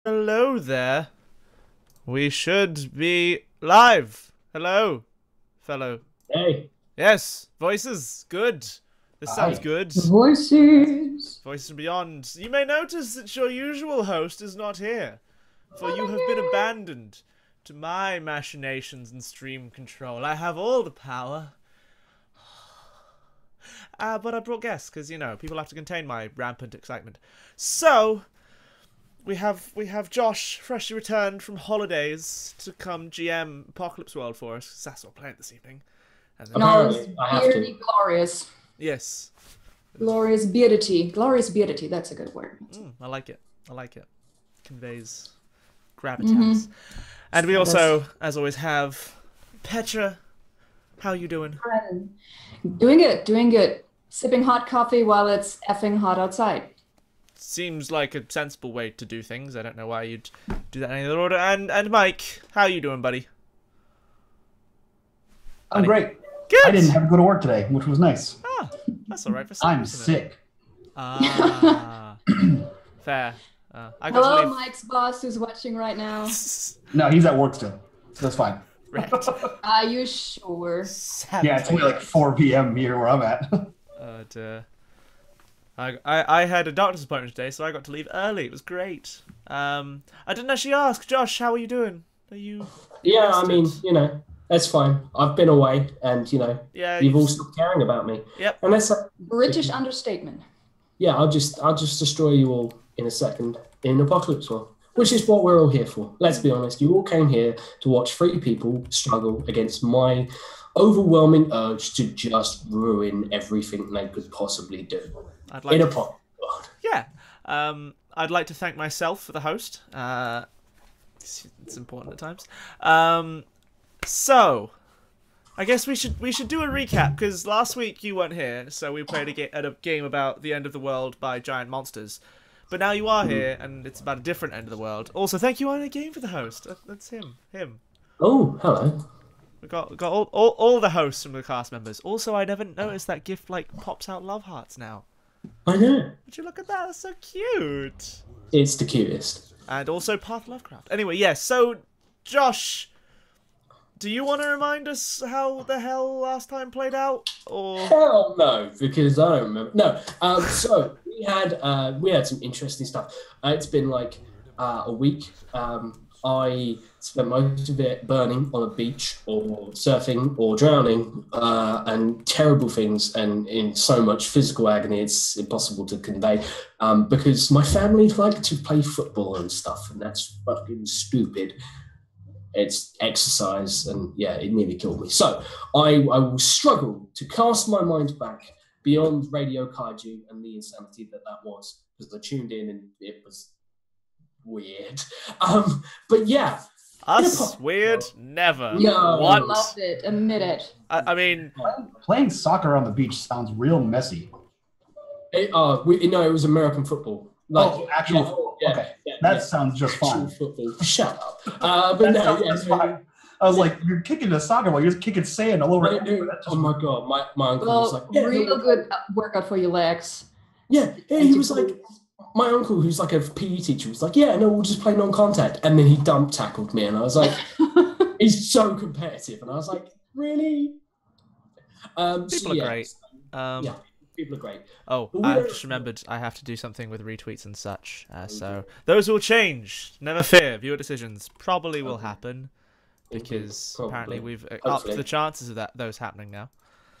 Hello there. We should be live. Hello, fellow. Hey. Yes, voices. Good. This sounds Hi. good. Voices. Voices and beyond. You may notice that your usual host is not here, for you have been abandoned to my machinations and stream control. I have all the power. But I brought guests, because, you know, people have to contain my rampant excitement. So, we have Josh, freshly returned from holidays, to come GM Apocalypse World for us, 'cause that's what we're playing this evening. And then, No, Apparently, I have to. beardy glorious. yes. Glorious beardity. Glorious beardity, that's a good word. I like it. I like it. Conveys gravitas. And we also, as always, have Petra. How you doing? Doing good, doing good. Sipping hot coffee while it's effing hot outside. Seems like a sensible way to do things. I don't know why you'd do that in any other order. And Mike, how you doing, buddy? I'm great. Good. I didn't have to go to work today, which was nice. Ah, that's all right for some. I'm isn't it? sick. Ah, fair. I got Hello, to leave. Mike's boss who's watching right now. No, he's at work still, so that's fine. Right. Are you sure? Yeah, it's only like 4 p.m. here where I'm at. I had a doctor's appointment today, so I got to leave early. It was great. I didn't actually ask, Josh, how are you doing? Are you? Yeah, I rested? mean, you know, that's fine. I've been away, and you know, Yeah, you've all stopped caring about me. Yep. And that's like, British understatement. yeah, I'll just destroy you all in a second in Apocalypse World, which is what we're all here for. Let's be honest. You all came here to watch 3 people struggle against my overwhelming urge to just ruin everything they could possibly do I'd like in to, Apocalypse World. yeah. I'd like to thank myself for the host. It's important at times. So, I guess we should do a recap, because last week you weren't here, so we played a game about the end of the world by giant monsters. But now you are here, and it's about a different end of the world. Also, thank you on a game for the host. That's him. Oh, hello. We got all the hosts from the cast members. Also, I never noticed that gift like pops out love hearts now. I know. Would you look at that? That's so cute. It's the cutest. And also Path Lovecraft. Anyway, yes. So, Josh, do you want to remind us how the hell last time played out, or? Hell no, because I don't remember. No. So we had some interesting stuff. It's been like a week. I spent most of it burning on a beach or surfing or drowning and terrible things and in so much physical agony it's impossible to convey because my family like to play football and stuff, and that's fucking stupid. It's exercise, and yeah, it nearly killed me. So I will struggle to cast my mind back beyond Radio Kaiju and the insanity that was, because I tuned in and it was weird. But yeah. Us? Weird? Never. No. What? Loved it. Admit it. I mean, Playing soccer on the beach sounds real messy. It was American football. Like, Actual football. yeah, Okay, yeah, that yeah. sounds just Actual fine. football. Shut up. But That no, sounds yeah, just fine. I was like, you're kicking a soccer ball, you're just kicking sand all over. Oh my god, my uncle was Well, like, real good workout for your legs. yeah, he was like, my uncle, who's like a PE teacher, was like, yeah, no, we'll just play non-contact. And then he dump tackled me, and I was like, he's so competitive. And I was like, really? people are great. Yeah, people are great. Oh, But I've we're- just remembered I have to do something with retweets and such. So those will change. Never fear. Viewer decisions probably will happen, because Probably. apparently we've upped Hopefully. the chances of those happening now.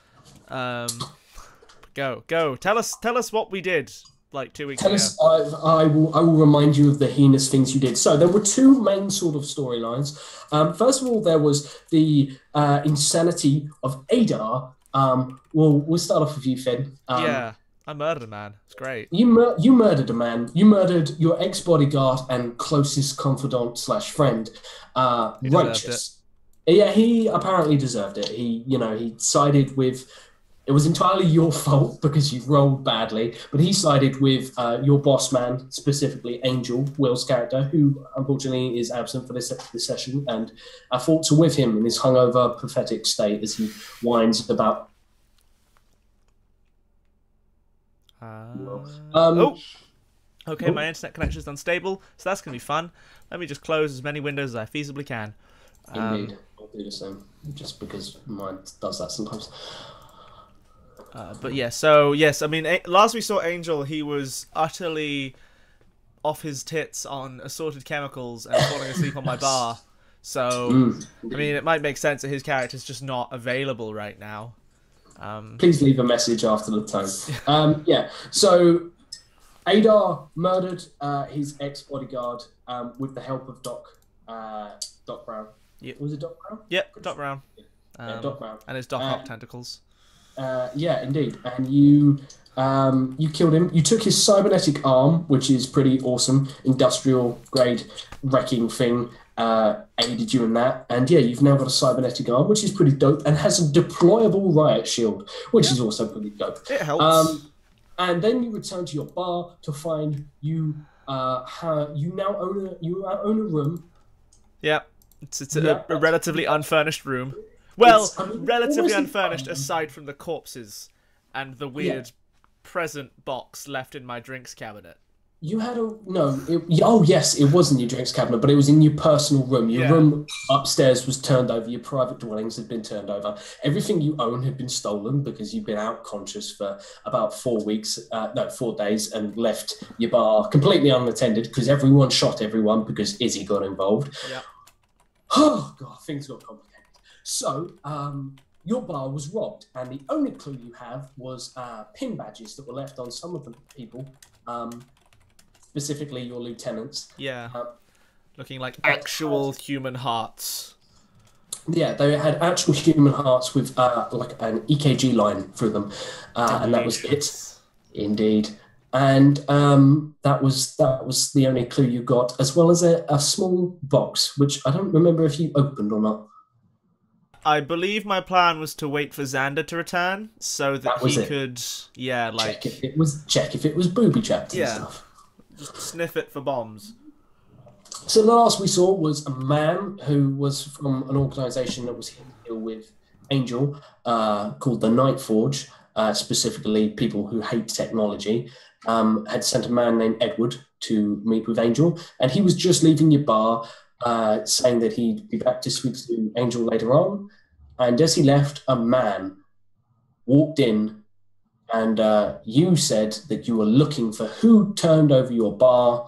Go. Tell us what we did like 2 weeks Tell ago. us, I will remind you of the heinous things you did. So there were 2 main sort of storylines. First of all, there was the insanity of Adar. We'll start off with you, Finn. Yeah, I murdered a man. It's great. You murdered a man. You murdered your ex-bodyguard and closest confidant / friend, He deserved Righteous. Yeah, he apparently deserved it. He sided with. It was entirely your fault because you rolled badly, but he sided with your boss man, specifically Angel, Will's character, who unfortunately is absent for this session, and our thoughts are with him in his hungover, pathetic state as he whines about. Oh, Okay, my internet connection is unstable, so that's going to be fun. Let me just close as many windows as I feasibly can. Indeed. I'll do the same, just because mine does that sometimes. But yeah, so yes, I mean, last we saw Angel, he was utterly off his tits on assorted chemicals and falling asleep on my bar. So, I mean, it might make sense that his character's just not available right now. Please leave a message after the tone. Yeah, so Adar murdered his ex-bodyguard with the help of Doc Brown. Yep. Was it Doc Brown? Yep, Doc Brown. Yeah, Doc Brown. And his Doc Ock tentacles. Yeah, indeed. And you killed him. You took his cybernetic arm, which is pretty awesome, industrial grade wrecking thing. Aided you in that, and yeah, you've now got a cybernetic arm, which is pretty dope, and has a deployable riot shield, which is also pretty dope. It helps. And then you return to your bar to find you now own a room. Yeah, it's a relatively unfurnished room. Well, relatively unfurnished aside from the corpses and the weird present box left in my drinks cabinet. You had yes, it was in your drinks cabinet, but it was in your personal room. Your room upstairs was turned over. Your private dwellings had been turned over. Everything you own had been stolen because you've been out conscious for about 4 days, and left your bar completely unattended because everyone shot everyone because Izzy got involved. Yeah. Oh God, things got complicated. So, your bar was robbed, and the only clue you have was pin badges that were left on some of the people. Specifically your lieutenants. Yeah. Looking like actual human hearts. Yeah, they had actual human hearts with like an EKG line through them. And that was it. Indeed. And that was the only clue you got, as well as a small box, which I don't remember if you opened or not. I believe my plan was to wait for Xander to return so that he could, check if it was booby trapped and stuff. Just sniff it for bombs. So the last we saw was a man who was from an organisation that was here to deal with Angel, called the Night Forge, specifically people who hate technology, had sent a man named Edward to meet with Angel, and he was just leaving your bar, saying that he'd be back to speak to Angel later on. And as he left, a man walked in, and you said that you were looking for who turned over your bar,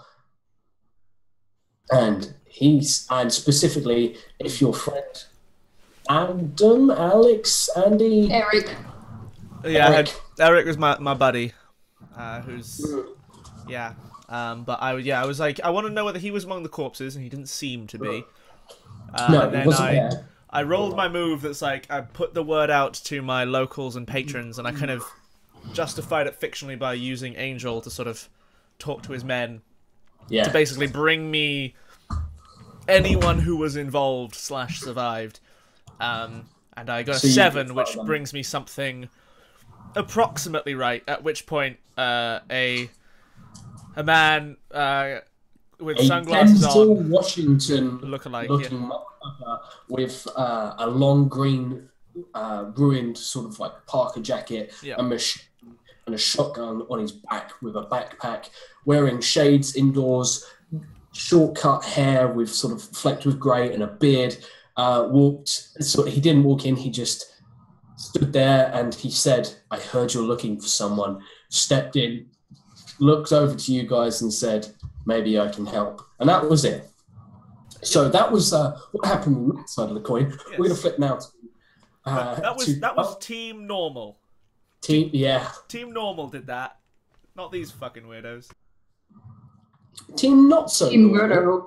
and specifically if your friend Adam, Alex, Andy, Eric. Yeah, Eric was my buddy, who's but I was like, I want to know whether he was among the corpses, and he didn't seem to be. No, and he then wasn't there. I rolled my move that's like, I put the word out to my locals and patrons, and I kind of justified it fictionally by using Angel to sort of talk to his men to basically bring me anyone who was involved / survived. And I got a 7, which brings me something approximately right, at which point a man with sunglasses on, Washington looking with a long green ruined sort of like Parker jacket, a machine, and a shotgun on his back with a backpack, wearing shades indoors, short-cut hair with sort of flecked with grey and a beard, he didn't walk in, he just stood there, and he said, "I heard you're looking for someone," stepped in, looked over to you guys and said, "Maybe I can help." And that was it. So that was what happened on that side of the coin. Yes. We're going to flip now to... that was Team Normal. Team Normal did that. Not these fucking weirdos. Team Not So Team Normal.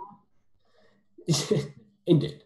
Indeed.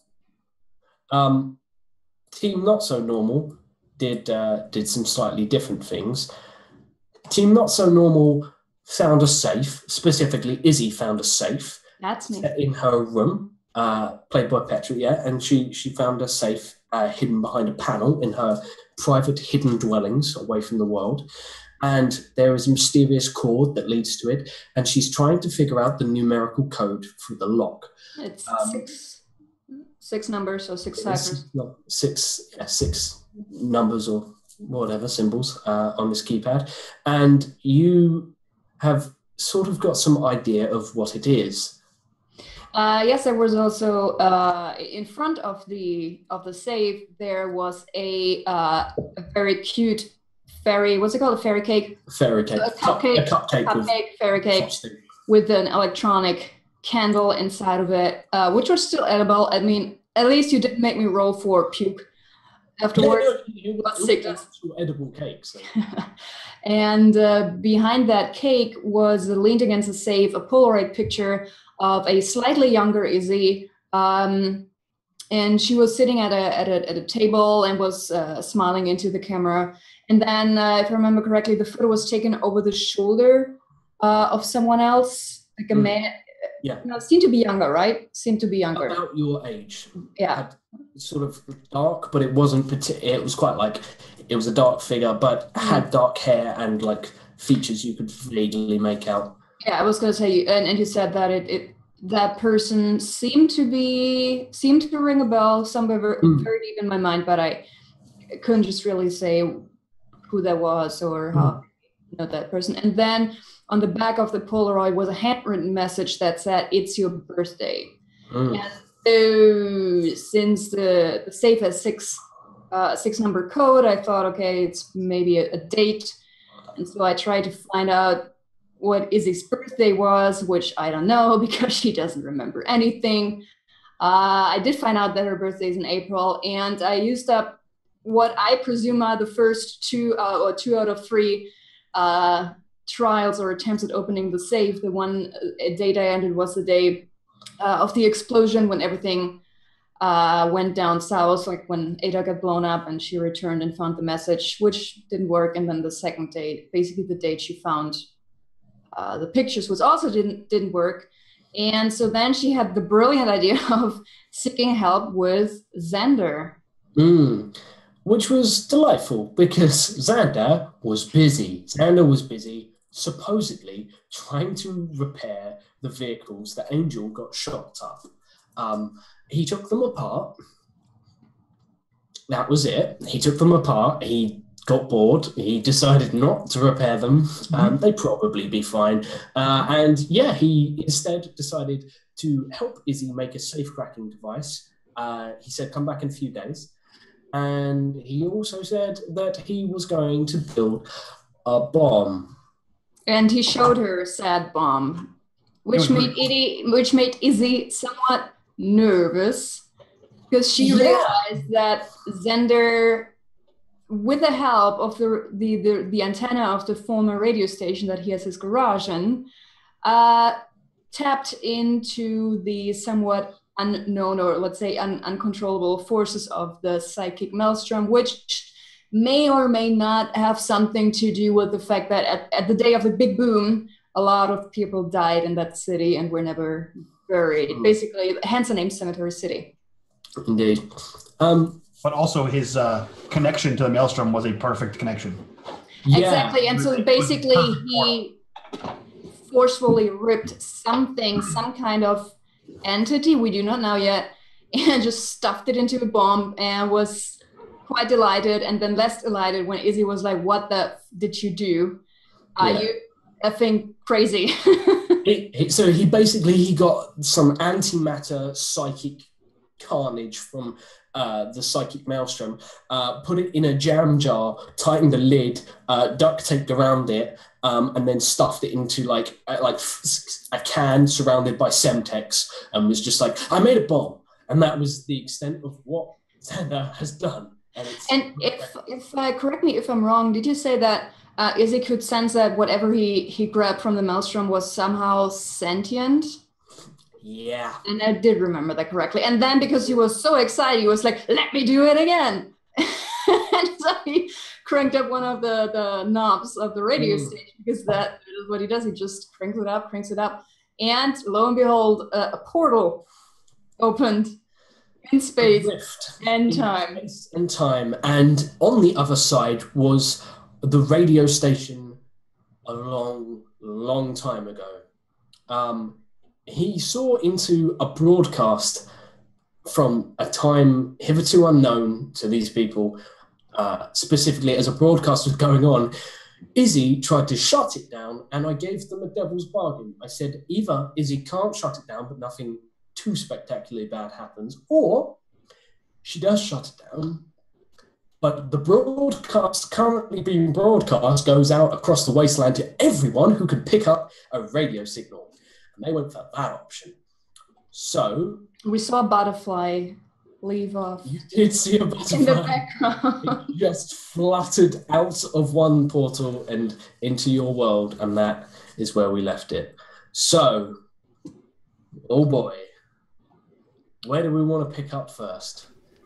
Team Not So Normal did some slightly different things. Team Not So Normal found a safe. Specifically, Izzy found a safe. That's me. In her room, played by Petra, and she found a safe hidden behind a panel in her private hidden dwellings away from the world. And there is a mysterious cord that leads to it, and she's trying to figure out the numerical code for the lock. It's six numbers, so 6 ciphers. Six numbers or whatever, symbols on this keypad. And you have sort of got some idea of what it is? Yes, there was also in front of the safe there was a very cute fairy. What's it called? A fairy cake? Fairy cake. A cupcake. Fairy cake frosting. with an electronic candle inside of it, which was still edible. I mean, at least you didn't make me roll for puke afterwards. It was edible cake. So. And behind that cake was leaned against the safe a Polaroid picture of a slightly younger Izzy, and she was sitting at a table and was smiling into the camera. And then, if I remember correctly, the photo was taken over the shoulder of someone else, like a man. Yeah. No, seemed to be younger, right? Seemed to be younger. About your age. Yeah. Had sort of dark, but it wasn't it was quite like, it was a dark figure, but had dark hair and like features you could vaguely make out. Yeah, I was going to say, and you said that that person seemed to ring a bell somewhere very deep in my mind, but I couldn't just really say who that was or how that person. And then on the back of the Polaroid was a handwritten message that said, "It's your birthday." And so since the safe has six number code, I thought, okay, it's maybe a date. And so I tried to find out what Izzy's birthday was, which I don't know because she doesn't remember anything. I did find out that her birthday is in April, and I used up what I presume are the first two out of three trials or attempts at opening the safe. The one date I ended was the day of the explosion, when everything went down south, like when Ada got blown up and she returned and found the message, which didn't work. And then the second date, basically the date she found the pictures, was also didn't work. And so then she had the brilliant idea of seeking help with Xander. Which was delightful because Xander was busy. Supposedly trying to repair the vehicles that Angel got shot up. He took them apart. That was it. He took them apart. He got bored. He decided not to repair them. They'd probably be fine. And yeah, he instead decided to help Izzy make a safe cracking device. He said, come back in a few days. And he also said that he was going to build a bomb. And he showed her a sad bomb, which made Izzy somewhat nervous because she realized that Xander, with the help of the antenna of the former radio station that he has his garage in, tapped into the somewhat unknown, or let's say uncontrollable forces of the psychic maelstrom, which may or may not have something to do with the fact that at the day of the big boom, a lot of people died in that city and were never buried. Basically, hence the name Cemetery City. Indeed. But also his connection to the Maelstrom was a perfect connection. Yeah. Exactly. And so basically he forcefully ripped some kind of entity, we do not know yet, and just stuffed it into a bomb and was quite delighted, and then less delighted when Izzy was like, what the did you do? Are you effing crazy? So he got some antimatter psychic carnage from the psychic maelstrom, put it in a jam jar, tightened the lid, duct taped around it, and then stuffed it into like a can surrounded by Semtex, and was just like, I made a bomb. And that was the extent of what Xander has done. And if correct me if I'm wrong, did you say that Izzy could sense that whatever he grabbed from the maelstrom was somehow sentient? Yeah. And I did remember that correctly. And then because he was so excited, he was like, let me do it again. And so he cranked up one of the knobs of the radio station, because that is what he does. He just cranks it up. And lo and behold, a portal opened in space and time. And on the other side was the radio station a long time ago. He saw into a broadcast from a time hitherto unknown to these people, specifically as a broadcast was going on. Izzy tried to shut it down, and I gave them a devil's bargain. I said, either Izzy can't shut it down, but nothing too spectacularly bad happens, or she does shut it down, but the broadcast currently being broadcast goes out across the wasteland to everyone who can pick up a radio signal. And they went for that option. So... We saw a butterfly leave off. You did see a butterfly. In the background. It just fluttered out of one portal and into your world, and that is where we left it. So, oh boy. Where do we want to pick up first?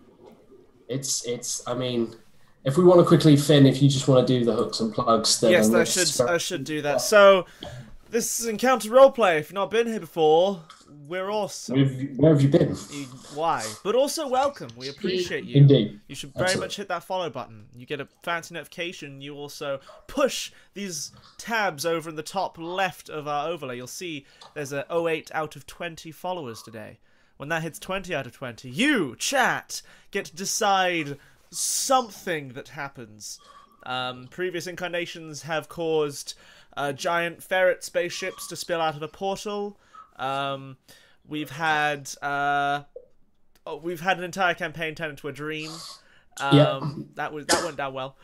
I mean, if we want to quickly, Finn, if you just want to do the hooks and plugs, then yes, I should do that. So, this is Encounter Roleplay. If you've not been here before, we're awesome. Where have you been? Why? But also welcome. We appreciate you. Indeed. You should very much hit that follow button. You get a fancy notification. You also push these tabs over in the top left of our overlay. You'll see there's a 08 out of 20 followers today. When that hits 20 out of 20, you, chat, get to decide something that happens. Previous incarnations have caused giant ferret spaceships to spill out of a portal. We've had an entire campaign turn into a dream. That went down well.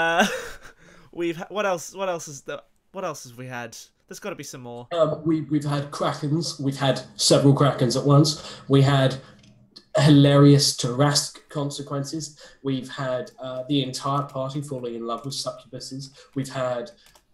What else have we had? There's got to be some more. We've had Krakens. We've had several Krakens at once. We had hilarious Tarrasque consequences. We've had the entire party falling in love with succubuses. We've had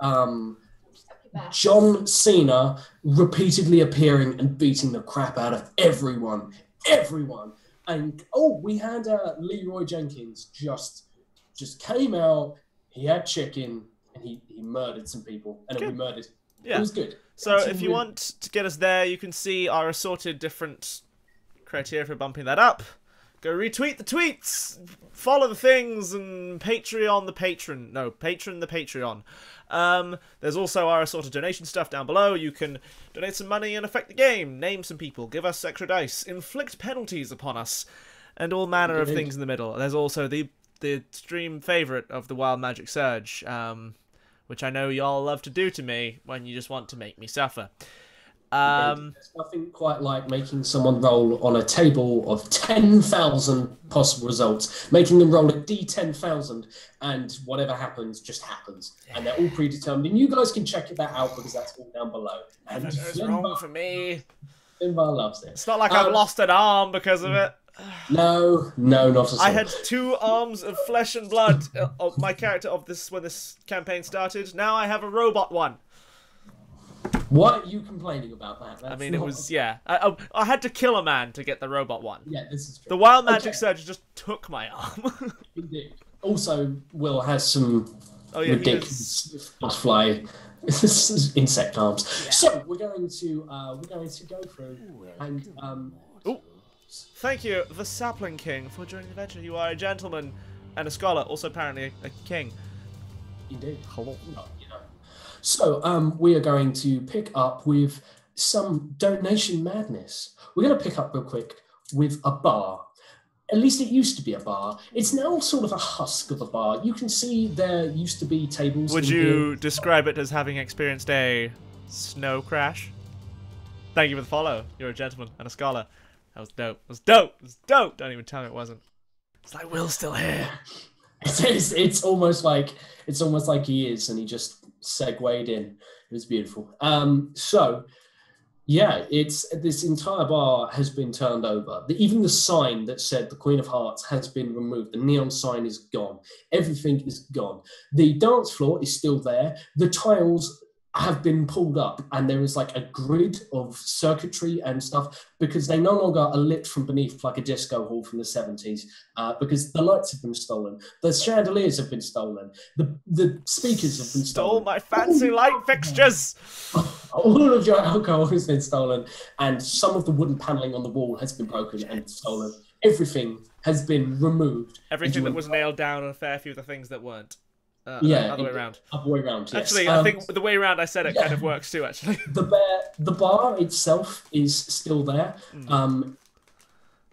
John Cena repeatedly appearing and beating the crap out of everyone. And we had Leroy Jenkins just came out. He had chicken and he murdered some people, and then we murdered. Yeah. It was good. So if you want to get us there, you can see our assorted different criteria for bumping that up. Go retweet the tweets, follow the things, and Patreon the patron. No, patron the Patreon. There's also our assorted donation stuff down below. You can donate some money and affect the game, name some people, give us extra dice, inflict penalties upon us, and all manner of things in the middle. There's also the stream favourite of the Wild Magic Surge, which I know y'all love to do to me when you just want to make me suffer. There's nothing quite like making someone roll on a table of 10,000 possible results, making them roll a d10,000, and whatever happens just happens, and they're all predetermined. And you guys can check that out because that's all down below. And it goes wrong for me. Finbar loves it. It's not like I've lost an arm because of it. No, not at all. I had 2 arms of flesh and blood of my character when this campaign started. Now I have a robot one. Why are you complaining about that? It was, yeah. I had to kill a man to get the robot one. Yeah, this is true. The Wild Magic Surge just took my arm. Indeed. Also, Will has some ridiculous fly insect arms. Yeah. So we're going to go through and thank you, the Sapling King, for joining the adventure. You are a gentleman and a scholar, also apparently a king. Indeed. Hello. So we are going to pick up with some donation madness. We're going to pick up real quick with a bar. At least it used to be a bar. It's now sort of a husk of a bar. You can see there used to be tables. Would you describe it as having experienced a snow crash? Thank you for the follow. You're a gentleman and a scholar. That was dope. It was dope. It was dope. Don't even tell me it wasn't. It's like Will's still here. It's almost like he is, and he just segued in. It was beautiful. So yeah, this entire bar has been turned over. Even the sign that said the Queen of Hearts has been removed. The neon sign is gone. Everything is gone. The dance floor is still there. The tiles have been pulled up, and there is like a grid of circuitry and stuff because they no longer are lit from beneath like a disco hall from the 70s because the lights have been stolen, the chandeliers have been stolen, the speakers have been stolen. Stole my fancy light fixtures. All of your alcohol has been stolen, and some of the wooden paneling on the wall has been broken and stolen. Everything has been removed. Everything that was nailed down, and a fair few of the things that weren't. Other way around. Other way around, yes. Actually, I think the way around I said it kind of works too, actually. The bar itself is still there.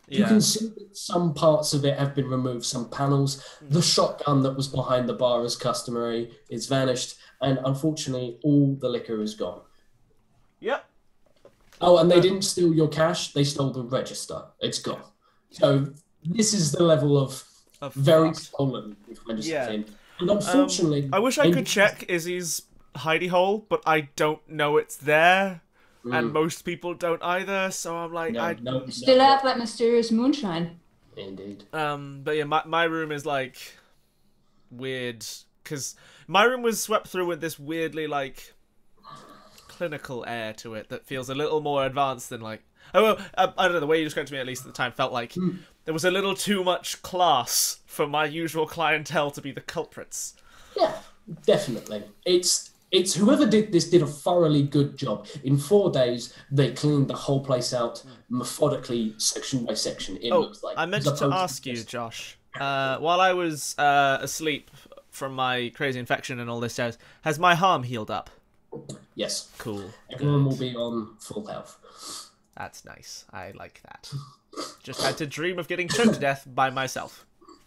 You Yeah. can see that some parts of it have been removed, some panels. The shotgun that was behind the bar as customary is vanished, and unfortunately, all the liquor is gone. Yep. Oh, and they didn't steal your cash, they stole the register. It's gone. So this is the level of very fucked. stolen behind Yeah. him. And unfortunately, I wish I could check Izzy's hidey hole, but I don't know it's there. And most people don't either, so I'm like, No, Still have that mysterious moonshine. Indeed. But yeah, my room is like weird because my room was swept through with this weirdly like clinical air to it that feels a little more advanced than like. Oh, well, I don't know. The way you described it to me, at least at the time, felt like there was a little too much class for my usual clientele to be the culprits. Yeah, definitely. It's whoever did this did a thoroughly good job. In 4 days, they cleaned the whole place out methodically, section by section. It looks like. I meant to ask you, Josh, while I was asleep from my crazy infection and all this jazz, has my harm healed up? Yes. Cool. Everyone will be on full health. That's nice. I like that. Just had to dream of getting choked to death by myself.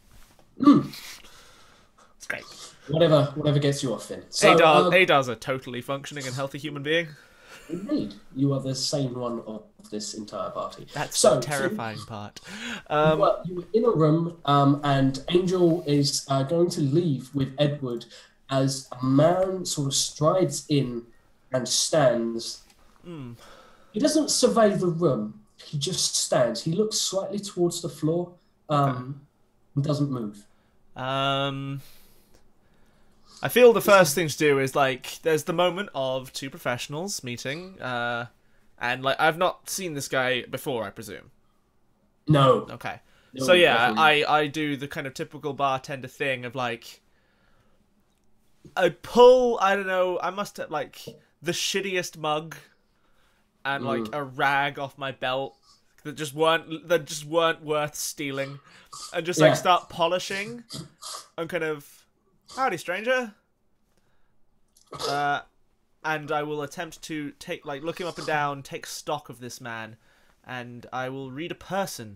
It's great. Whatever gets you off then. So, Adar's a totally functioning and healthy human being. Indeed. You are the sane one of this entire party. That's the terrifying part. Well, you were in a room, and Angel is going to leave with Edward as a man sort of strides in and stands. He doesn't survey the room. He just stands. He looks slightly towards the floor and doesn't move. I feel the first thing to do is, like, there's the moment of two professionals meeting, and, like, I've not seen this guy before, I presume. No. Okay. No, So, yeah, definitely. I do the kind of typical bartender thing of, like, I pull, I don't know, I must have, like, the shittiest mug and, like, a rag off my belt that just weren't worth stealing, and just, like, start polishing and kind of... Howdy, stranger. And I will attempt to take, like, look him up and down, take stock of this man, and I will read a person.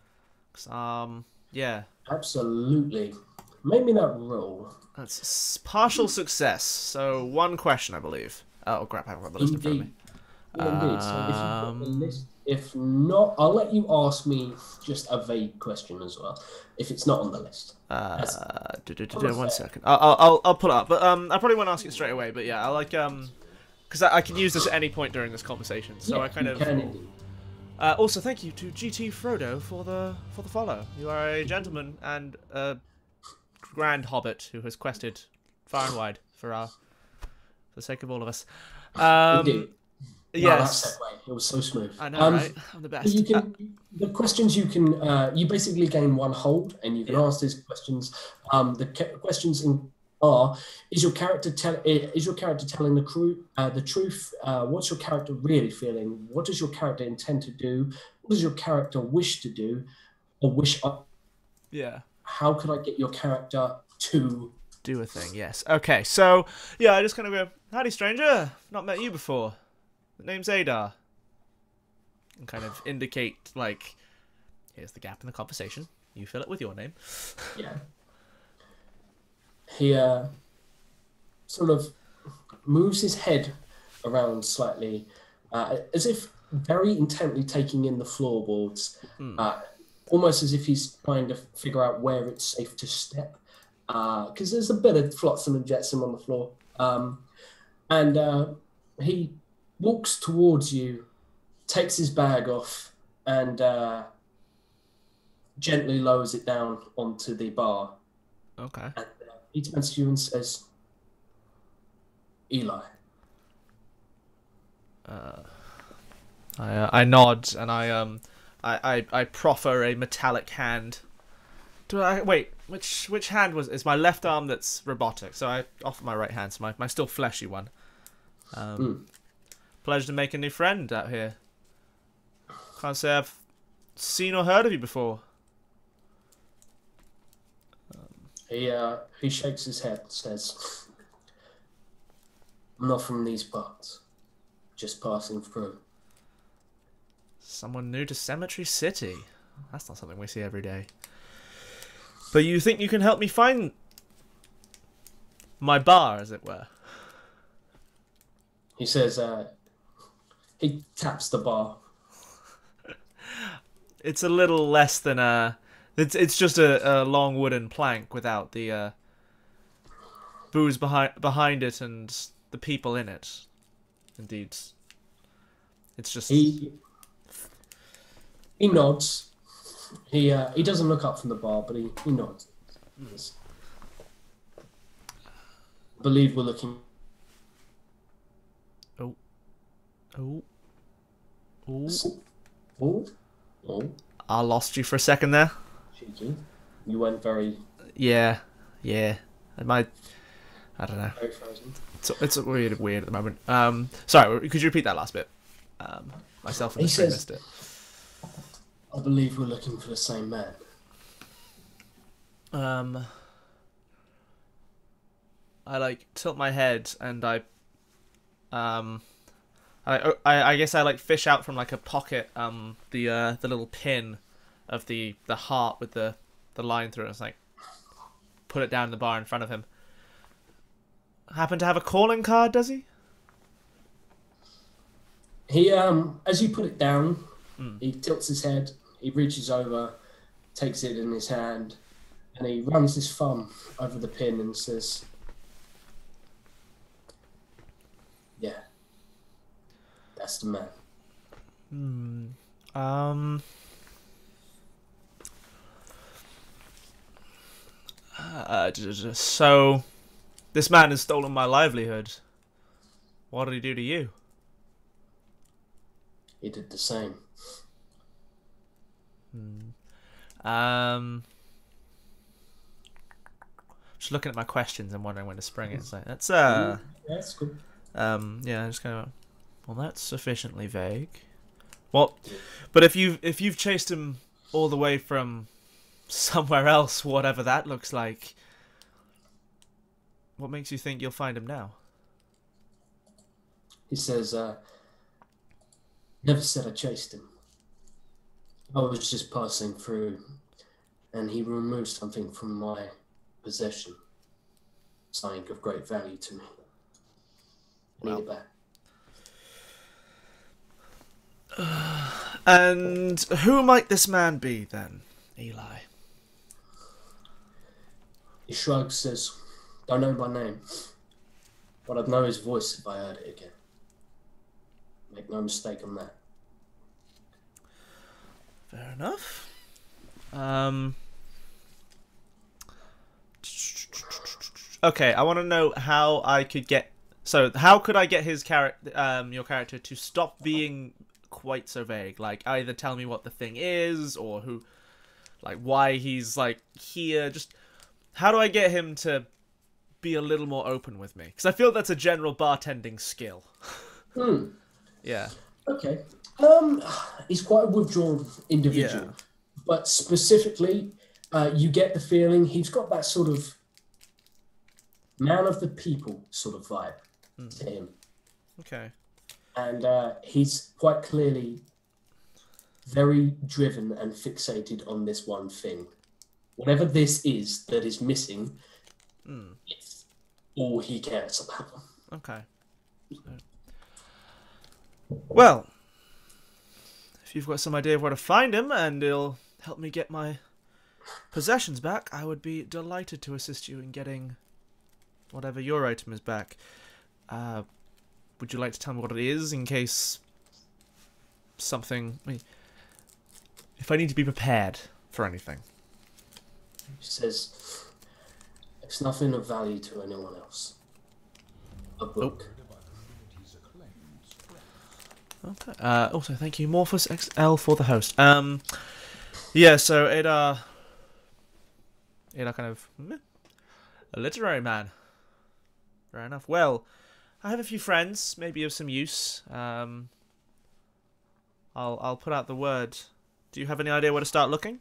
Yeah. Absolutely. Make me that roll. That's partial success. So 1 question, I believe. Oh crap! I haven't got the list in front of me. Indeed. So if you've got the list, if not, I'll let you ask me just a vague question as well. If it's not on the list. 1 second. I'll pull it up, but I probably won't ask it straight away. But yeah, I like because I can use this at any point during this conversation. So Yeah, I kind you of. can indeed. Also, thank you to GT Frodo for the follow. You are a gentleman and a grand hobbit who has quested far and wide for the sake of all of us. Indeed. Yes. That segue. It was so smooth. I know, right? I'm the best. You can the questions you can you basically gain 1 hold, and you can ask these questions. Questions are: is your character telling the crew the truth? What's your character really feeling? What does your character intend to do? What does your character wish to do, or wish? Yeah. How can I get your character to do a thing? Yes. Okay. So yeah, I just kind of go, "Howdy, stranger. Not met you before. The name's Adar." And kind of indicate, like, here's the gap in the conversation. You fill it with your name. Yeah. He sort of moves his head around slightly, as if very intently taking in the floorboards, almost as if he's trying to figure out where it's safe to step, because there's a bit of flotsam and jetsam on the floor. And he walks towards you, takes his bag off, and gently lowers it down onto the bar. Okay. And he turns to you and says, "Eli." I nod and I proffer a metallic hand. Do I wait? Which hand is my left arm that's robotic? So I offer my right hand, so my still fleshy one. Pleasure to make a new friend out here. Can't say I've seen or heard of you before. He shakes his head, says, "I'm not from these parts, just passing through." Someone new to Cemetery City. That's not something we see every day. But you think you can help me find my bar, as it were? He says, he taps the bar. It's a little less than a... It's just a long wooden plank without the booze behind it and the people in it. Indeed. It's just... He nods. He doesn't look up from the bar, but he nods. Yes. I believe we're looking... Oh. I lost you for a second there. Cheeky. You went very... Yeah. I don't know. Very frozen. It's weird at the moment. Sorry, could you repeat that last bit? Myself and the stream missed it. I believe we're looking for the same man. I like tilt my head and I guess I like fish out from like a pocket the little pin of the heart with the line through it. It's like put it down in the bar in front of him. Happen to have a calling card, does he? He as you put it down, he tilts his head, he reaches over, takes it in his hand, and he runs his thumb over the pin and says, "Yeah, that's the man." So this man has stolen my livelihood. What did he do to you? He did the same. Just looking at my questions and wondering when to spring it. It's like that's Yeah, that's cool. yeah, just kind of. Well, that's sufficiently vague. Well, but if you've chased him all the way from somewhere else, whatever that looks like, what makes you think you'll find him now? He says, "Never said I chased him. I was just passing through, and he removed something from my possession, something of great value to me. I need it back." And who might this man be then, Eli? He shrugs, says, "Don't know my name, but I'd know his voice if I heard it again. Make no mistake on that." Fair enough. Okay, I want to know how I could get... So, how could I get his your character to stop being quite so vague? Like, either tell me what the thing is, or who... Like, why he's, like, here. Just, how do I get him to be a little more open with me? Because I feel that's a general bartending skill. Yeah. Okay. He's quite a withdrawn individual. Yeah. But specifically, you get the feeling he's got that sort of man of the people sort of vibe to him. Okay. And he's quite clearly very driven and fixated on this one thing. Whatever this is that is missing, it's all he cares about. Okay. Well, if you've got some idea of where to find him and it'll help me get my possessions back, I would be delighted to assist you in getting whatever your item is back. Would you like to tell me what it is in case something... I mean, if I need to be prepared for anything. He says, "It's nothing of value to anyone else. A book." Okay. Also, thank you, Morphus XL, for the host. Yeah, so it kind of a literary man. Fair enough. Well, I have a few friends, maybe of some use. I'll put out the word. Do you have any idea where to start looking?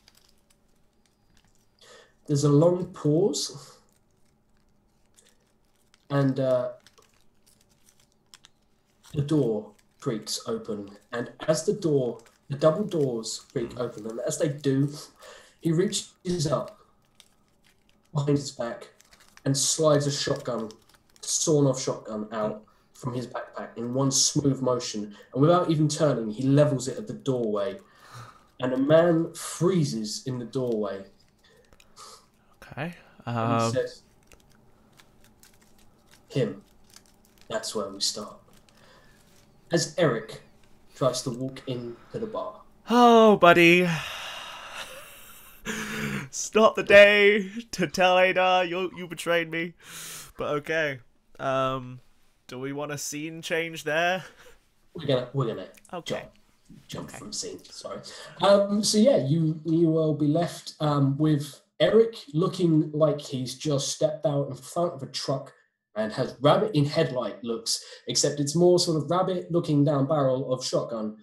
There's a long pause, and the door creaks open, and as the door The double doors creak open, and as they do, he reaches up behind his back and slides a sawn-off shotgun out from his backpack in one smooth motion. And without even turning, he levels it at the doorway. And a man freezes in the doorway. Okay. And he says, him. That's where we start. As Eric tries to walk into the bar. Oh, buddy. It's not the day to tell Ada you betrayed me. But okay. Do we want a scene change there? We're gonna Okay. jump from scene. Sorry. So yeah, you will be left with Eric looking like he's just stepped out in front of a truck and has rabbit in headlight looks, except it's more sort of rabbit looking down barrel of shotgun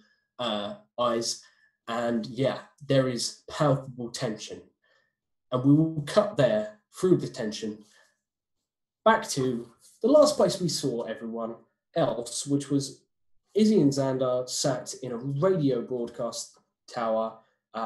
eyes. And yeah, there is palpable tension. And we will cut there through the tension back to the last place we saw everyone else, which was Izzy and Xander sat in a radio broadcast tower,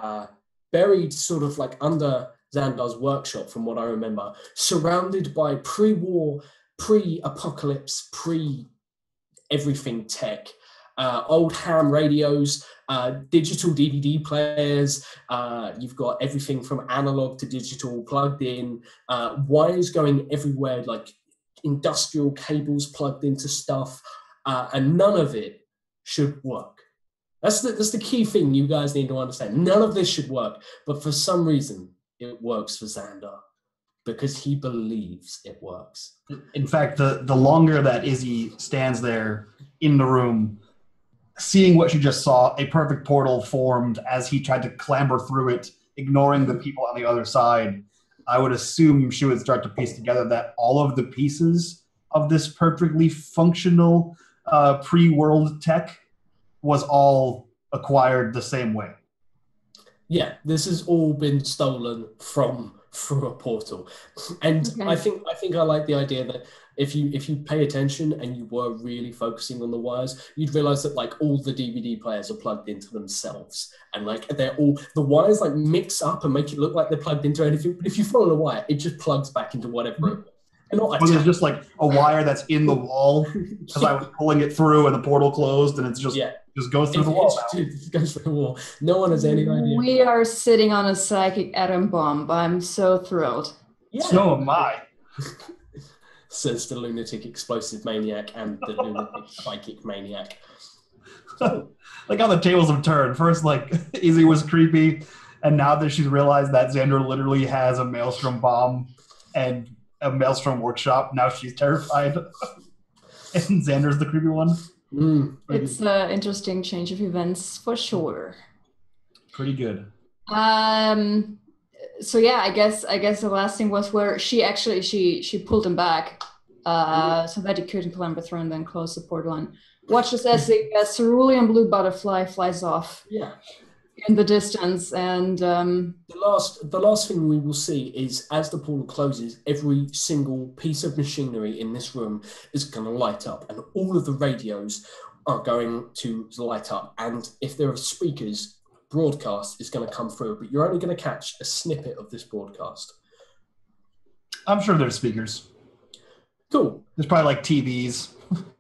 buried sort of like under Xander's workshop, from what I remember, surrounded by pre-war, pre-apocalypse, pre-everything tech. Old ham radios, digital DVD players, you've got everything from analog to digital plugged in, wires going everywhere, like industrial cables plugged into stuff, and none of it should work. That's the key thing you guys need to understand. None of this should work, but for some reason, it works for Xander because he believes it works. In fact, the longer that Izzy stands there in the room, seeing what she just saw, a perfect portal formed as he tried to clamber through it, ignoring the people on the other side, I would assume she would start to piece together that all of the pieces of this perfectly functional pre-world tech was all acquired the same way. Yeah, this has all been stolen through a portal. And Okay. I think I like the idea that if you pay attention and you were really focusing on the wires, you'd realize that like all the DVD players are plugged into themselves, and like they're all, the wires like mix up and make it look like they're plugged into anything. But if you follow the wire, it just plugs back into whatever. And not Or there's just like a wire that's in the wall because I was pulling it through and the portal closed and it's just just goes through the wall now. It goes through the wall. No one has any idea. We are sitting on a psychic atom bomb. I'm so thrilled. Yeah. So am I. Says the lunatic explosive maniac and the lunatic psychic maniac. Like how the tables have turned. First, like Izzy was creepy, and now that she's realized that Xander literally has a Maelstrom bomb and a Maelstrom workshop, now she's terrified. And Xander's the creepy one. It's an interesting change of events for sure. Pretty good. So yeah, I guess the last thing was where she actually she pulled him back so that he couldn't clamber through and then close the portal and watches as a cerulean blue butterfly flies off in the distance. And the last thing we will see is as the portal closes, every single piece of machinery in this room is going to light up, and all of the radios are going to light up. And if there are speakers, broadcast is going to come through, but you're only going to catch a snippet of this broadcast. I'm sure there's speakers. Cool. There's probably like TVs.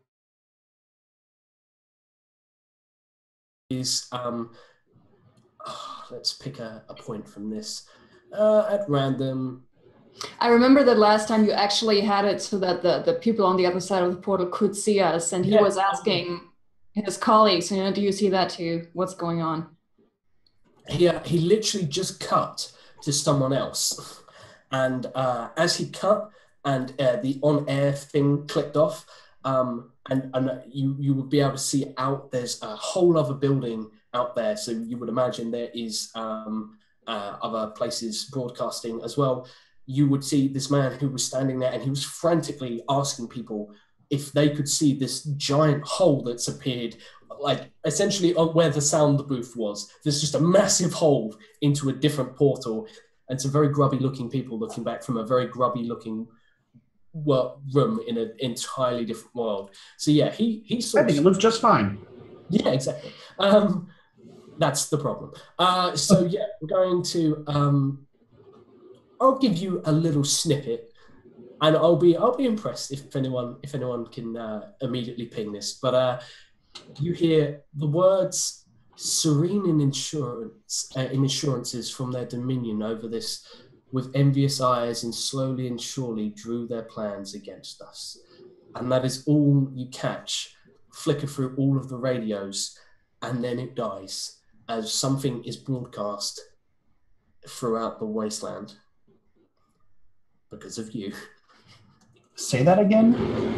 Let's pick a point from this at random. I remember that last time you actually had it so that the people on the other side of the portal could see us, and he was asking his colleagues, do you see that too? What's going on? He literally just cut to someone else, and as he cut and the on-air thing clicked off, and you would be able to see out. There's a whole other building out there, so you would imagine there is other places broadcasting as well. You would see this man who was standing there, and he was frantically asking people if they could see this giant hole that's appeared, like essentially where the sound booth was. There's just a massive hole into a different portal, and some very grubby looking people looking back from a very grubby looking room in an entirely different world. So yeah, he I think it looks just fine. Yeah, exactly. That's the problem. So yeah, we're going to. I'll give you a little snippet, and I'll be impressed if anyone can immediately ping this. But you hear the words "serene in insurances from their dominion over this, with envious eyes, and slowly and surely drew their plans against us." And that is all you catch, flicker through all of the radios, and then it dies as something is broadcast throughout the wasteland because of you. Say that again?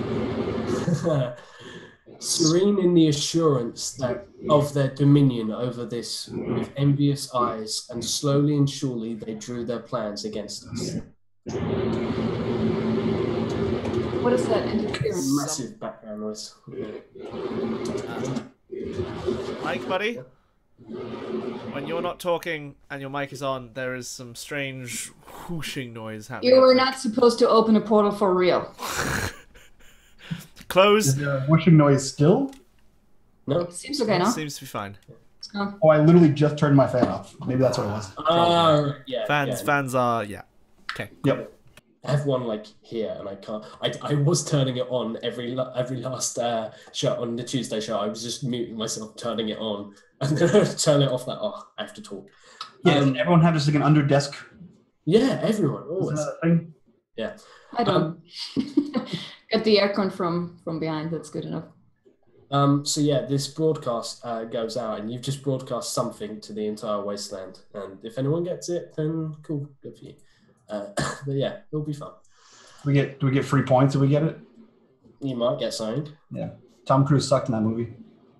Serene in the assurance that of their dominion over this, with envious eyes, and slowly and surely they drew their plans against us. What is that interference? Massive background noise. Mike, buddy? When you're not talking and your mic is on, there is some strange whooshing noise happening. You were not supposed to open a portal for real. Close. Is there a whooshing noise still? No. It seems okay, no? Seems to be fine. Oh, I literally just turned my fan off. Maybe that's what it was. Yeah. Fans are, yeah. Okay. Yep. I have one like here, and I can't. I was turning it on every last show on the Tuesday show. I was just muting myself, turning it on, and then I turn it off. Like, oh, I have to talk. Yeah, does everyone have just like an under desk? Yeah, everyone always. Is that a thing? Yeah. I don't. Get the aircon from behind. That's good enough. So yeah, this broadcast goes out, and you've just broadcast something to the entire wasteland. And if anyone gets it, then cool, good for you. But yeah, it'll be fun. Do we get free points if we get it? You might get signed. Yeah. Tom Cruise sucked in that movie.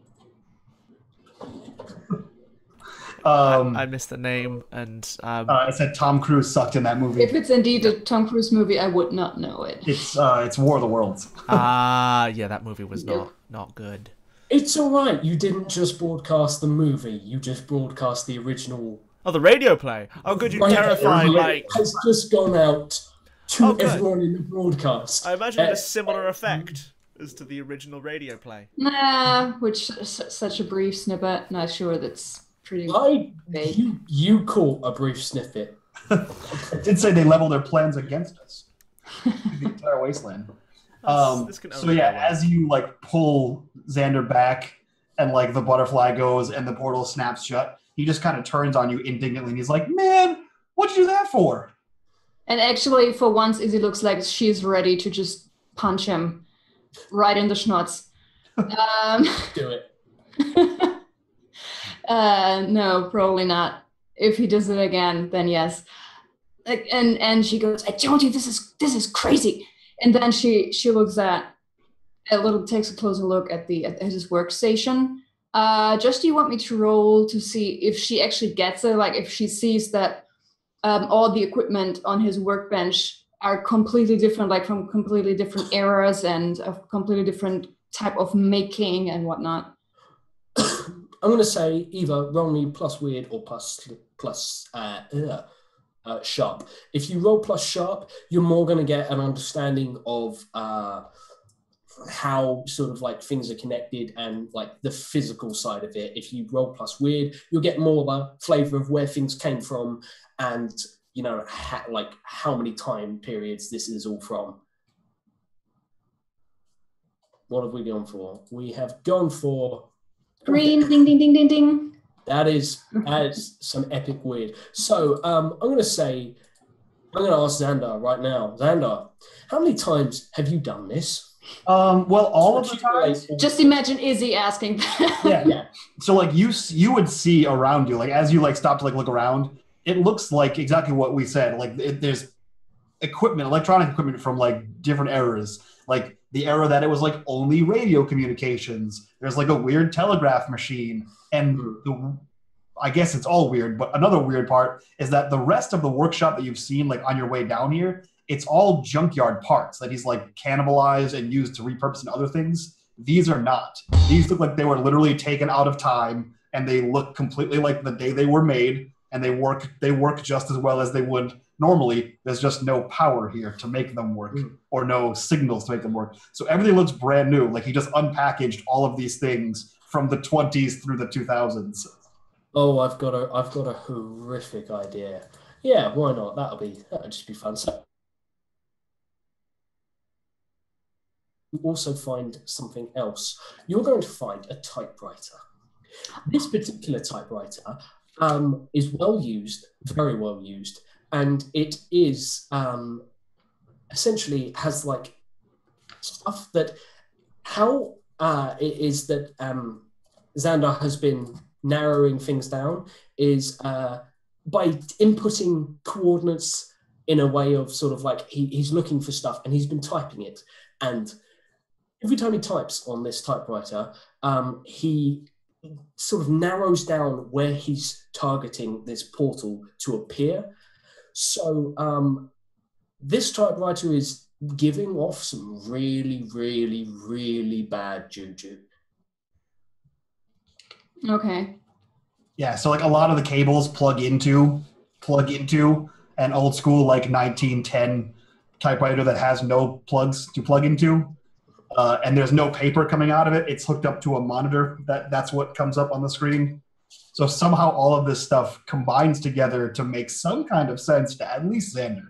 I missed the name, and I said Tom Cruise sucked in that movie. If it's indeed a Tom Cruise movie, I would not know it. It's War of the Worlds. yeah, that movie was not good. It's all right. You didn't just broadcast the movie. You just broadcast the original. Oh, the radio play. Oh, good, you terrified Mike. Has just gone out to everyone in the broadcast. I imagine a similar effect as to the original radio play. Nah, which such a brief snippet. Not sure that's pretty vague. You caught a brief snippet. It did say they level their plans against us. The entire wasteland. So yeah, as you like pull Xander back and like the butterfly goes and the portal snaps shut, he just kind of turns on you indignantly and he's like, "Man, what'd you do that for?" And actually, for once, Izzy looks like she's ready to just punch him right in the schnotz. Do it. No, probably not. If he does it again, then yes. And she goes, "I told you this is crazy." And then she looks takes a closer look at his workstation. Just do you want me to roll to see if she actually gets it? Like if she sees that all the equipment on his workbench are completely different, like from completely different eras and a completely different type of making and whatnot. I'm going to say either roll me plus weird or plus sharp. If you roll plus sharp, you're more going to get an understanding of how sort of like things are connected and like the physical side of it. If you roll plus weird, you'll get more of a flavor of where things came from and, you know, how many time periods this is all from. What have we gone for? We have gone for green, ding, ding, ding, ding, ding. That is some epic weird. So I'm going to ask Xander right now. Xander, how many times have you done this? Well, all of the times. Just imagine Izzy asking that. Yeah. So like you would see around you, like as you like stop to like look around, it looks like exactly what we said. Like there's electronic equipment from like different eras. Like the era that it was like only radio communications. There's like a weird telegraph machine. And I guess it's all weird, but another weird part is that the rest of the workshop that you've seen like on your way down here, it's all junkyard parts that he's like cannibalized and used to repurpose into other things. These are not. These look like they were literally taken out of time and they look completely like the day they were made and they work just as well as they would normally. There's just no power here to make them work or no signals to make them work. So everything looks brand new. Like he just unpackaged all of these things from the 20s through the 2000s. Oh, I've got a horrific idea. Yeah, why not? That'll just be fun. So you also find something else. You're going to find a typewriter. This particular typewriter is well used, very well used, and it is essentially has like stuff that how it is that Xandar has been narrowing things down is by inputting coordinates in a way of sort of like he's looking for stuff and he's been typing it. And every time he types on this typewriter, he sort of narrows down where he's targeting this portal to appear. So this typewriter is giving off some really, really, really bad juju. Okay. Yeah, so like a lot of the cables plug into an old school like 1910 typewriter that has no plugs to plug into, and there's no paper coming out of it. It's hooked up to a monitor. That's what comes up on the screen. So somehow all of this stuff combines together to make some kind of sense to at least Xander.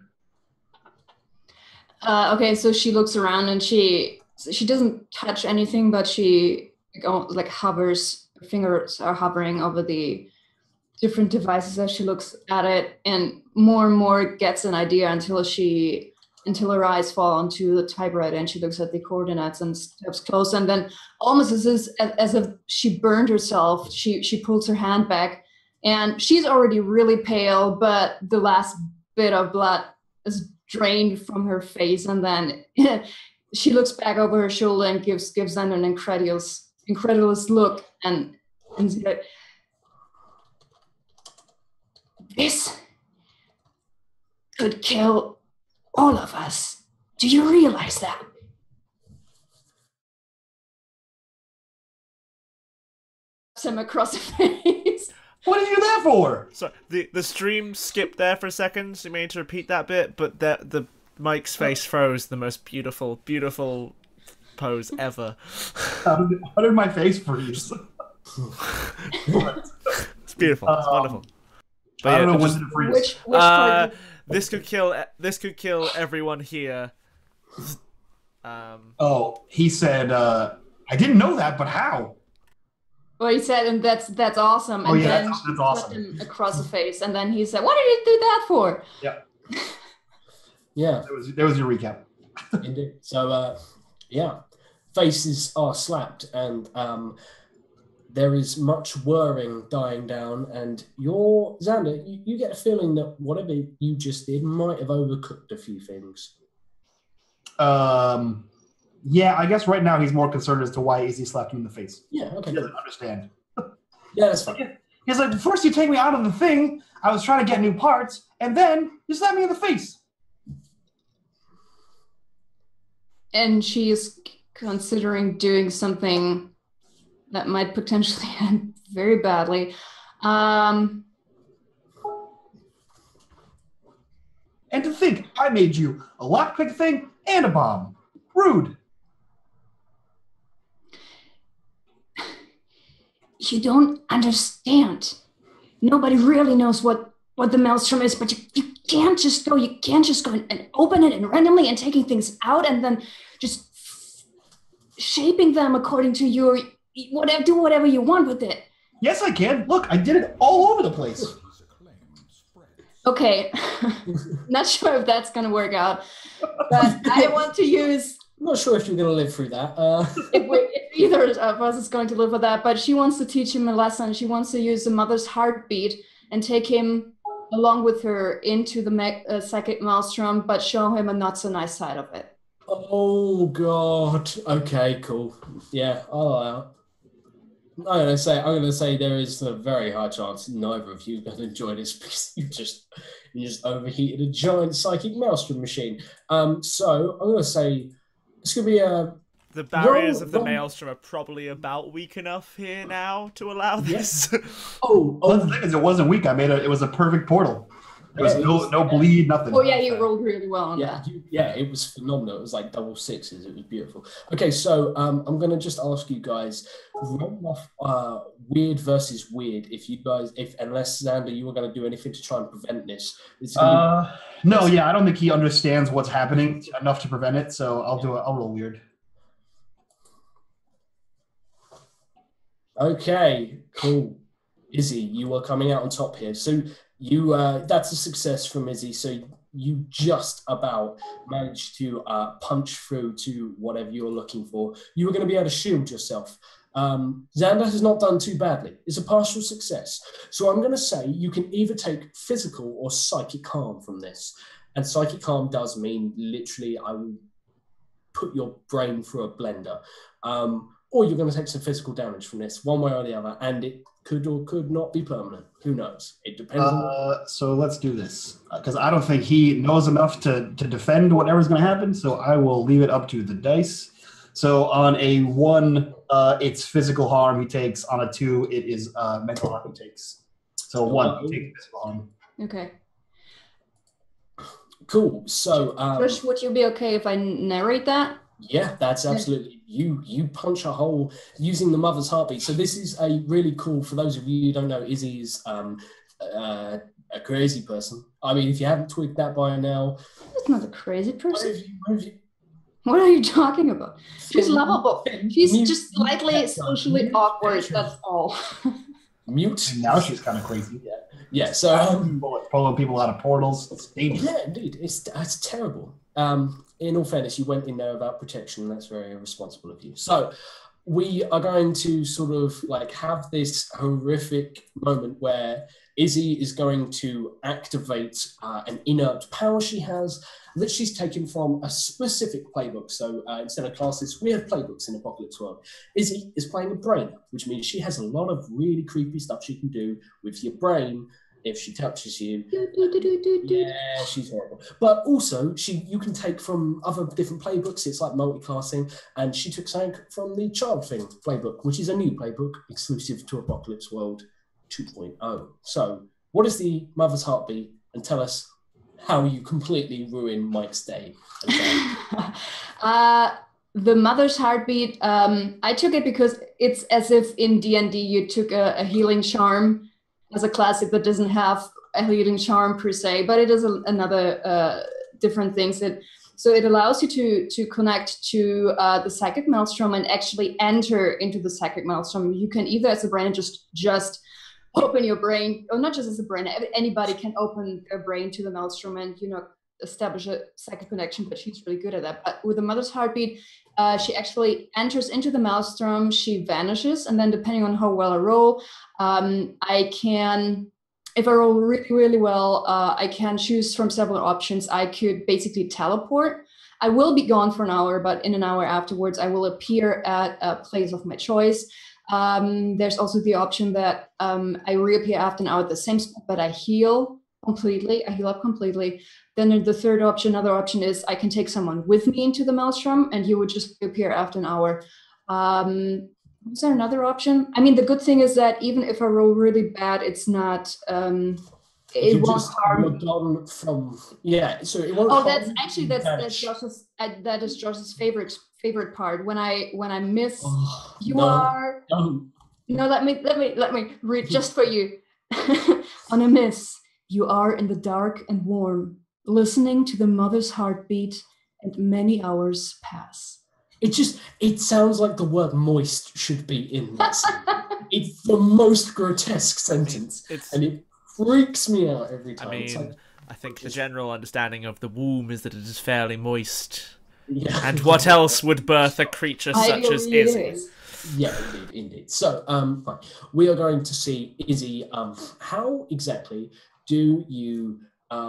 Okay, so she looks around and she doesn't touch anything, but she like hovers. Her fingers are hovering over the different devices as she looks at it, and more gets an idea until her eyes fall onto the typewriter and she looks at the coordinates and steps close, and then almost as if she burned herself, she pulls her hand back, and she's already really pale, but the last bit of blood is drained from her face, and then she looks back over her shoulder and gives them an incredulous look, and like, this could kill all of us. Do you realize that? Him across the face. What are you there for? So the stream skipped there for a second, so you may need to repeat that bit, but the Mike's face froze. The most beautiful pose ever. How did my face freeze? It's beautiful. It's wonderful. But I don't know just, when to freeze. Which part? this could kill everyone here. Oh, he said, I didn't know that, but how? Well, he said, and that's awesome. And Oh, yeah, then that's she awesome. slapped him across the face, and then he said, "What did you do that for?" Yeah, Yeah, there was your recap. indeed. So, yeah, faces are slapped, and there is much whirring dying down, and Xander, you get a feeling that whatever you just did might have overcooked a few things. Yeah, I guess right now he's more concerned as to why Izzy slapped him in the face. Yeah, okay. He doesn't understand. Yeah, that's fine. He's like, first you take me out of the thing, I was trying to get new parts, and then you slap me in the face. And she is considering doing something that might potentially end very badly. And to think, I made you a lockpick thing and a bomb. Rude. You don't understand. Nobody really knows what the maelstrom is, but you can't just go and open it and randomly and taking things out and then just shaping them according to your whatever, do whatever you want with it. Yes, I can. Look, I did it all over the place. Okay, not sure if that's gonna work out, but I want to use. I'm not sure if you're going to live through that. If either of us is going to live with that, but she wants to teach him a lesson. She wants to use the mother's heartbeat and take him along with her into the psychic maelstrom, but show him a not so nice side of it. Oh God. Okay, cool. Yeah, I'm gonna say there is a very high chance neither of you are gonna enjoy this because you just overheated a giant psychic maelstrom machine. So I'm gonna say it's gonna be the barriers of the maelstrom are probably about weak enough here now to allow this. Oh, Well, the thing is, it wasn't weak. It was a perfect portal. There was no bleed, nothing. Oh yeah, you rolled really well on that. It was phenomenal. It was like double sixes. It was beautiful. Okay, so I'm gonna just ask you guys, roll off weird versus weird. Unless Xander, you were gonna do anything to try and prevent this. No, I don't think he understands what's happening enough to prevent it. So I'll roll weird. Okay, cool. Izzy, you are coming out on top here. So you that's a success from Izzy. So you just about managed to punch through to whatever you're looking for. You were going to be able to shield yourself. Xander has not done too badly. It's a partial success. So I'm going to say you can either take physical or psychic harm from this. And psychic harm does mean literally I will put your brain through a blender. Or you're going to take some physical damage from this, one way or the other, and it could or could not be permanent. Who knows? It depends on... So let's do this, because I don't think he knows enough to defend whatever's going to happen, so I will leave it up to the dice. So on a 1, it's physical harm he takes. On a 2, it is mental harm he takes. So 1, he takes physical harm. Okay. Cool. So... Josh, would you be okay if I narrate that? Yeah, that's absolutely you punch a hole using the mother's heartbeat. So this is a really cool, for those of you who don't know, Izzy is a crazy person. I mean, if you haven't twigged that by now, that's not a crazy person. What are you talking about? She's lovable. She's just slightly socially awkward. That's all. Mute. And now she's kind of crazy. Yeah. So pulling people out of portals. It's dangerous. Yeah, indeed. It's terrible. In all fairness, you went in there without protection. That's very irresponsible of you. So we are going to sort of like have this horrific moment where Izzy is going to activate an inert power she has that she's taken from a specific playbook. So instead of classes, we have playbooks in Apocalypse World. Izzy is playing a brain, which means she has a lot of really creepy stuff she can do with your brain. If she touches you, yeah, she's horrible. But also, you can take from other different playbooks. It's like multi-classing, and she took something from the Child Thing playbook, which is a new playbook exclusive to Apocalypse World 2.0. So, what is the Mother's Heartbeat? And tell us how you completely ruin Mike's day. The Mother's Heartbeat, I took it because it's as if in D&D you took a healing charm as a classic that doesn't have a healing charm per se, but it is another different things. So it allows you to connect to the psychic maelstrom and actually enter into the psychic maelstrom. You can either as a brain just open your brain, or not just as a brain, anybody can open their brain to the maelstrom and, establish a psychic connection, but she's really good at that. But with the Mother's Heartbeat, she actually enters into the maelstrom, she vanishes, and then depending on how well I roll, I can, if I roll really, really well, I can choose from several options. I could basically teleport. I will be gone for an hour, but in an hour afterwards, I will appear at a place of my choice. There's also the option that I reappear after an hour at the same spot, but I heal completely. I heal up completely. Then the third option, another option is I can take someone with me into the maelstrom and he would just appear after an hour. Is there another option? I mean, the good thing is that even if I roll really bad, it's not, it won't harm. So it won't. Oh, that's actually, that's Josh's, that is Josh's favorite part. When I miss, no, let me read just for you. On a miss, you are in the dark and warm, listening to the Mother's Heartbeat, and many hours pass. It sounds like the word moist should be in this. It's the most grotesque sentence. And it freaks me out every time. I mean, I think the general understanding of the womb is that it is fairly moist. Yeah. And what else would birth a creature such as Izzy? Yeah, indeed. So, fine. We are going to see Izzy. How exactly do you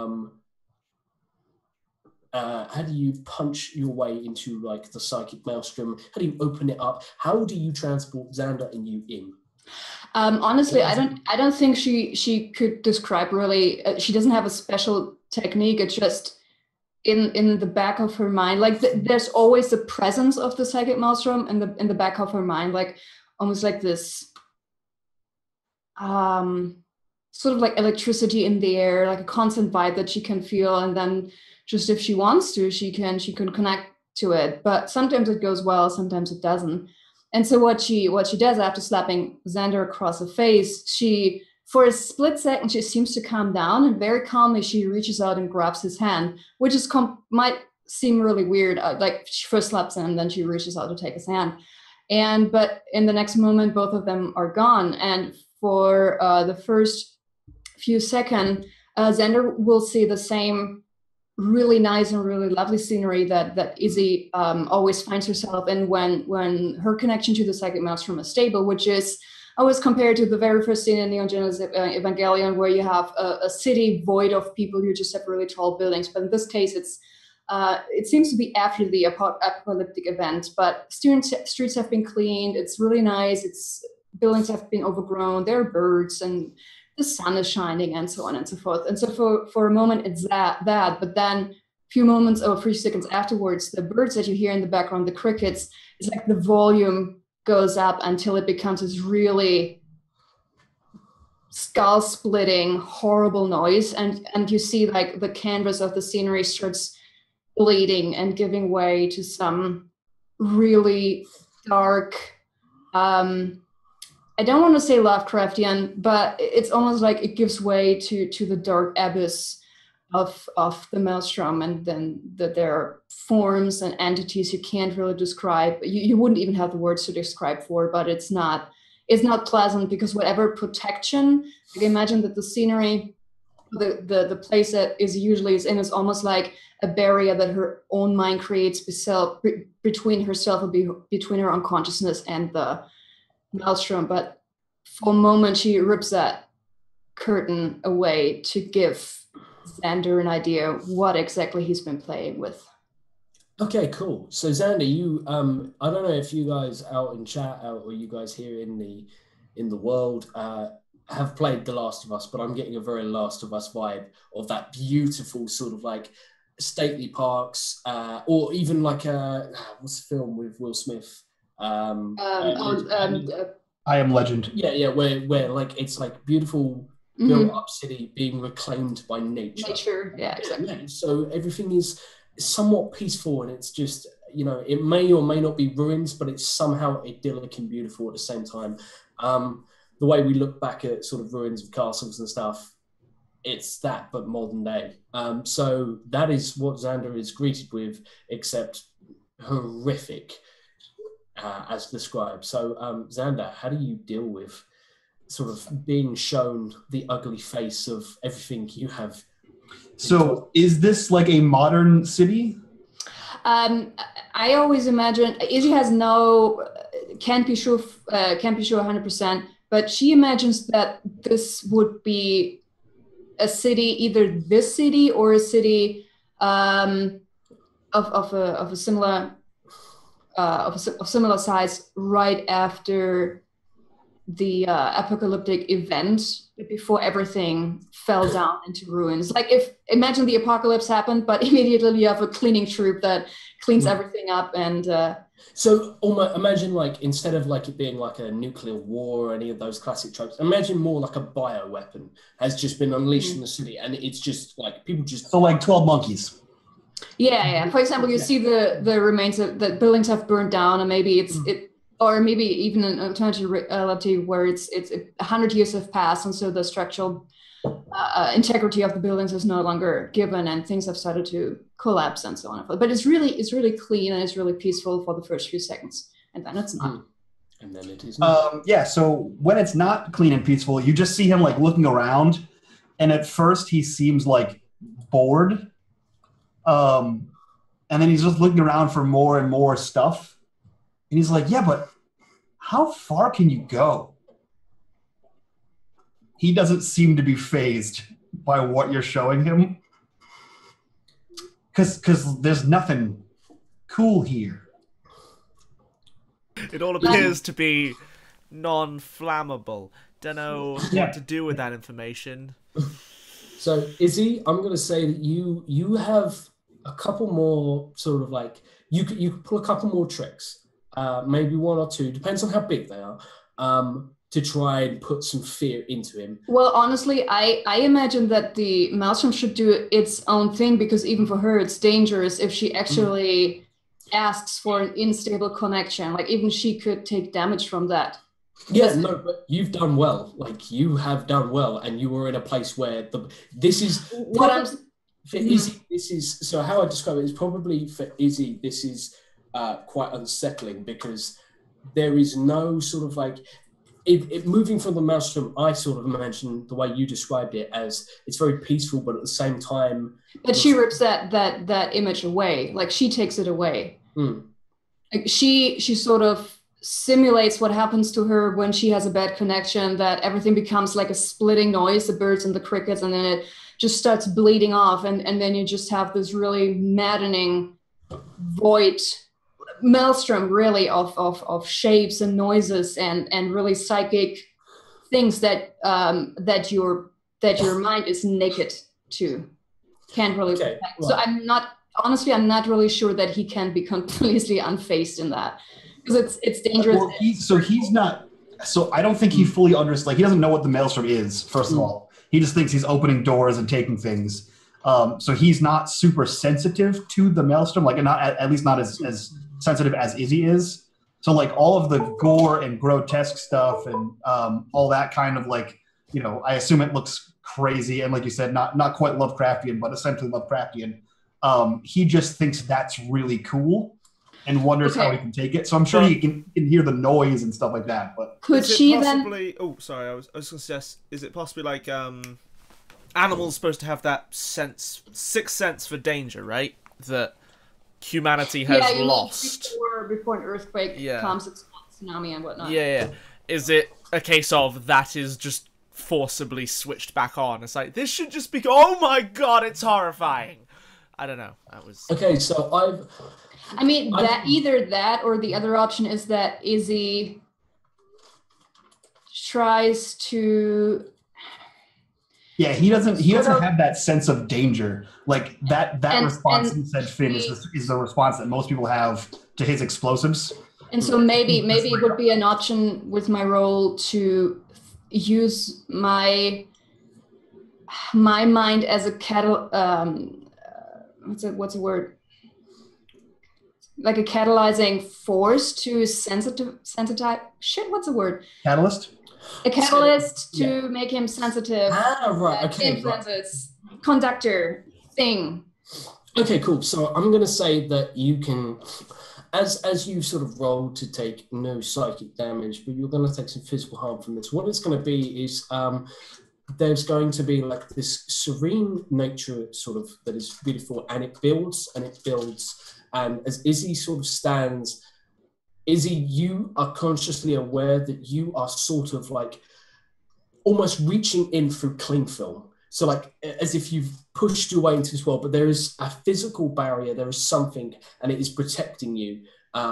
how do you punch your way into like the psychic maelstrom? How do you open it up? How do you transport Xander and you in? Honestly, I don't think she could describe really. She doesn't have a special technique. It's just in the back of her mind. Like there's always the presence of the psychic maelstrom in the back of her mind, like almost like this. sort of like electricity in the air, like a constant vibe that she can feel, and then just if she wants to, she can connect to it. But sometimes it goes well, sometimes it doesn't. And so what she does after slapping Xander across the face, she, for a split second, she seems to calm down, and very calmly she reaches out and grabs his hand, which is might seem really weird. Like she first slaps him, and then she reaches out to take his hand. But in the next moment, both of them are gone. And for the first few seconds, Xander will see the same really nice and really lovely scenery that Izzy always finds herself in when her connection to the psychic maelstrom is stable, which is always compared to the very first scene in Neon Genesis Evangelion, where you have a city void of people who just have really tall buildings. But in this case, it seems to be after the apocalyptic event, but streets have been cleaned. It's really nice. Buildings have been overgrown. There are birds, and the sun is shining, and so on and so forth. And so for a moment, it's that. But then a few moments or 3 seconds afterwards, the birds that you hear in the background, the crickets, it's like the volume goes up until it becomes this really skull-splitting, horrible noise. And you see like the canvas of the scenery starts bleeding and giving way to some really dark, I don't want to say Lovecraftian, but it's almost like it gives way to the dark abyss of the maelstrom, and then that there are forms and entities you can't really describe. You wouldn't even have the words to describe for, but it's not pleasant, because whatever protection, like imagine that the scenery, the place that is usually is in, is almost like a barrier that her own mind creates between herself and between her unconsciousness and the maelstrom. But for a moment she rips that curtain away to give Xander an idea what exactly he's been playing with. Okay, cool. So Xander, you I don't know if you guys out in chat or you guys here in the world have played The Last of Us, but I'm getting a very Last of Us vibe of that beautiful sort of like stately parks, or even like what's the film with Will Smith? I Am Legend. Yeah, where like it's like beautiful built up city being reclaimed by nature. Yeah, exactly. Yeah, so everything is somewhat peaceful, and it's just, you know, it may or may not be ruins, but it's somehow idyllic and beautiful at the same time. The way we look back at sort of ruins of castles and stuff, it's that, but modern day. So that is what Xander is greeted with, except horrific, as described. So Xander, how do you deal with sort of being shown the ugly face of everything you have? So is this like a modern city? I always imagine Izzy can't be sure 100%, but she imagines that this would be a city, either this city or a city of a similar size, right after the apocalyptic event, before everything fell down into ruins. Like, imagine the apocalypse happened, but immediately you have a cleaning troop that cleans everything up. And so almost imagine, like, instead of like it being like a nuclear war or any of those classic tropes, imagine more like a bioweapon has just been unleashed in the city, and it's just like people just so like 12 monkeys. Yeah. For example, you see the remains of the buildings have burned down, and maybe or maybe even an alternative reality where it's 100 years have passed, and so the structural integrity of the buildings is no longer given, and things have started to collapse and so on. But it's really clean, and it's really peaceful for the first few seconds, and then it's not. And then it is. Yeah. So when it's not clean and peaceful, you just see him like looking around, and at first he seems like bored, and then he's just looking around for more and more stuff, and he's like, "Yeah, but how far can you go?" He doesn't seem to be fazed by what you're showing him, because there's nothing cool here. It all appears to be non-flammable. Don't know what to do with that information. So, Izzy, I'm going to say that you have a couple more sort of like you could pull a couple more tricks, maybe one or two, depends on how big they are. to try and put some fear into him. Well, honestly, I imagine that the Maelstrom should do its own thing, because even for her, it's dangerous if she actually asks for an unstable connection. Like, even she could take damage from that. Yeah, no, but you've done well. Like, you have done well, and you were in a place where this is what I'm. For Izzy. This is so how I describe it is probably for Izzy. This is quite unsettling because there is no sort of like. It moving from the Maelstrom, I sort of imagine the way you described it as it's very peaceful, but at the same time. But she rips that image away. Like, she takes it away. Like, she sort of simulates what happens to her when she has a bad connection. That everything becomes like a splitting noise, the birds and the crickets, and then it just starts bleeding off, and then you just have this really maddening void. Maelstrom really of shapes and noises and really psychic things that that your mind is naked to, can't really protect. Right. So I'm not really sure that he can be completely unfazed in that, because it's dangerous. Well, he's not. So I don't think he fully understands. Like, he doesn't know what the Maelstrom is. First of all, he just thinks he's opening doors and taking things. So he's not super sensitive to the Maelstrom. Like, not at least not as sensitive as Izzy is. So like all of the gore and grotesque stuff and all that kind of like, I assume it looks crazy and like you said, not quite Lovecraftian, but essentially Lovecraftian. He just thinks that's really cool and wonders how he can take it. So I'm sure he can hear the noise and stuff like that. But could she possibly, then? Oh, sorry, I was going to suggest. Is it possibly like animals supposed to have that sixth sense for danger, right? That humanity has lost before an earthquake comes, it's tsunami and whatnot. Yeah. Is it a case of that is just forcibly switched back on? It's like, this should just be. Oh my god, it's horrifying. I don't know. That was okay. So either that or the other option is that Izzy tries to. Yeah, he doesn't have that sense of danger. Like that response you said, Finn, is the response that most people have to his explosives. And so maybe it would be an option with my role to use my mind as a what's a word? Like a catalyzing force to sensitize. Shit, what's the word? Catalyst? A catalyst to make him sensitive. Right. Okay. Influences. Right. Conductor thing. Okay, cool. So I'm going to say that you can, as you sort of roll to take no psychic damage, but you're going to take some physical harm from this. What it's going to be is there's going to be like this serene nature sort of that is beautiful, and it builds and it builds. And as Izzy sort of stands, Izzy, you are consciously aware that you are sort of like almost reaching in through cling film. So like as if you've pushed your way into this world, but there is a physical barrier, there is something, and it is protecting you.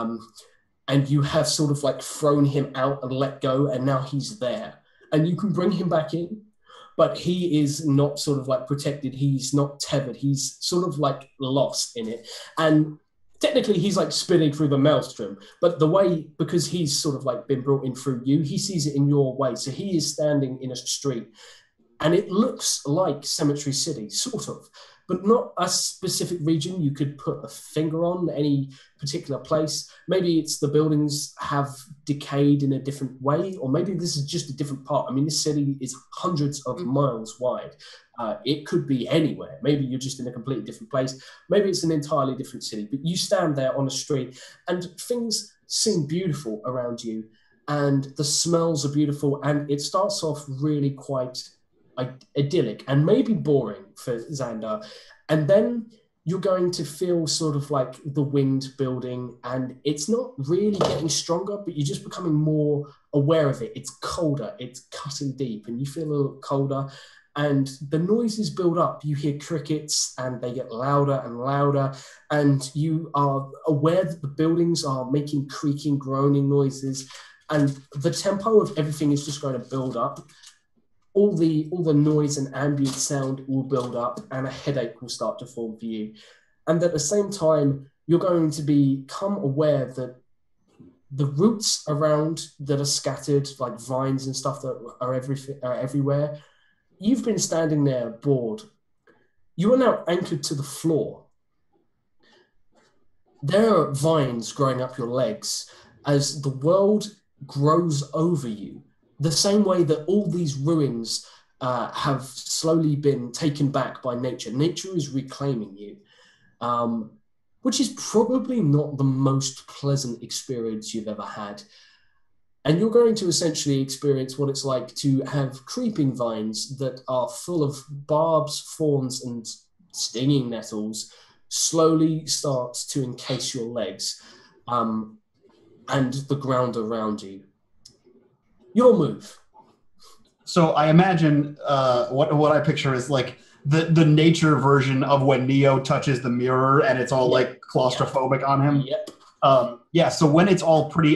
And you have sort of like thrown him out and let go, and now he's there. And you can bring him back in, but he is not sort of like protected. He's not tethered. He's sort of like lost in it. And technically he's like spinning through the maelstrom, but the way, because he's sort of like been brought in through you, he sees it in your way. So he is standing in a street and it looks like Cemetery City, sort of, but not a specific region you could put a finger on, any particular place. Maybe it's the buildings have decayed in a different way, or maybe this is just a different part. I mean, this city is hundreds of miles wide. It could be anywhere. Maybe you're just in a completely different place. Maybe it's an entirely different city, but you stand there on a street and things seem beautiful around you and the smells are beautiful, and it starts off really quite idyllic and maybe boring for Xander. And then you're going to feel sort of like the wind building, and it's not really getting stronger, but you're just becoming more aware of it. It's colder, it's cutting deep, and you feel a little colder. And the noises build up. You hear crickets and they get louder and louder. And you are aware that the buildings are making creaking, groaning noises. And the tempo of everything is just going to build up. All the noise and ambient sound will build up, and a headache will start to form for you. And at the same time, you're going to become aware that the roots around that are scattered, like vines and stuff that are everywhere. You've been standing there bored. You are now anchored to the floor. There are vines growing up your legs as the world grows over you, the same way that all these ruins have slowly been taken back by nature. Nature is reclaiming you, which is probably not the most pleasant experience you've ever had. And you're going to essentially experience what it's like to have creeping vines that are full of barbs, thorns, and stinging nettles slowly start to encase your legs and the ground around you. Your move. So I imagine what I picture is like the nature version of when Neo touches the mirror and it's all like claustrophobic on him. Yep. So when it's all pretty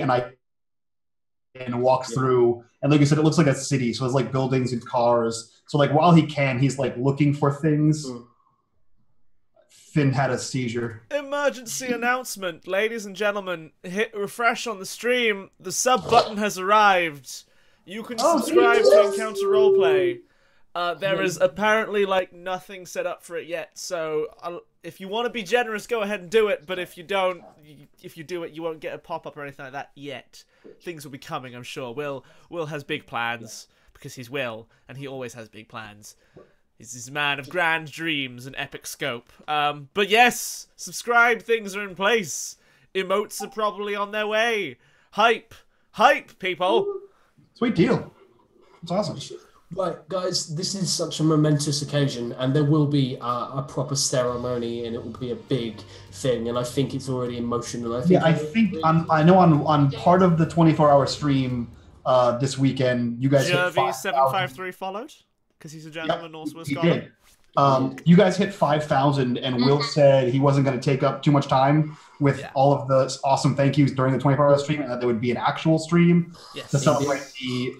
and walks through, and like you said, it looks like a city. So it's like buildings and cars. So like while he's like looking for things. Finn had a seizure. Emergency announcement, ladies and gentlemen. Hit refresh on the stream. The sub button has arrived. You can subscribe to Encounter Roleplay. There is apparently like nothing set up for it yet, so if you want to be generous, go ahead and do it. But if you don't, if you do it, you won't get a pop-up or anything like that yet. Things will be coming, I'm sure. Will has big plans because he's Will, and he always has big plans. He's a man of grand dreams and epic scope. But yes, subscribe. Things are in place. Emotes are probably on their way. Hype, people. Sweet deal. It's awesome. Right, guys, this is such a momentous occasion, and there will be a proper ceremony, and it will be a big thing. And I think it's already in motion. And I think I know on part of the 24-hour stream this weekend, you guys hit 753 followed because he's a gentleman, Northwest scholar. Did. You guys hit 5,000, and Will said he wasn't going to take up too much time with all of the awesome thank yous during the 24-hour stream, and that there would be an actual stream to celebrate the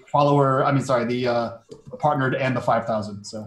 partnered and the 5,000. So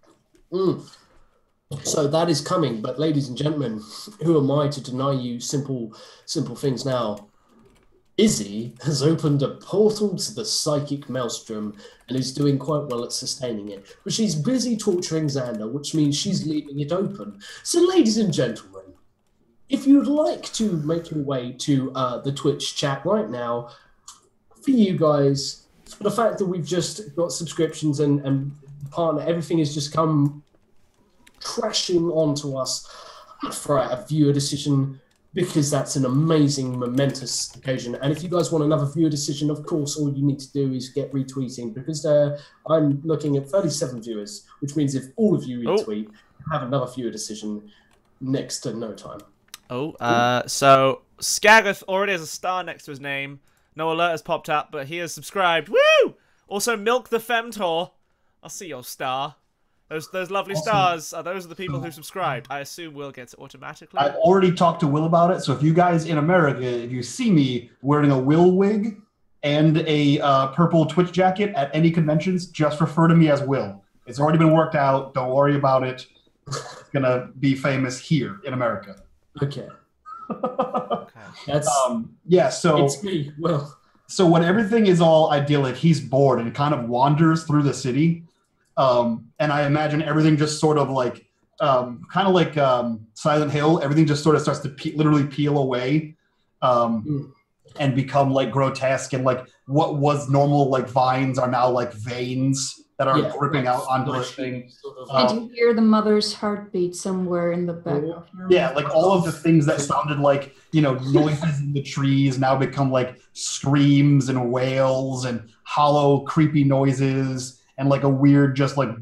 that is coming. But ladies and gentlemen, who am I to deny you simple things now? Izzy has opened a portal to the psychic maelstrom and is doing quite well at sustaining it. But she's busy torturing Xander, which means she's leaving it open. So ladies and gentlemen, if you'd like to make your way to the Twitch chat right now, for you guys, for the fact that we've just got subscriptions and partner, everything has just come crashing onto us for a viewer decision, because that's an amazing, momentous occasion. And if you guys want another viewer decision, of course, all you need to do is get retweeting, because I'm looking at 37 viewers, which means if all of you retweet, you have another viewer decision next to no time. So Skagath already has a star next to his name. No alert has popped up, but he has subscribed. Woo! Also, Milk the Femtor. I'll see your star. Those lovely stars, those are the people who subscribed. I assume Will gets it automatically. I've already talked to Will about it, so if you guys in America, if you see me wearing a Will wig and a purple Twitch jacket at any conventions, just refer to me as Will. It's already been worked out. Don't worry about it. It's going to be famous here in America. Okay. That's so it's me, Will. So when everything is all idyllic, he's bored and kind of wanders through the city. And I imagine everything just sort of like, kind of like Silent Hill, everything just sort of starts to literally peel away and become like grotesque, and like what was normal like vines are now like veins that are gripping out onto this thing. And you hear the mother's heartbeat somewhere in the back. Like all of the things that sounded like, noises in the trees now become like screams and wails and hollow, creepy noises. And like a weird, just like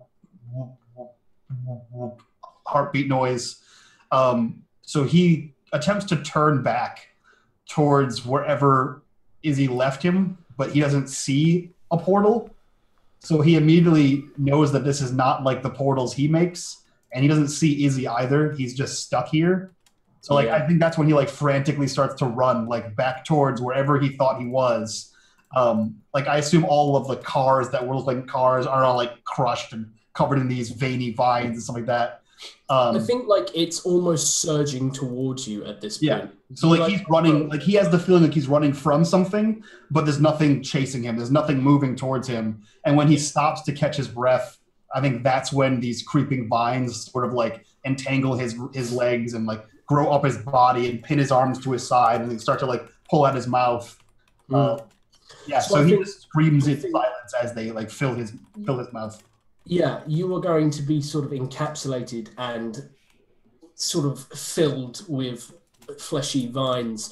heartbeat noise. So he attempts to turn back towards wherever Izzy left him, but he doesn't see a portal. So he immediately knows that this is not like the portals he makes, and he doesn't see Izzy either. He's just stuck here. So like I think that's when he like frantically starts to run like back towards wherever he thought he was. Like I assume all of the cars that were looking like cars are all like crushed and covered in these veiny vines and stuff like that. I think like it's almost surging towards you at this point. Yeah. So like he's running, like he has the feeling like he's running from something, but there's nothing chasing him. There's nothing moving towards him. And when he stops to catch his breath, I think that's when these creeping vines sort of like entangle his legs and like grow up his body and pin his arms to his side and then start to like pull out his mouth. So he just screams in silence as they like fill his mouth. Yeah, you are going to be sort of encapsulated and sort of filled with fleshy vines.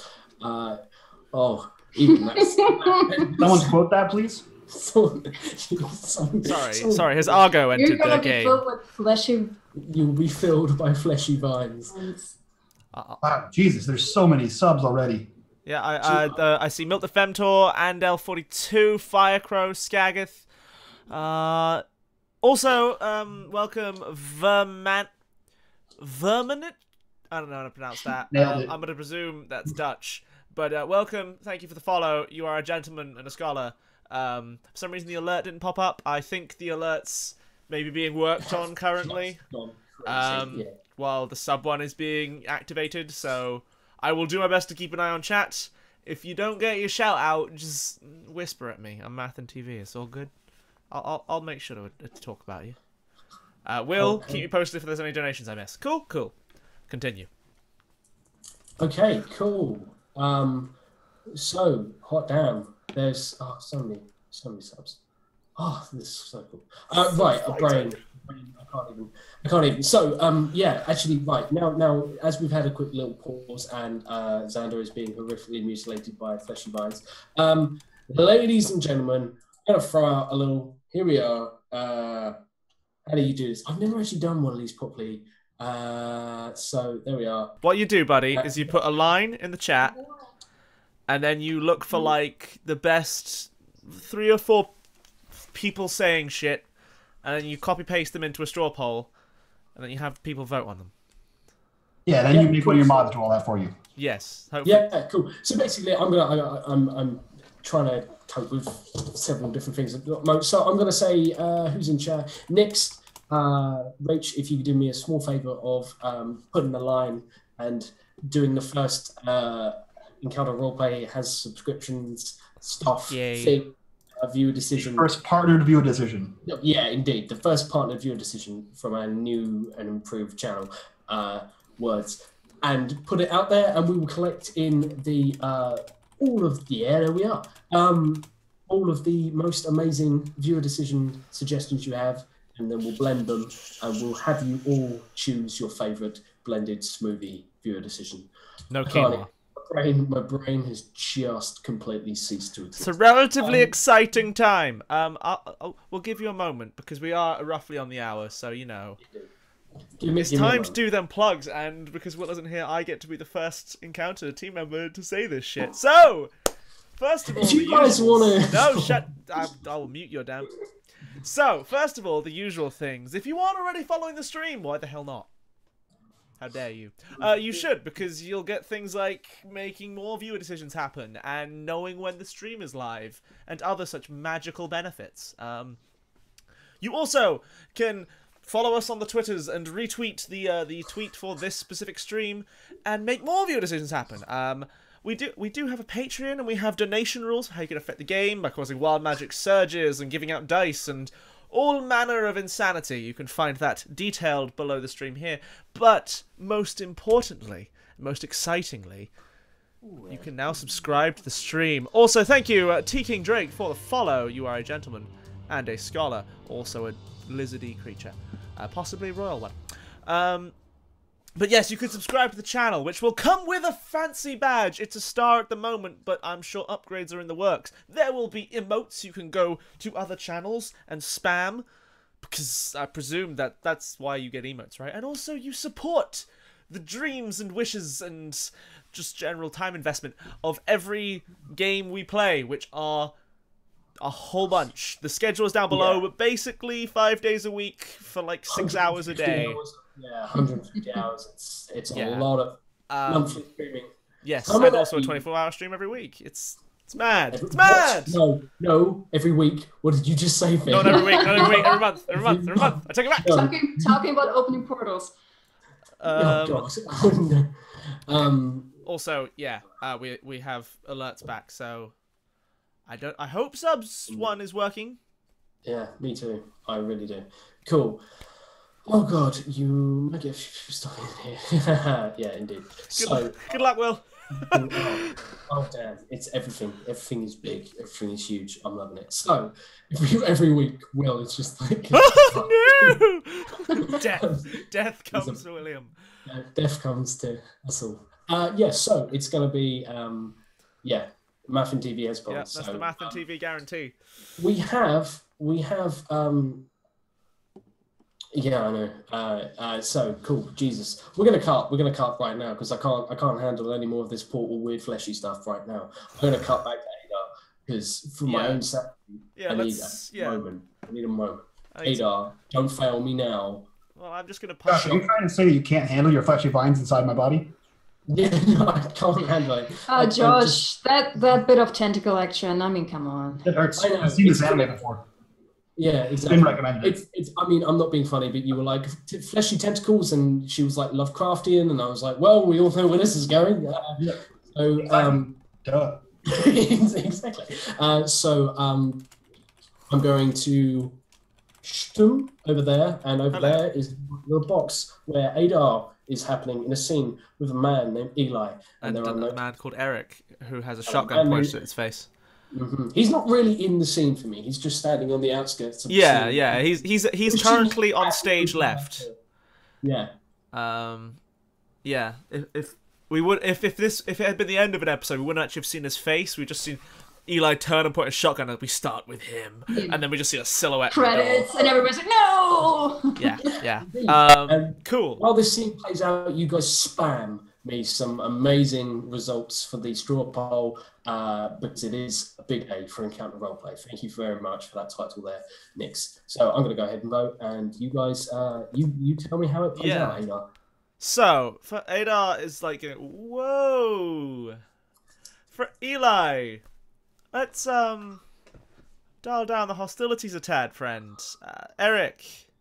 Even that's... Someone quote that, please. Sorry, his Argo entered the game. You're gonna be filled with fleshy... You'll be filled by fleshy vines. Wow, Jesus, there's so many subs already. Yeah, I see Milt the Femtor, Andel42, Firecrow, Skagath. Also, welcome Vermanit. I don't know how to pronounce that. I'm going to presume that's Dutch. But welcome, thank you for the follow. You are a gentleman and a scholar. For some reason the alert didn't pop up. I think the alert's maybe being worked on currently. While the sub one is being activated. So I will do my best to keep an eye on chat. If you don't get your shout out, just whisper at me. I'm Math and TV. It's all good. I'll make sure to talk about you. Will keep you posted if there's any donations I miss. Cool. Continue. Okay, cool. So hot damn. There's so many subs. This is so cool. Right, a brain. I can't even. So actually, right now, as we've had a quick little pause and Xander is being horrifically mutilated by fleshy vines. Ladies and gentlemen, I'm gonna throw out a little. Here we are. How do you do this? I've never actually done one of these properly. So there we are. What you do, buddy, is you put a line in the chat, and then you look for like the best 3 or 4 people saying shit, and then you copy paste them into a straw poll, and then you have people vote on them. Yeah, then you make one of your mods do all that for you. Yes. Hopefully. Yeah, cool. So basically, I'm trying to cope with several different things. So I'm gonna say who's in chat. Nix, Rach, if you could do me a small favor of putting the line and doing the first Encounter Roleplay has subscriptions stuff thing. A viewer decision. First partnered viewer decision. Yeah, indeed. The first partnered viewer decision from our new and improved channel. Words. And put it out there, and we will collect in the there we are. All of the most amazing viewer decision suggestions you have, and then we'll blend them, and we'll have you all choose your favorite blended smoothie viewer decision. No quinoa. My brain has just completely ceased to exist. It's a relatively exciting time. We'll give you a moment because we are roughly on the hour, so you know. It's time to do them plugs, and because Will isn't here, I get to be the first Encounter team member to say this shit. So, first of all, you guys want to... No, shut... I'll mute your damn... So, first of all, the usual things. If you aren't already following the stream, why the hell not? How dare you? You should, because you'll get things like making more viewer decisions happen, and knowing when the stream is live, and other such magical benefits. You also can... follow us on the Twitters and retweet the tweet for this specific stream and make more viewer decisions happen. We do have a Patreon, and we have donation rules for how you can affect the game by causing wild magic surges and giving out dice and all manner of insanity. You can find that detailed below the stream here. But most importantly, most excitingly, you can now subscribe to the stream. Also, thank you, T. King Drake, for the follow. You are a gentleman and a scholar, also a lizardy creature, possibly a royal one. But yes, you can subscribe to the channel, which will come with a fancy badge. It's a star at the moment, but I'm sure upgrades are in the works. There will be emotes. You can go to other channels and spam, because I presume that that's why you get emotes, right? And also you support the dreams and wishes and just general time investment of every game we play, which are a whole bunch. The schedule is down below, but basically 5 days a week for like 6 hours a day. Yeah, 150 hours. It's a lot of monthly streaming. Yes, and also a 24-hour stream every week. It's It's mad. Every, It's mad. What? No. Every week. What did you just say, Finn? Not every week. Not every week. Every month. Every month. Every month. I take it back. No. Talking about opening portals. Oh God. Also, yeah, we have alerts back, so I hope subs one is working. Yeah, me too. I really do. Cool. Oh God, you might get stuff in here. Yeah, indeed. Good luck, Will. Oh damn, it's everything. Everything is big. Everything is huge. I'm loving it. So every week, Will is just like, oh no! Death comes to William. Death comes to us all. Yeah, so it's gonna be Math and TV has Yeah, that's the Math and TV guarantee. We have yeah, I know. So cool, Jesus. We're gonna cut right now because I can't handle any more of this portal weird fleshy stuff right now. I'm gonna cut back to Adar because for my own sanity, I need a moment. Adar, don't fail me now. Well, I'm just gonna punch. Josh, are you trying to say that you can't handle your fleshy vines inside my body? Yeah, no, I can't handle it. Josh, that bit of tentacle action. I mean, come on. It hurts. I know. I've seen this anime before. Yeah, exactly. Been recommended. It's. I mean, I'm not being funny, but you were like fleshy tentacles, and she was like Lovecraftian, and I was like, well, we all know where this is going. So, Duh. exactly. I'm going to Shtum over there, and over there is the box where Adar is happening in a scene with a man named Eli, and there are a man called Eric who has a shotgun pointed at his face. Mm-hmm. He's not really in the scene for me. He's just standing on the outskirts of the scene. Yeah. He's currently on stage left. Yeah. Yeah. If it had been the end of an episode, we wouldn't actually have seen his face. We'd just seen Eli turn and point a shotgun, and we start with him, and then we just see a silhouette. Credits, and everybody's like, no. Yeah. Cool. While this scene plays out, you guys spam me some amazing results for the straw poll because it is a big day for Encounter Roleplay. Thank you very much for that title there, Nix. So I'm going to go ahead and vote, and you guys, you tell me how it plays out, Adar. So for Adar is like, whoa. For Eli, let's dial down the hostilities a tad, friend. Eric.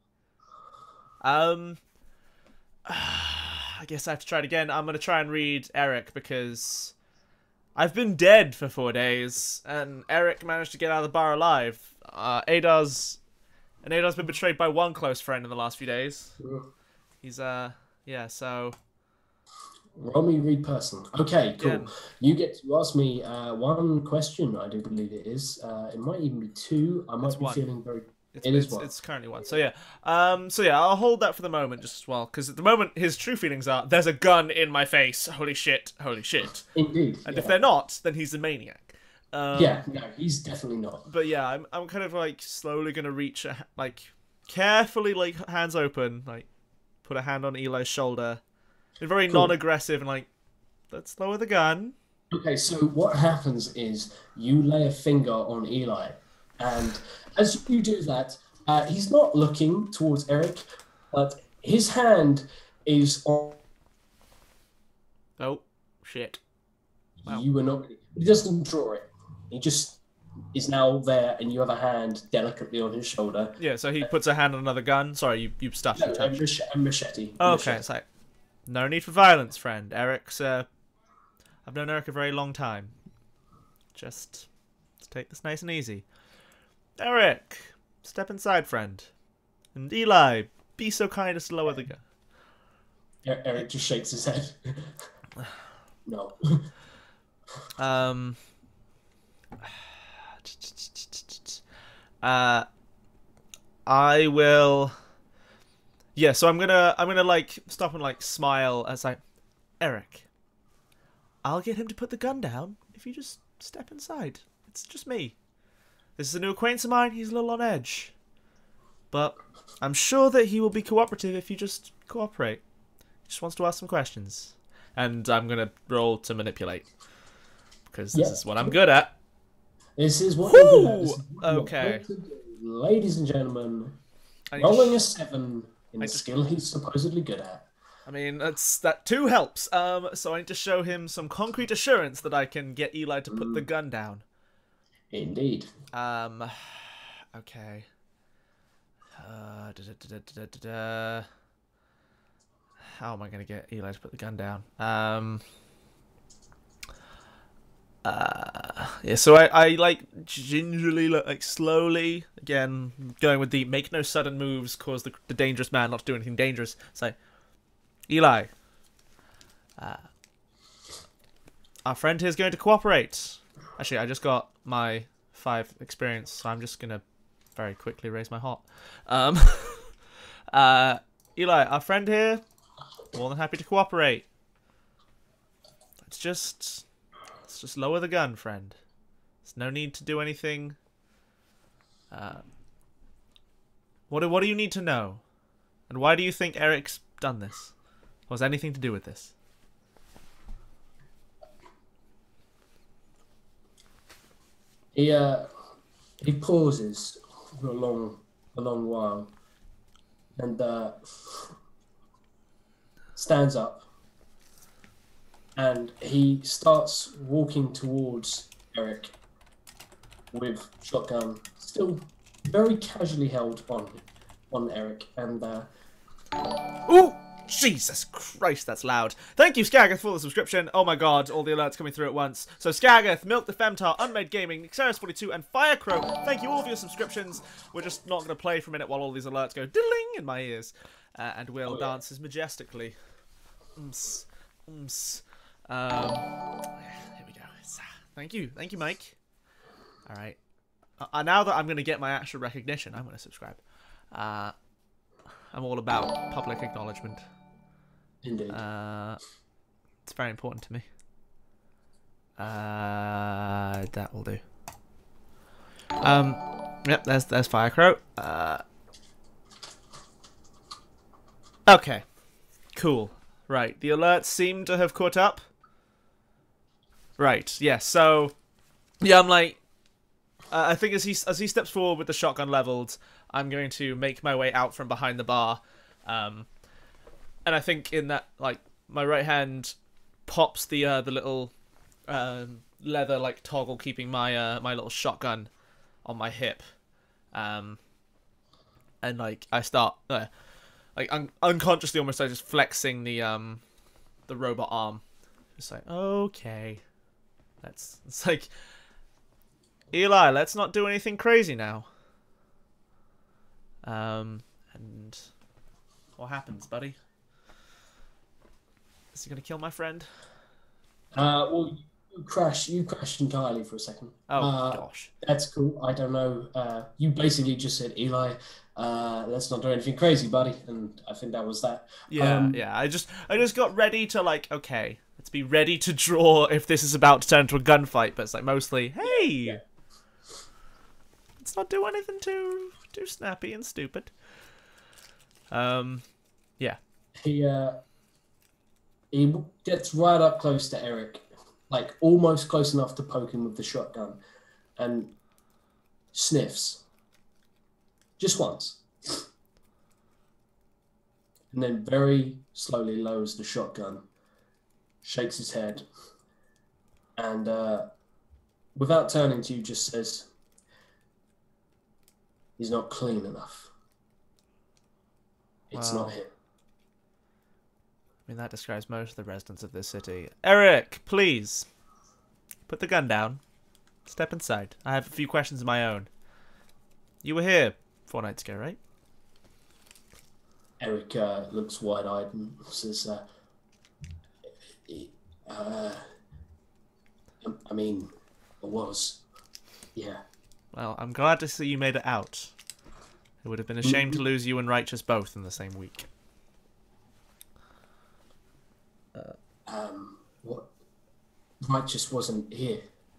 I guess I have to try it again. I'm going to try and read Eric because I've been dead for 4 days and Eric managed to get out of the bar alive. Adar's been betrayed by one close friend in the last few days. He's, so... Roll me read person. Okay, cool. Yeah. You get to ask me one question, I do believe it is. It might even be two. I might be feeling very... It's currently one. So yeah. I'll hold that for the moment just as well, because at the moment his true feelings are there's a gun in my face. Holy shit. Indeed. And if they're not, then he's a maniac. No, he's definitely not. But yeah, I'm kind of like slowly gonna reach, carefully, hands open, put a hand on Eli's shoulder, and very non-aggressive, and let's lower the gun. Okay, so what happens is you lay a finger on Eli, and as you do that, he's not looking towards Eric, but his hand is on... Oh, shit. Wow. You were not... He doesn't draw it. He just is now there, and you have a hand delicately on his shoulder. Yeah, so he puts a hand on another gun. Sorry, you stuffed it. A machete. Oh, okay, it's like, no need for violence, friend. Eric's, I've known Eric a very long time. Just let's take this nice and easy. Eric, step inside, friend. And Eli, be so kind as to lower the gun. Eric just shakes his head. No. I will. Yeah, so I'm gonna stop and smile as Eric, I'll get him to put the gun down if you just step inside. It's just me. This is a new acquaintance of mine. He's a little on edge, but I'm sure that he will be cooperative if you just cooperate. He just wants to ask some questions, and I'm gonna roll to manipulate because this is what I'm good at. This is what you're good at. This is what okay. Ladies and gentlemen, rolling a 7 in the skill he's supposedly good at. I mean, that too helps. So I need to show him some concrete assurance that I can get Eli to put the gun down. Indeed. Okay. How am I going to get Eli to put the gun down? Yeah, so I like gingerly, like slowly, again, going with the make no sudden moves, cause the dangerous man not to do anything dangerous. Say, Eli, our friend here is going to cooperate. Actually, I just got my 5 experience, so I'm just gonna very quickly raise my heart. Eli, our friend here, more than happy to cooperate. Let's just lower the gun, friend. There's no need to do anything. What do you need to know? And why do you think Eric's done this? Or has anything to do with this? He pauses for a long while, and stands up, and he starts walking towards Eric with shotgun still very casually held on Eric, and Ooh! Jesus Christ, that's loud. Thank you, Skagath, for the subscription. Oh my god, all the alerts coming through at once. So Skagath, Milk the Femtar, Unmade Gaming, Xeris42, and Firecrow, thank you all for your subscriptions. We're just not going to play for a minute while all these alerts go diddling in my ears. And Will dances majestically. Here we go. Thank you, Mike. Alright. Now that I'm going to get my actual recognition, I'm going to subscribe. I'm all about public acknowledgement. indeed. It's very important to me. That will do. Yep, there's Firecrow. Okay. Cool. Right, the alerts seem to have caught up. Right, yeah, so... Yeah, I'm like... I think as he steps forward with the shotgun leveled, I'm going to make my way out from behind the bar. And I think in that, like, my right hand pops the little leather, like, toggle keeping my my little shotgun on my hip. And, like, I start... like unconsciously, almost, I just flexing the robot arm, just like, okay, it's like, Eli, let's not do anything crazy now. And what happens, buddy? Is he gonna kill my friend? Well, you crashed entirely for a second. Oh gosh, that's cool. I don't know. You basically just said, Eli, let's not do anything crazy, buddy, and I think that was that. Yeah, yeah. I just got ready to, like, okay, let's be ready to draw if this is about to turn into a gunfight. But it's like mostly, hey, let's not do anything too snappy and stupid. Yeah. He gets right up close to Eric, like almost close enough to poke him with the shotgun, and sniffs. Just once. And then very slowly lowers the shotgun, shakes his head, and without turning to you, just says, he's not clean enough. It's not him. I mean, that describes most of the residents of this city. Eric, please. Put the gun down. Step inside. I have a few questions of my own. You were here 4 nights ago, right? Eric looks wide-eyed and says, I mean, I was. Yeah. Well, I'm glad to see you made it out. It would have been a shame to lose you and Righteous both in the same week. What? Righteous wasn't here.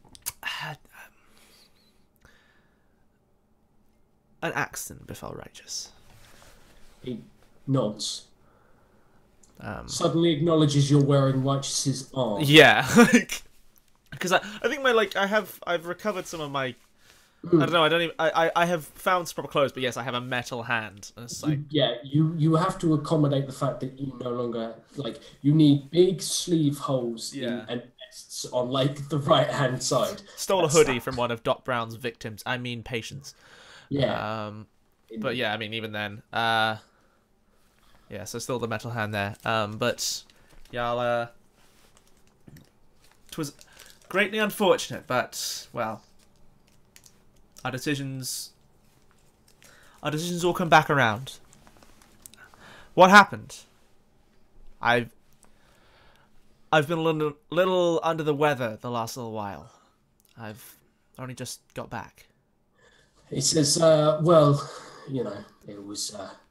An accident befell Righteous. He nods. Suddenly acknowledges you're wearing Righteous's arm. Yeah, because I think I've recovered some of my I don't know. I don't even. I have found proper clothes, but yes, I have a metal hand. And it's like you have to accommodate the fact that you no longer like you need big sleeve holes and vests on like the right hand side. Stole a hoodie from one of Doc Brown's victims. I mean, patients. Yeah. But yeah, I mean, even then, yeah. So still the metal hand there. But yeah, it was greatly unfortunate, but well. Our decisions all come back around. What happened? I've been a little under the weather the last little while. I've only just got back. He says, well, you know, it was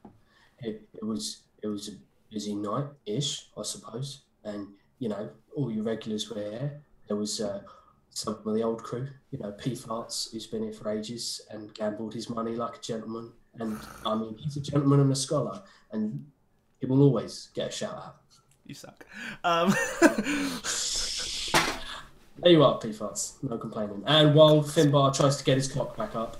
a busy night-ish, I suppose, and you know, all your regulars were here. There was some of the old crew, you know, P Farts, who's been here for ages and gambled his money like a gentleman. And I mean, he's a gentleman and a scholar, and he will always get a shout out. You suck. There you are, P Farts, no complaining. And while Finbar tries to get his clock back up,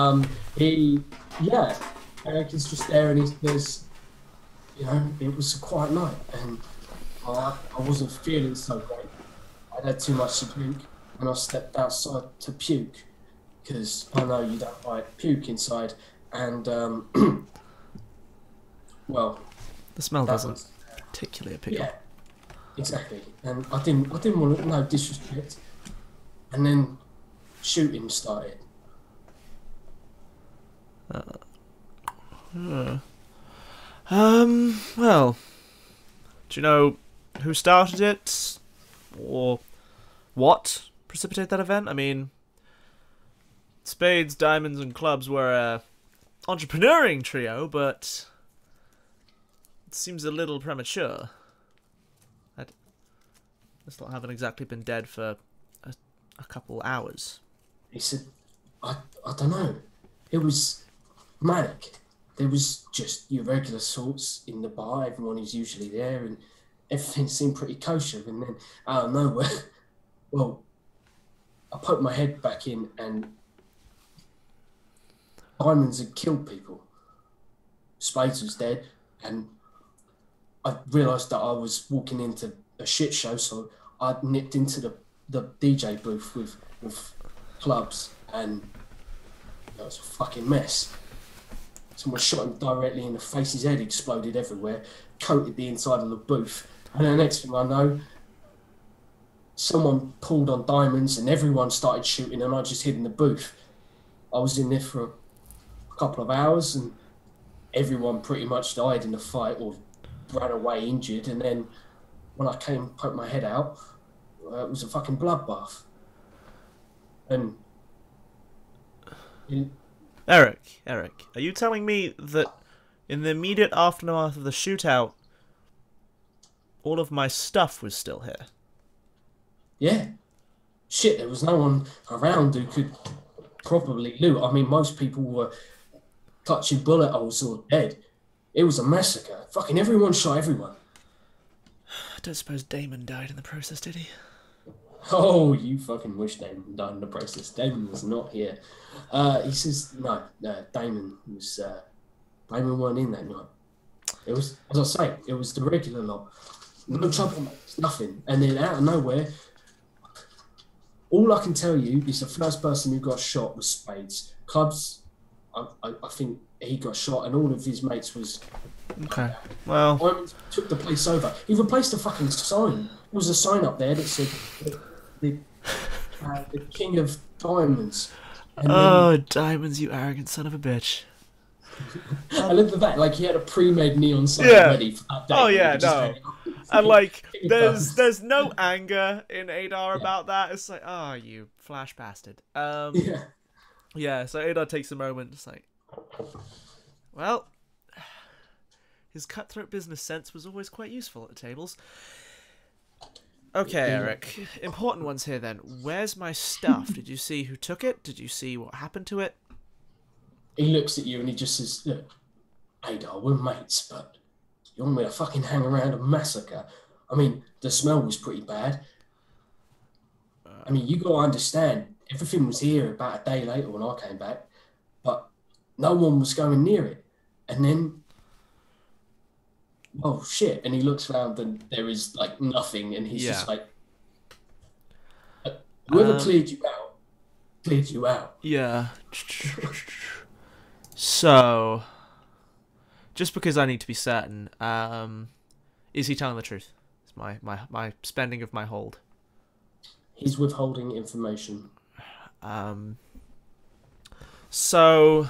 Eric is just there and there's, you know, it was a quiet night and I wasn't feeling so great. I'd had too much to drink. And I stepped outside to puke because I know you don't like puke inside. And well, the smell doesn't particularly appeal. Yeah, exactly. And I didn't want to, no disrespect. And then shooting started. Well, do you know who started it or what precipitated that event? I mean, spades, diamonds, and clubs were a entrepreneuring trio, but it seems a little premature. This lot haven't exactly been dead for a couple hours. He said, I don't know. It was manic. There was just your regular sorts in the bar, everyone who's usually there, and everything seemed pretty kosher. And then out of nowhere, well, I poked my head back in and diamonds had killed people. Spades was dead, and I realised that I was walking into a shit show, so I nipped into the DJ booth with clubs, and it was a fucking mess. Someone shot him directly in the face, his head exploded everywhere, coated the inside of the booth, and the next thing I know, someone pulled on diamonds and everyone started shooting and I just hid in the booth. I was in there for a couple of hours and everyone pretty much died in the fight or ran away injured, and then when I poked my head out, it was a fucking bloodbath. And Eric, are you telling me that in the immediate aftermath of the shootout, all of my stuff was still here? Yeah. Shit, there was no one around who could properly loot. I mean, most people were clutching bullet holes or dead. It was a massacre. Fucking everyone shot everyone. I don't suppose Damon died in the process, did he? Oh, you fucking wish Damon died in the process. Damon was not here. He says, no, Damon weren't in that night. It was, as I say, it was the regular lot. No troublemakers, nothing. And then out of nowhere, all I can tell you is the first person who got shot was Spades. Clubs, I think he got shot and all of his mates was... Okay, well... Diamonds took the place over. He replaced the fucking sign. There was a sign up there that said the King of Diamonds. And then, diamonds, you arrogant son of a bitch. I looked at that, like he had a pre-made neon sign ready for that day. Oh yeah, no. And like, there's no anger in Adar about that. It's like, oh, you flash bastard. Yeah. So Adar takes a moment, just like, well, his cutthroat business sense was always quite useful at the tables. Okay, Eric. Important ones here then. Where's my stuff? Did you see who took it? Did you see what happened to it? He looks at you and he just says, look, Adar, we're mates, but you want me to fucking hang around a massacre? I mean, the smell was pretty bad. I mean, you got to understand, everything was here about a day later when I came back, but no one was going near it. And then, oh shit! And he looks around and there is like nothing, and he's just like, whoever cleared you out. Yeah. So, just because I need to be certain, is he telling the truth? It's my spending of my hold. He's withholding information. So,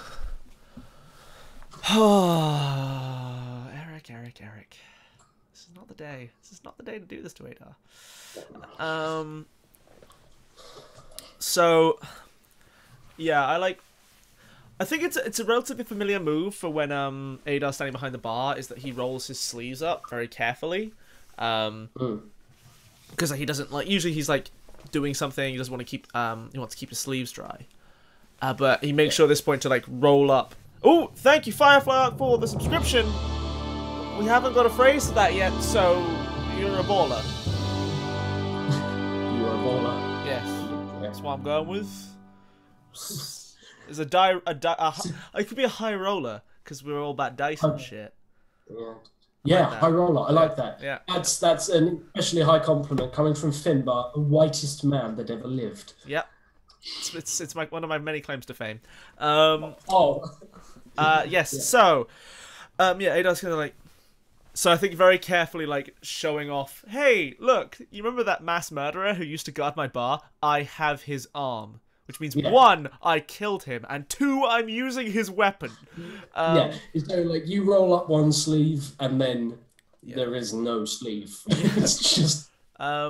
Eric. This is not the day. This is not the day to do this to Adar. So, yeah, I think it's a relatively familiar move for when Adar's standing behind the bar, is that he rolls his sleeves up very carefully. Because he doesn't usually he's like doing something, he doesn't want to keep he wants to keep his sleeves dry. But he makes sure at this point to like roll up. Oh, thank you Firefly for the subscription. We haven't got a phrase for that yet, so you're a baller. You're a baller. Yes. That's what I'm going with. There's it could be a high roller because we're all about dice and shit. Yeah, high roller. I like that. Yeah. That's an especially high compliment coming from Finbar, the whitest man that ever lived. Yep. It's one of my many claims to fame. Yes. Yeah. So, Adar's kind of like. So I think very carefully, like, showing off, hey, look, you remember that mass murderer who used to guard my bar? I have his arm. Which means, 1, I killed him, and 2, I'm using his weapon. So, like, you roll up one sleeve, and then there is no sleeve. It's just... I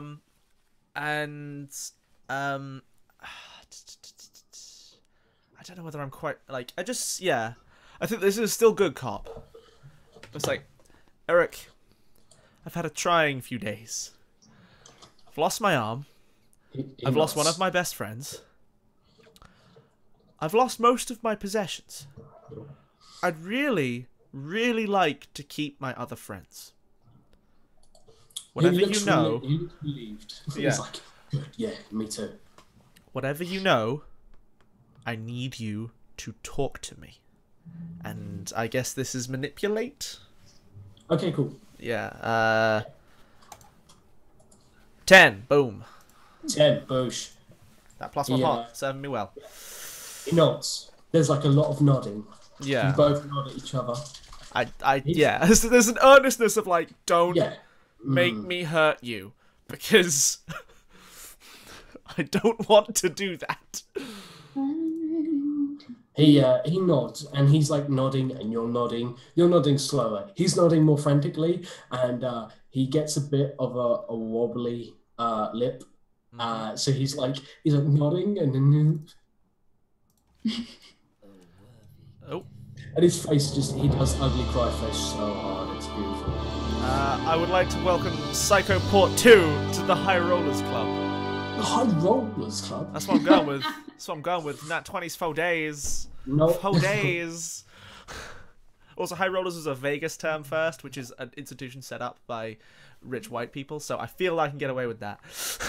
don't know whether I'm quite, like, I think this is still good cop. It's like, Eric, I've had a trying few days. I've lost my arm. I've lost one of my best friends. I've lost most of my possessions. I'd really, really like to keep my other friends. Whatever you know... He looked relieved. He's like, good, yeah, me too. Whatever you know, I need you to talk to me. And I guess this is manipulate? Okay, cool. Yeah, 10, boom. 10, boosh. That plus 1 heart, serving me well. He nods. There's like a lot of nodding. Yeah. You both nod at each other. There's an earnestness of like, don't make me hurt you, because I don't want to do that. He nods, and he's like nodding, and you're nodding. You're nodding slower. He's nodding more frantically, and he gets a bit of a wobbly lip. So he's like nodding, and then. And his face he does ugly cry face so hard, it's beautiful. I would like to welcome Psycho Port 2 to the High Rollers Club. The High Rollers Club? That's what I'm going with. That's what I'm going with. Nat 20's 4 days. No. 4 days. Also, High Rollers is a Vegas term first, which is an institution set up by rich white people, so I feel I can get away with that.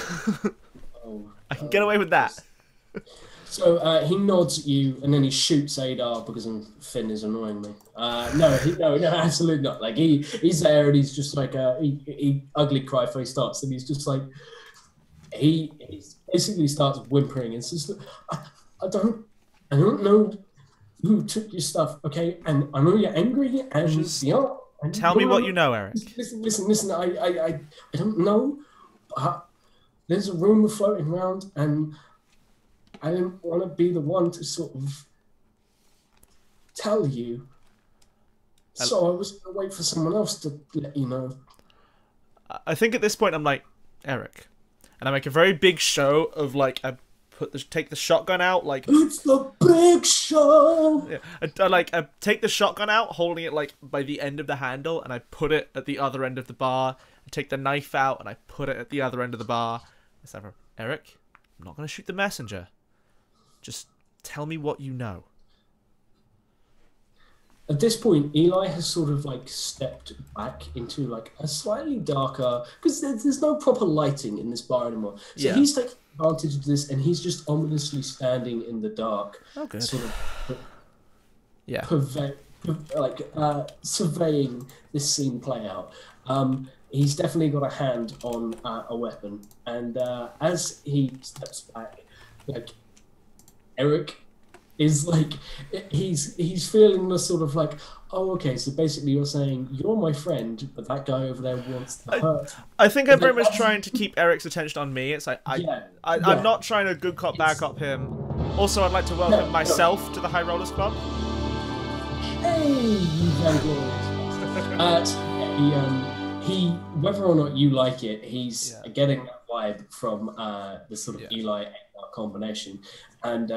I can get away with that. So he nods at you, and then he shoots Adar because Finn is annoying me. No, absolutely not. Like he's there, and he's just like he ugly cry face starts, and he's just like he basically starts whimpering and says, I don't know who took your stuff, okay? And I know you're angry, and just tell me what you know, Eric. Listen. I don't know. There's a rumor floating around, and I didn't want to be the one to sort of tell you. So I was going to wait for someone else to let you know. I think at this point I'm like, Eric. And I make a very big show of like, take the shotgun out, like... It's the big show! Yeah, I take the shotgun out, holding it like by the end of the handle, and I put it at the other end of the bar. I take the knife out, and I put it at the other end of the bar. It's like, Eric, I'm not going to shoot the messenger. Just tell me what you know. At this point, Eli has sort of like stepped back into like a slightly darker, because there's no proper lighting in this bar anymore. So he's taking advantage of this, and he's just ominously standing in the dark, sort of surveying this scene play out. He's definitely got a hand on a weapon, and as he steps back, like Eric is like, he's feeling the sort of like, oh, okay, so basically you're saying you're my friend, but that guy over there wants to hurt. I think I'm very much trying to keep Eric's attention on me. It's like I'm not trying to good cop, bad cop him. Also, I'd like to welcome myself to the High Rollers Club. Hey, you very glorious. He, whether or not you like it, he's getting that vibe from the sort of Eli combination, and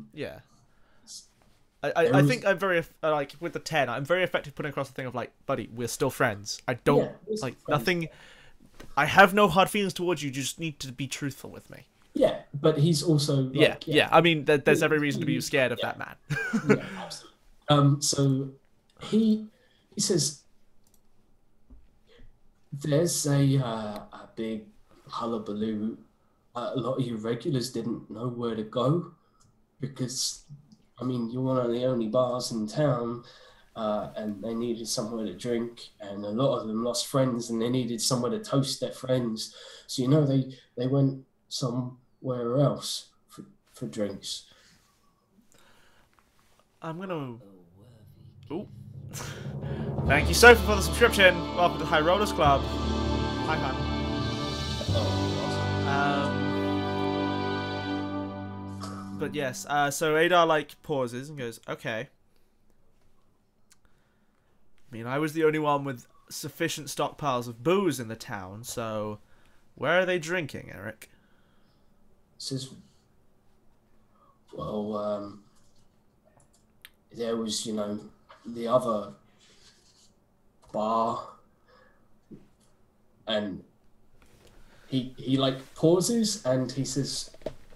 I think I'm very like with the 10. I'm very effective putting across the thing of like, buddy, we're still friends. I don't like nothing. I have no hard feelings towards you. You just need to be truthful with me. Yeah, but he's also like, I mean, there's every reason to be scared of that man. Yeah, absolutely. So he says, "There's a big hullabaloo. A lot of you regulars didn't know where to go because, I mean, you're one of the only bars in town, and they needed somewhere to drink, and a lot of them lost friends, and they needed somewhere to toast their friends. So, you know, they went somewhere else for drinks." I'm gonna... Ooh. Thank you, Sophie, for the subscription. Welcome to the High Rollers Club. Hi, man. But yes, so Adar like pauses and goes, okay. I mean, I was the only one with sufficient stockpiles of booze in the town, so where are they drinking, Eric? Says, well, there was, you know, the other bar, and he like pauses and he says,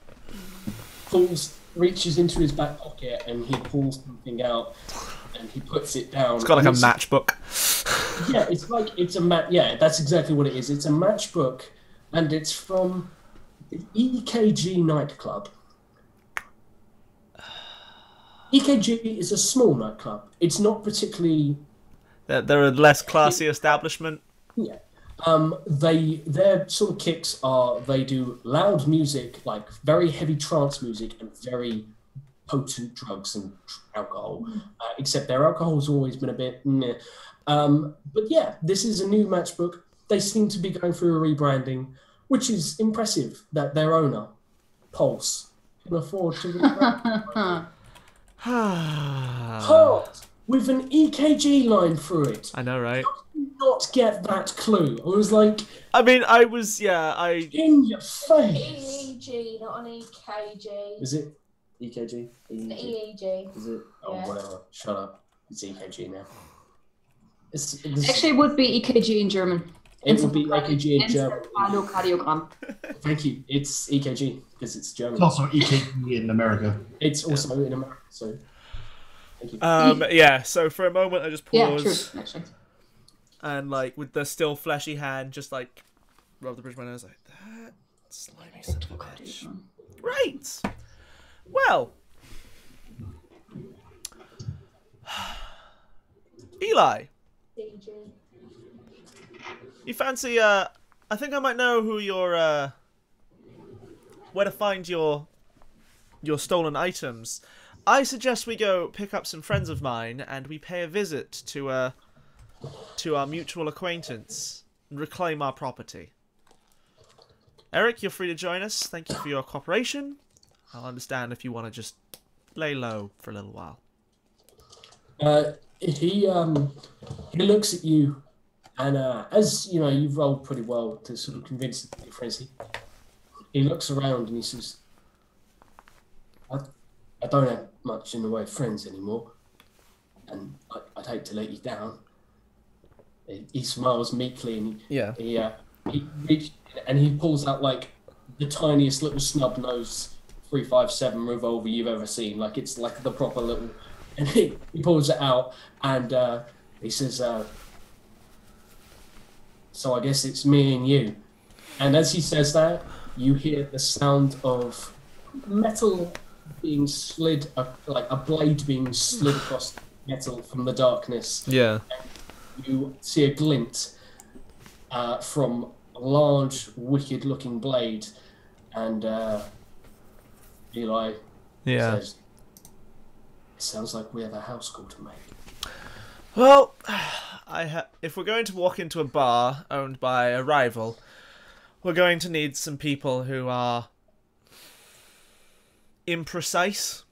reaches into his back pocket and he pulls something out and he puts it down. It's got like a matchbook. Yeah, it's like it's a yeah, that's exactly what it is. It's a matchbook, and it's from the EKG nightclub. EKG is a small nightclub. It's not particularly. They're a less classy establishment. Yeah. Their sort of kicks are they do loud music, like very heavy trance music and very potent drugs and alcohol. Except their alcohol has always been a bit meh. But yeah, this is a new matchbook. They seem to be going through a rebranding, which is impressive that their owner, Pulse, can afford to rebrand. Pulse with an EKG line through it. I know, right? Not get that clue. I was like, I mean, I was, in your face. EEG, not an EKG. Is it EKG? It's an EEG. Is it? Oh, Yeah. whatever. Shut up. It's EKG now. Actually, it would be EKG in German. It would be EKG in German. Encephalocardiogram. Thank you. It's EKG because it's German. It's also EKG in America. It's also in America. So, thank you. yeah. So for a moment, I just Yeah, paused. true. Actually. And like with the still fleshy hand, just like rub the bridge of my nose, like that slimy son of a bitch. Right. Well, Eli, you fancy? I think I might know who your where to find your stolen items. I suggest we go pick up some friends of mine and we pay a visit to our mutual acquaintance and reclaim our property. Eric, you're free to join us. Thank you for your cooperation. I'll understand if you want to just lay low for a little while. He looks at you, and as you know, you've rolled pretty well to sort of convince the friends. He looks around and he says, I don't have much in the way of friends anymore, and I'd hate to let you down. He smiles meekly and he reaches and he pulls out like the tiniest little snub-nosed 357 revolver you've ever seen. Like it's like the proper little And he pulls it out, and he says, so I guess it's me and you. And as he says that, you hear the sound of metal being slid, like a blade being slid across metal from the darkness. Yeah. And you see a glint from a large, wicked-looking blade, and Eli says, "It sounds like we have a house call to make." Well, if we're going to walk into a bar owned by a rival, we're going to need some people who are imprecise.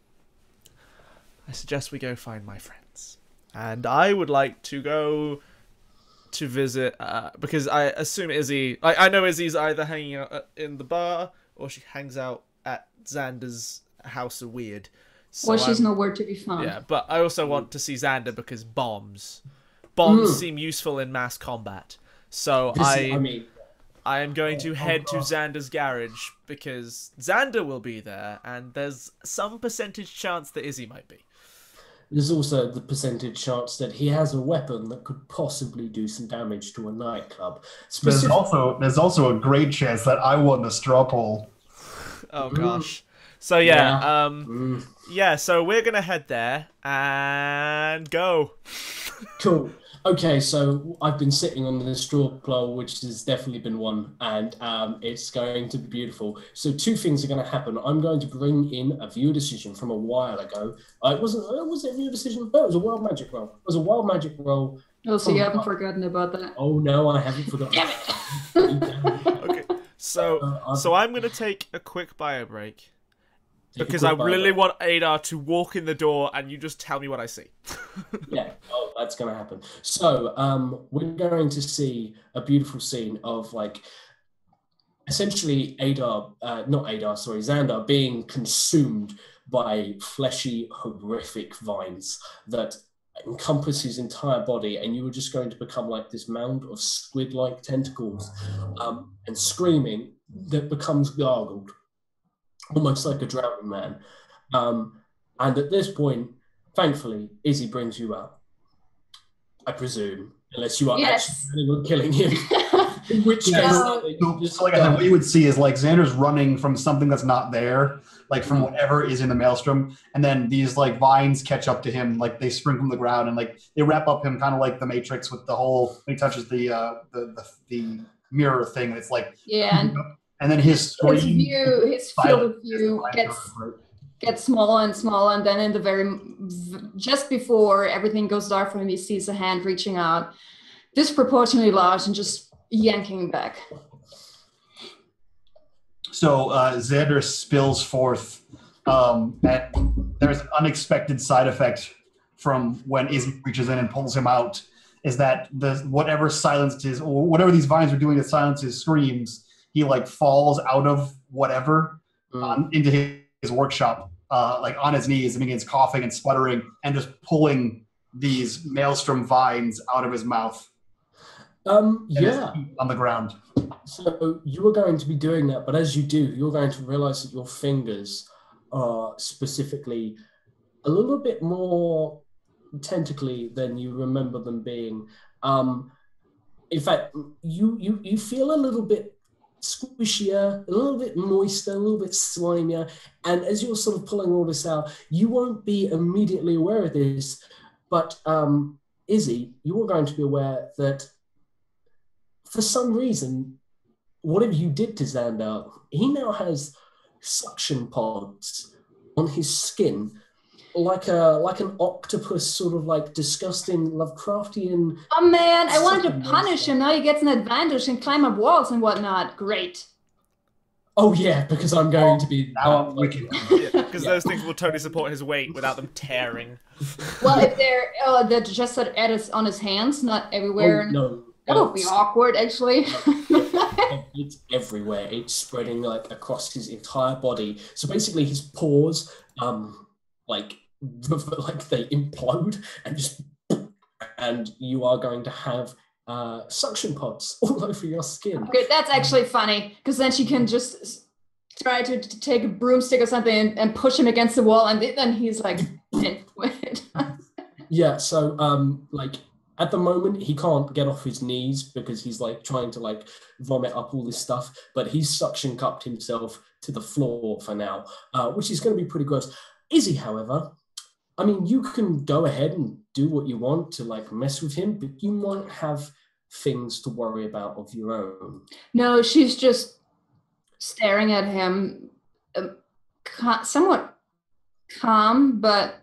I suggest we go find my friends. And I would like to go to visit, because I assume Izzy... I know Izzy's either hanging out in the bar, or she hangs out at Xander's House of Weird. So Or she's nowhere to be found. Yeah, but I also want to see Xander because bombs. Bombs seem useful in mass combat. So I am going to head to Xander's garage because Xander will be there, and there's some percentage chance that Izzy might be. There's also the percentage chance that he has a weapon that could possibly do some damage to a nightclub. There's also a great chance that I won the straw poll. Oh gosh. So yeah, so we're gonna head there and go. Cool. Okay, so I've been sitting on the straw pole, which has definitely been won, and it's going to be beautiful. So two things are going to happen. I'm going to bring in a viewer decision from a while ago. Was it a viewer decision? No, it was a wild magic roll. It was a wild magic roll. Oh, so you haven't forgotten about that? Oh no, I haven't forgotten. Damn it! Okay, so I'm going to take a quick bio break. Because I really want Adar to walk in the door and you just tell me what I see. Yeah, that's going to happen. So we're going to see a beautiful scene of, like, essentially Xander being consumed by fleshy, horrific vines that encompass his entire body, and you are just going to become like this mound of squid-like tentacles and screaming that becomes gargled. Almost like a drowning man. And at this point, thankfully, Izzy brings you out. I presume, unless you are actually planning on killing him. In which case, what you would see is like Xander's running from something that's not there, like from whatever is in the maelstrom, and then these like vines catch up to him, like they spring from the ground, and like they wrap up him, kind of like the Matrix with the whole. When he touches the mirror thing, and it's like And then his field of view gets smaller and smaller, and then in the just before everything goes dark for him, he sees a hand reaching out, disproportionately large, and just yanking him back. So Xander spills forth, and there's an unexpected side effect from when Izzy reaches in and pulls him out, is that whatever these vines are doing to silence his screams, he like falls out of whatever into his workshop, like on his knees, and begins coughing and sputtering and just pulling these maelstrom vines out of his mouth. On the ground. So you are going to be doing that, but as you do, you're going to realize that your fingers are specifically a little bit more tentacly than you remember them being. In fact, you feel a little bit squishier, a little bit moister, a little bit slimier, and as you're sort of pulling all this out, you won't be immediately aware of this, but Izzy, you are going to be aware that for some reason, whatever you did to Xander, he now has suction pods on his skin, like an octopus, sort of like disgusting Lovecraftian. Oh man, I wanted to punish him. Now he gets an advantage and climb up walls and whatnot. Great. Oh yeah, because I'm going to be now I'm wicked. Because those things will totally support his weight without them tearing. Well, if they're just on his hands, not everywhere. Oh, no. That would be awkward, actually. It's everywhere. It's spreading like across his entire body. So basically, his paws, like they implode and you are going to have suction pods all over your skin. Okay, that's actually funny, because then she can just try to take a broomstick or something and push him against the wall, and then he's like into it. Yeah, so like at the moment he can't get off his knees because he's like trying to like vomit up all this stuff, but he's suction cupped himself to the floor for now, which is going to be pretty gross. Izzy, however, I mean, you can go ahead and do what you want to like mess with him, but you might have things to worry about of your own. No, she's just staring at him, somewhat calm, but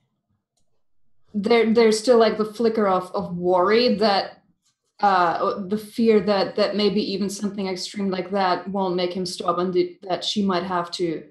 there's still like the flicker of worry that the fear that maybe even something extreme like that won't make him stop, and that she might have to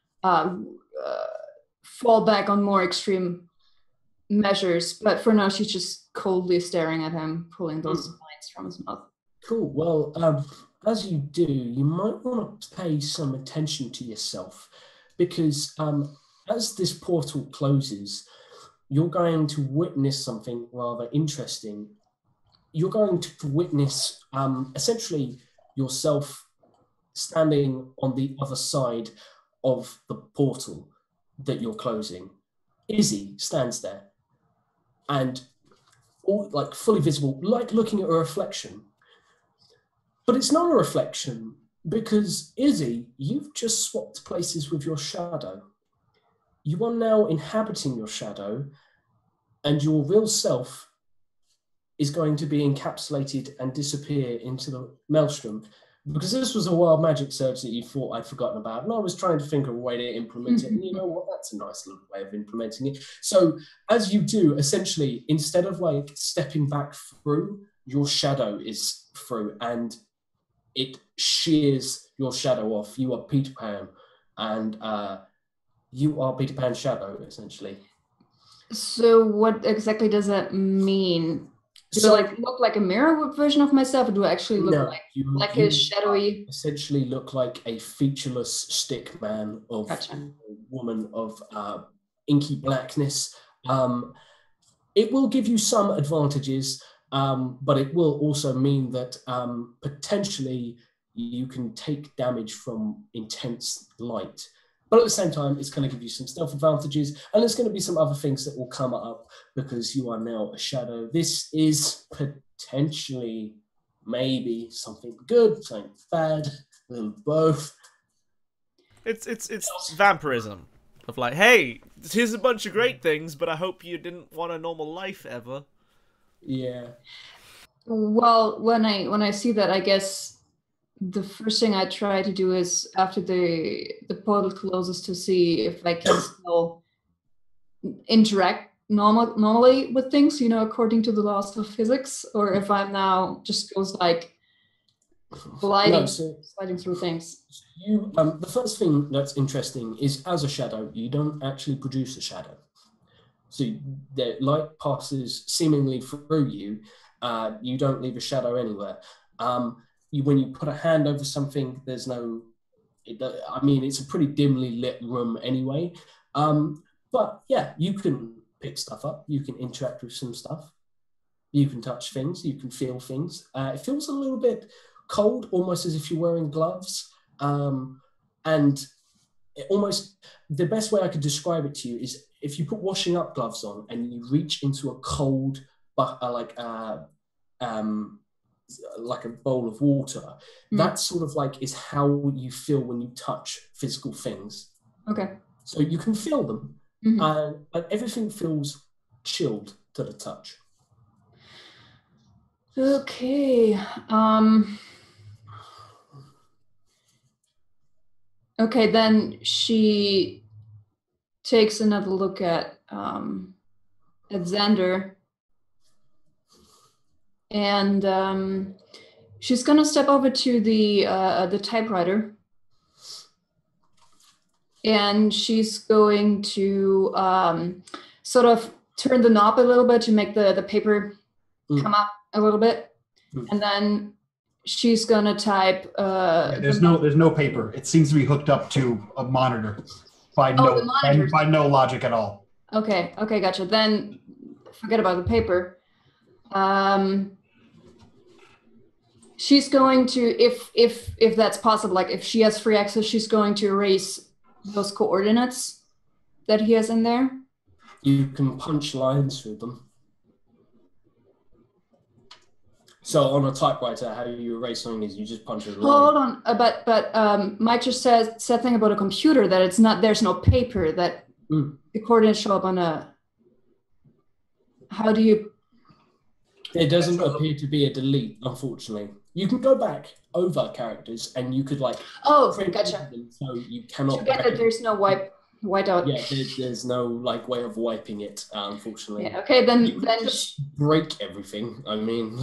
fall back on more extreme measures. But for now, she's just coldly staring at him, pulling those lines from his mouth. Cool. Well, as you do, you might want to pay some attention to yourself, because as this portal closes, you're going to witness something rather interesting. You're going to witness essentially yourself standing on the other side of the portal that you're closing. Izzy stands there and all like fully visible, like looking at a reflection. But it's not a reflection, because Izzy, you've just swapped places with your shadow. You are now inhabiting your shadow, and your real self is going to be encapsulated and disappear into the maelstrom. Because this was a wild magic surge that you thought I'd forgotten about, and I was trying to think of a way to implement it, and you know what, that's a nice little way of implementing it. So as you do, essentially, instead of like stepping back through, your shadow is through, and it shears your shadow off. You are Peter Pan, and you are Peter Pan's shadow, essentially. So what exactly does that mean? Do I like look like a mirror version of myself, or do I actually look like a shadowy? Essentially, look like a featureless stick man of Gotcha. a woman of inky blackness. It will give you some advantages, but it will also mean that potentially you can take damage from intense light. But at the same time, it's going to give you some stealth advantages, and there's going to be some other things that will come up because you are now a shadow. This is potentially maybe something good, something bad, a little both. It's vampirism of like, hey, here's a bunch of great things, but I hope you didn't want a normal life ever. Yeah. Well, when I see that, I guess the first thing I try to do is, after the portal closes, to see if I can still interact normally with things, according to the laws of physics, or if I'm now just goes like sliding through things. You, the first thing that's interesting is, as a shadow, you don't actually produce a shadow. So the light passes seemingly through you. You don't leave a shadow anywhere. When you put a hand over something, there's no. It's a pretty dimly lit room anyway. But yeah, you can pick stuff up. You can interact with some stuff. You can touch things. You can feel things. It feels a little bit cold, almost as if you're wearing gloves. And almost the best way I could describe it to you is if you put washing up gloves on and you reach into a cold, like a bowl of water, that sort of like is how you feel when you touch physical things. Okay. So you can feel them, but everything feels chilled to the touch. Okay. Okay, then she takes another look at Xander, and she's gonna step over to the typewriter, and she's going to sort of turn the knob a little bit to make the paper come up a little bit, and then she's gonna type. There's no paper. It seems to be hooked up to a monitor by no logic at all. Okay, gotcha. Then forget about the paper. She's going to, if that's possible, like if she has free access, she's going to erase those coordinates that he has in there. You can punch lines through them. So on a typewriter, how you erase something is you just punch a line. Hold on, but Mike just said something about a computer that it's not. There's no paper that the coordinates show up on a. How do you? There doesn't appear to be a delete, unfortunately. You can go back over characters and you could like. Oh, print gotcha. them so you cannot. Forget that there's no whiteout. Yeah, there's no like way of wiping it, unfortunately. Yeah. Okay, then You can just break everything. I mean,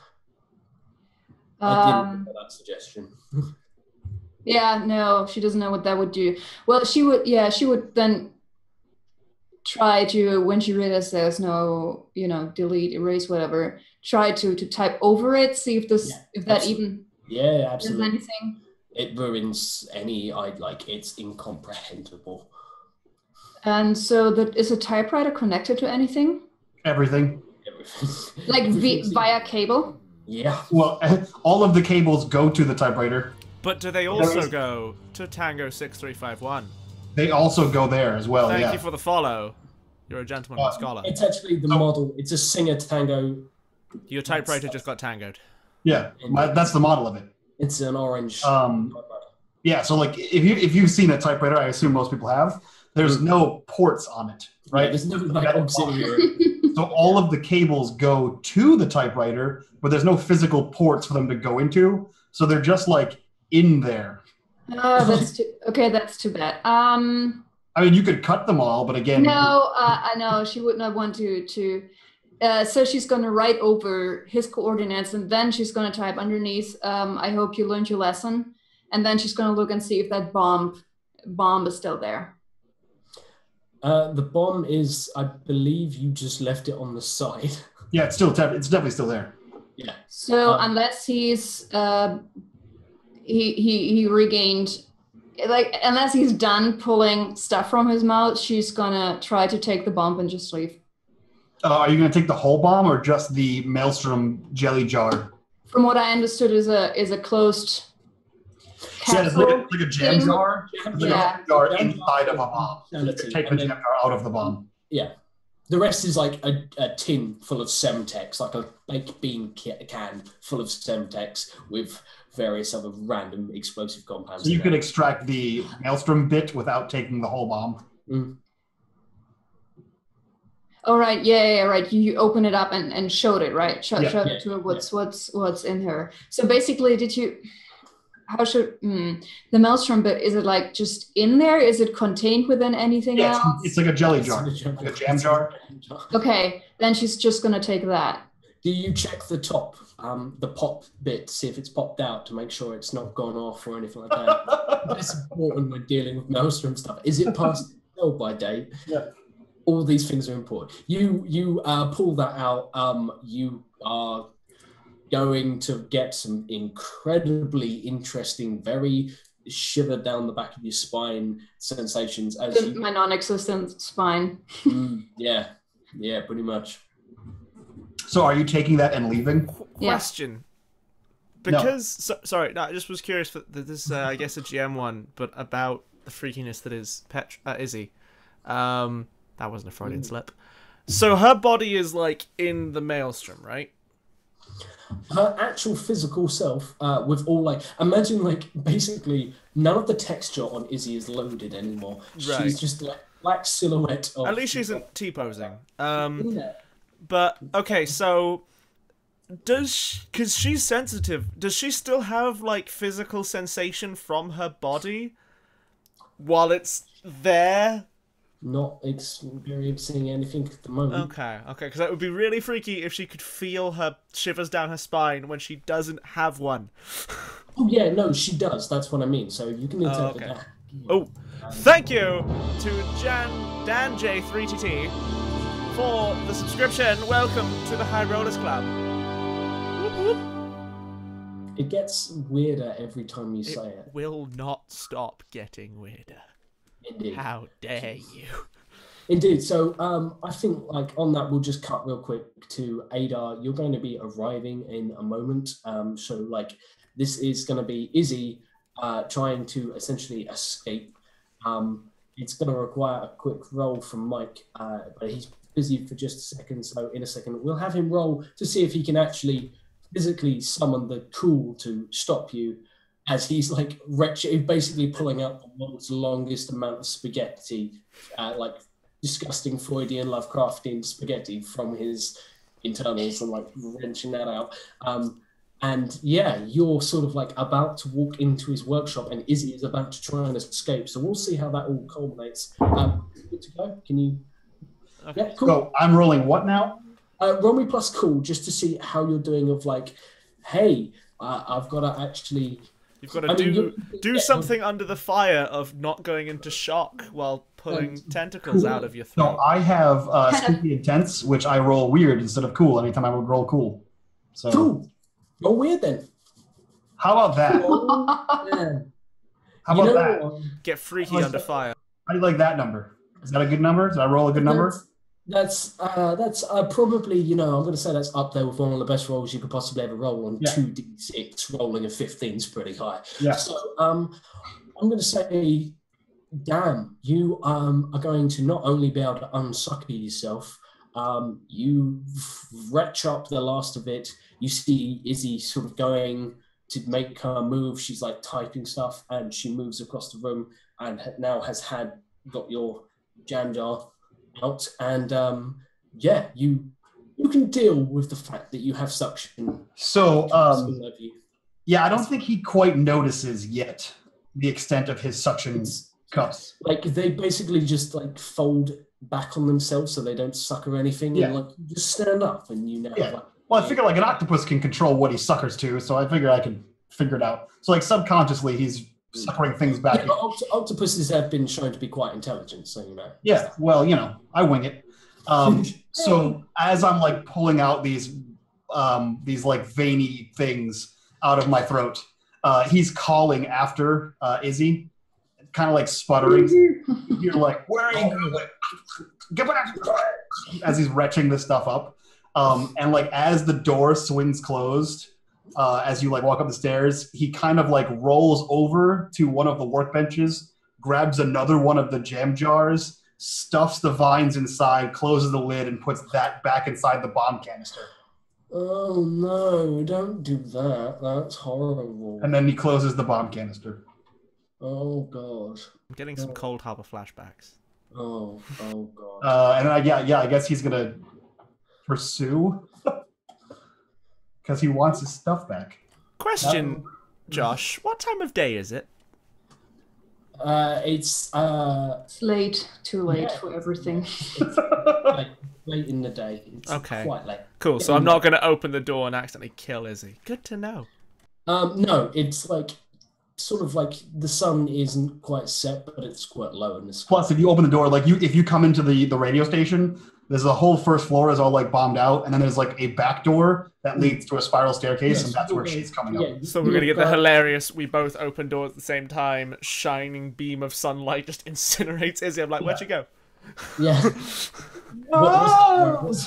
I didn't get that suggestion. Yeah, no, she doesn't know what that would do. Well, she would then try to, when she realizes there's no, delete, erase, whatever, try to type over it, see if that even does absolutely. anything. It ruins any, it's incomprehensible. And so is a typewriter connected to anything? Everything. Like via cable? Yeah. Well, all of the cables go to the typewriter. But do they also go to Tango 6351? They also go there as well. Thank you for the follow. You're a gentleman and scholar. It's actually the model. It's a Singer Tango. Your typewriter just got tangoed. Yeah, that's the model of it. It's an orange. Yeah, so like if you've seen a typewriter, I assume most people have. There's no ports on it, right? Yeah, there's no auxiliary. So all of the cables go to the typewriter, but there's no physical ports for them to go into. So they're just like in there. Oh, that's too bad. I mean, you could cut them all, but again, no, I know she would not want to. So she's going to write over his coordinates, and then she's going to type underneath. I hope you learned your lesson, and then she's going to look and see if that bomb is still there. The bomb is, I believe, you just left it on the side. Yeah, it's definitely still there. Yeah. So unless he's he regained, unless he's done pulling stuff from his mouth, she's gonna try to take the bomb and just leave. Are you gonna take the whole bomb or just the Maelstrom jelly jar? From what I understood, is a closed Yeah, it's like a jam jar. It's like Yeah. a jam jar inside of a bomb. So you could take the jam jar out of the bomb. Yeah. The rest is like a tin full of Semtex, like a baked bean can full of Semtex with various other random explosive compounds. So you could extract the Maelstrom bit without taking the whole bomb. Mm. Oh right, yeah, right. You open it up and showed it, right? Showed it to her what's in her. So basically, how should the Maelstrom bit? Is it like just in there? Is it contained within anything else? It's like a jelly jar, like a jam jar. Okay, then she's just gonna take that. Do you check the top, the pop bit, see if it's popped out to make sure it's not gone off or anything like that? That's important when dealing with Maelstrom stuff. Is it past by date? Yeah. All these things are important. You pull that out. You are going to get some incredibly interesting, very shiver down the back of your spine sensations as My non-existent spine. Yeah, pretty much. So are you taking that and leaving? Question. Because sorry, no, I just was curious for this. I guess a GM one, but about the freakiness that is Izzy. That wasn't a Freudian slip. So her body is like in the Maelstrom, right? Her actual physical self, with all imagine basically none of the texture on Izzy is loaded anymore. Right. She's just like black silhouette. Of, At least she isn't T-posing. Yeah. But okay, so because she's sensitive, does she still have physical sensation from her body while it's there? Not experiencing anything at the moment. Okay, because that would be really freaky if she could feel her shivers down her spine when she doesn't have one. Oh yeah, no, she does. That's what I mean. So you can interpret that. Oh, thank you to Dan J3TT for the subscription. Welcome to the High Rollers Club. Whoop, whoop. It gets weirder every time you say it. Will not stop getting weirder. Indeed. How dare you? Indeed. So I think on that we'll just cut real quick to Ada. You're going to be arriving in a moment. So this is going to be Izzy trying to essentially escape. it's going to require a quick roll from Mike, but he's busy for just a second. So in a second, we'll have him roll to see if he can actually physically summon the cool to stop you, as he's like basically pulling out the world's longest amount of spaghetti, like disgusting Freudian Lovecraftian spaghetti from his internals and like wrenching that out. And yeah, you're sort of like about to walk into his workshop, and Izzy is about to try and escape. So we'll see how that all culminates. Good to go? Can you? Okay. Yeah, cool. So I'm rolling what now? Roll me plus cool, just to see how you're doing. Of like, hey, I've got to actually. You've got to do something under the fire of not going into shock while pulling tentacles out of your throat. So I have Spooky Intense, which I roll weird instead of cool anytime I would roll cool. So Cool. Roll weird then. how about that? Yeah. How about that? Get freaky under fire. How do you like that number? Is that a good number? Did I roll a good number? That's probably, I'm going to say that's up there with one of the best rolls you could possibly ever roll on 2d6. Rolling a 15 is pretty high. Yeah. So I'm going to say, damn, you are going to not only be able to unsucker yourself, you retch up the last of it. You see Izzy sort of going to make her move. She's like typing stuff, and she moves across the room and now has got your jam jar out, and you can deal with the fact that you have suction. So yeah, I don't think he quite notices yet the extent of his suction cups. Like they basically just like fold back on themselves so they don't sucker anything. Yeah. And like you just stand up and you know. Yeah. Like, Well, I figure like an octopus can control what he suckers to, so I figure I can figure it out. So like subconsciously, he's suckering things back. Yeah, octopuses have been shown to be quite intelligent, so Yeah, well, I wing it. So as I'm like pulling out these like veiny things out of my throat, he's calling after Izzy, kind of like sputtering. You're like, where are you going? Get back! As he's retching this stuff up, and like as the door swings closed, as you like walk up the stairs, he kind of like rolls over to one of the workbenches, grabs another one of the jam jars, stuffs the vines inside, closes the lid, and puts that back inside the bomb canister. Oh no, don't do that. That's horrible. And then he closes the bomb canister. Oh god. I'm getting some Cold Harbor flashbacks. Oh god. And I guess he's gonna pursue because he wants his stuff back. Question, Josh, what time of day is it? It's late, too late for everything. like late in the day. It's Okay. quite late. Cool, so I'm not going to open the door and accidentally kill Izzy. Good to know. No, it's like sort of like the sun isn't quite set, but it's quite low in the sky. Plus, if you open the door, like if you come into the radio station, there's a whole first floor is all like bombed out, and then there's like a back door that leads to a spiral staircase, and that's where she's coming up. So we're going to get the hilarious, we both open doors at the same time, shining beam of sunlight just incinerates Izzy. I'm like, where'd you go? Yeah. No!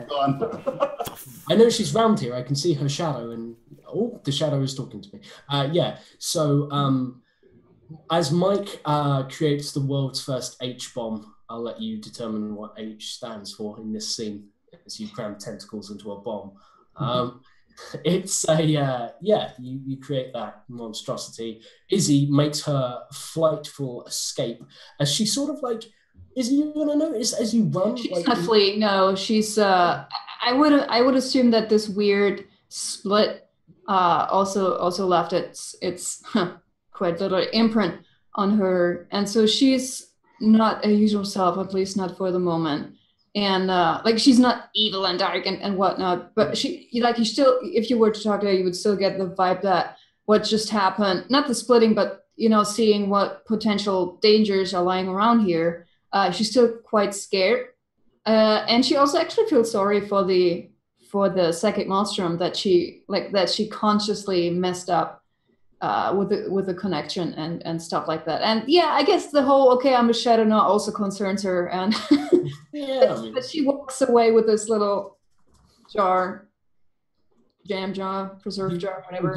I know she's round here. I can see her shadow, and the shadow is talking to me. Yeah. So, as Mike creates the world's first H bomb, I'll let you determine what H stands for in this scene as you cram tentacles into a bomb. It's a you create that monstrosity. Izzy makes her flightful escape as she sort of like. Is you gonna notice as you run? She's like, not fleeing. No, she's. I would assume that this weird split also left its quite little imprint on her, and so she's not a usual self, at least not for the moment. And like she's not evil and dark and whatnot, but you still, if you were to talk to her, you would still get the vibe that what just happened, not the splitting, but seeing what potential dangers are lying around here. She's still quite scared, and she also actually feels sorry for the psychic monstrum that she consciously messed up with the connection and stuff like that. And yeah, I guess the whole I'm a shadow now also concerns her, and but she walks away with this little jar, jam jar, preserve jar, whatever.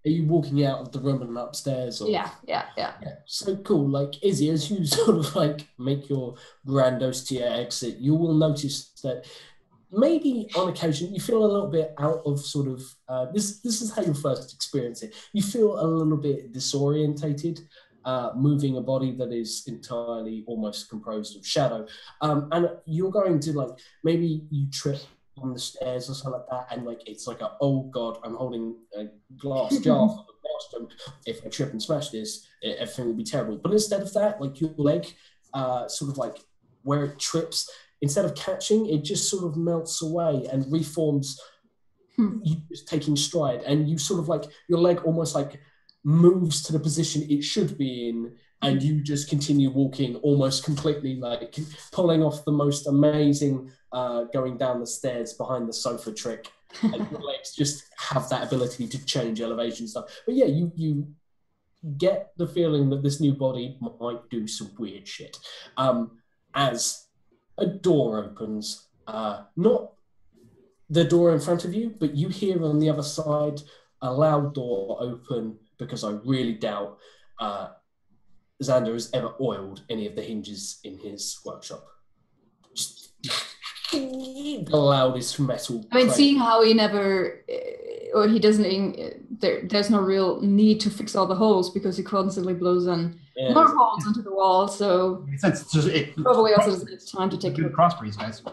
Are you walking out of the room and upstairs? Or... Yeah. Yeah, so cool. Like Izzy, as you sort of like make your grandiose exit, you will notice that maybe on occasion you feel a little bit out of sort of this is how you first experience it. You feel a little bit disorientated, moving a body that is entirely almost composed of shadow, and you're going to like maybe you trip on the stairs or something like that, and like it's like oh god, I'm holding a glass jar full of maelstrom. If I trip and smash this, everything will be terrible. But instead of that, like your leg, sort of like where it trips, instead of catching, it just sort of melts away and reforms. You just taking stride, and you sort of like your leg almost like moves to the position it should be in, and you just continue walking almost completely, like pulling off the most amazing going down the stairs behind the sofa trick. And your legs just have that ability to change elevation stuff. But yeah, you get the feeling that this new body might do some weird shit. As a door opens, not the door in front of you, but you hear on the other side a loud door open, because I really doubt Xander has ever oiled any of the hinges in his workshop. Just the loudest metal. I mean, crane. seeing how he never, or he doesn't, there's no real need to fix all the holes because he constantly blows in more holes into the wall. So it probably also doesn't have time to take good crossbreeds, guys.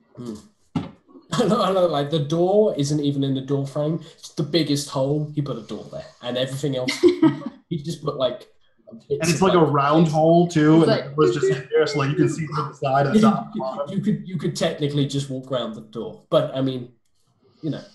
I know, like the door isn't even in the door frame. It's the biggest hole. He put a door there, and everything else he just put like. And it's like a round hole too, and like, it was just there, so like you can see from the side and the top. You could technically just walk around the door, but I mean, you know.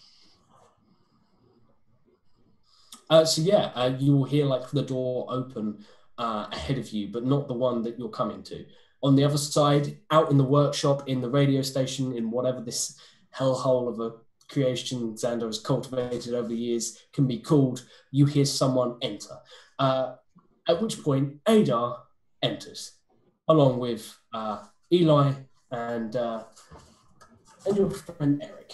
So yeah, you will hear like the door open ahead of you, but not the one that you're coming to. On the other side, out in the workshop, in the radio station, in whatever this hellhole of a creation Xander has cultivated over the years can be called, you hear someone enter. At which point, Adar enters, along with Eli and your friend Eric.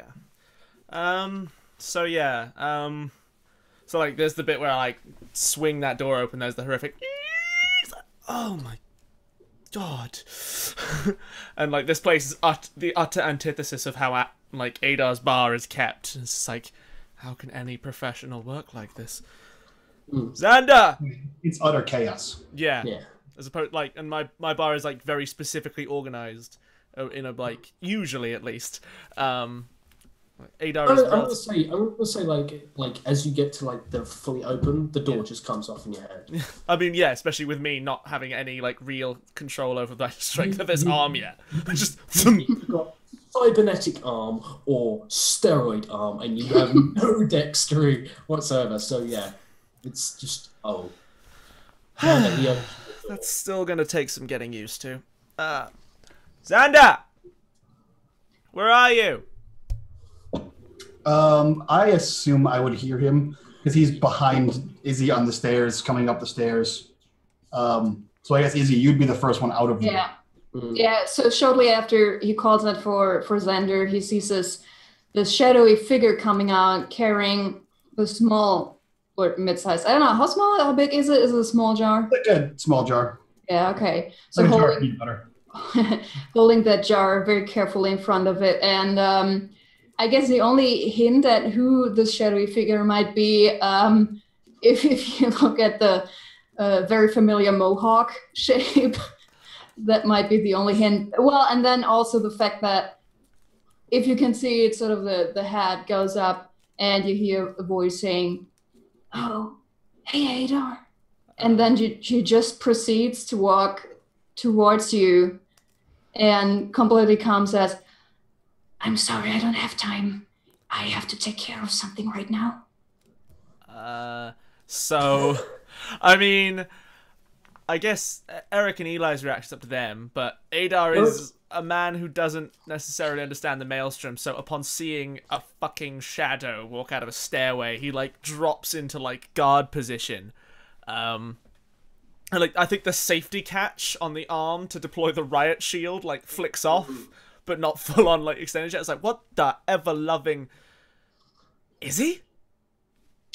So yeah. So like, there's the bit where I like swing that door open. There's the horrific. Oh my god. And like, this place is the utter antithesis of how like Adar's bar is kept. It's just like, how can any professional work like this? Xander! It's utter chaos. Yeah. As opposed, like, and my bar is like very specifically organized in a, like, usually at least. Adar is. I'm gonna say like as you get to like the fully open, the door just comes off in your hand. I mean, yeah, especially with me not having any like real control over the strength of this arm yet. Just you've got cybernetic arm or steroid arm, and you have no dexterity whatsoever. So yeah, it's just That's still gonna take some getting used to. Xander, where are you? I assume I would hear him because he's behind Izzy on the stairs, coming up the stairs. So I guess Izzy, you'd be the first one out of the Yeah. So shortly after he calls out for Xander, he sees this shadowy figure coming out carrying a small or mid-sized. I don't know how big is it? Is it a small jar? Like a small jar. Yeah. Okay. So Like a jar of peanut butter. holding that jar very carefully in front of it, and I guess the only hint at who this shadowy figure might be, if you look at the very familiar mohawk shape, that might be the only hint. Well, and then also the fact that if you can see it, sort of the hat goes up and you hear a voice saying, "Oh, hey, Adar." And then she just proceeds to walk towards you and completely calm says, "I'm sorry, I don't have time. I have to take care of something right now." So, I mean, I guess Eric and Eli's reaction's up to them, but Adar is a man who doesn't necessarily understand the maelstrom, so upon seeing a fucking shadow walk out of a stairway, he, like, drops into, like, guard position. And, like, I think the safety catch on the arm to deploy the riot shield, like, flicks off, but not full on, like, extended yet. It's like, what the ever-loving... Is he?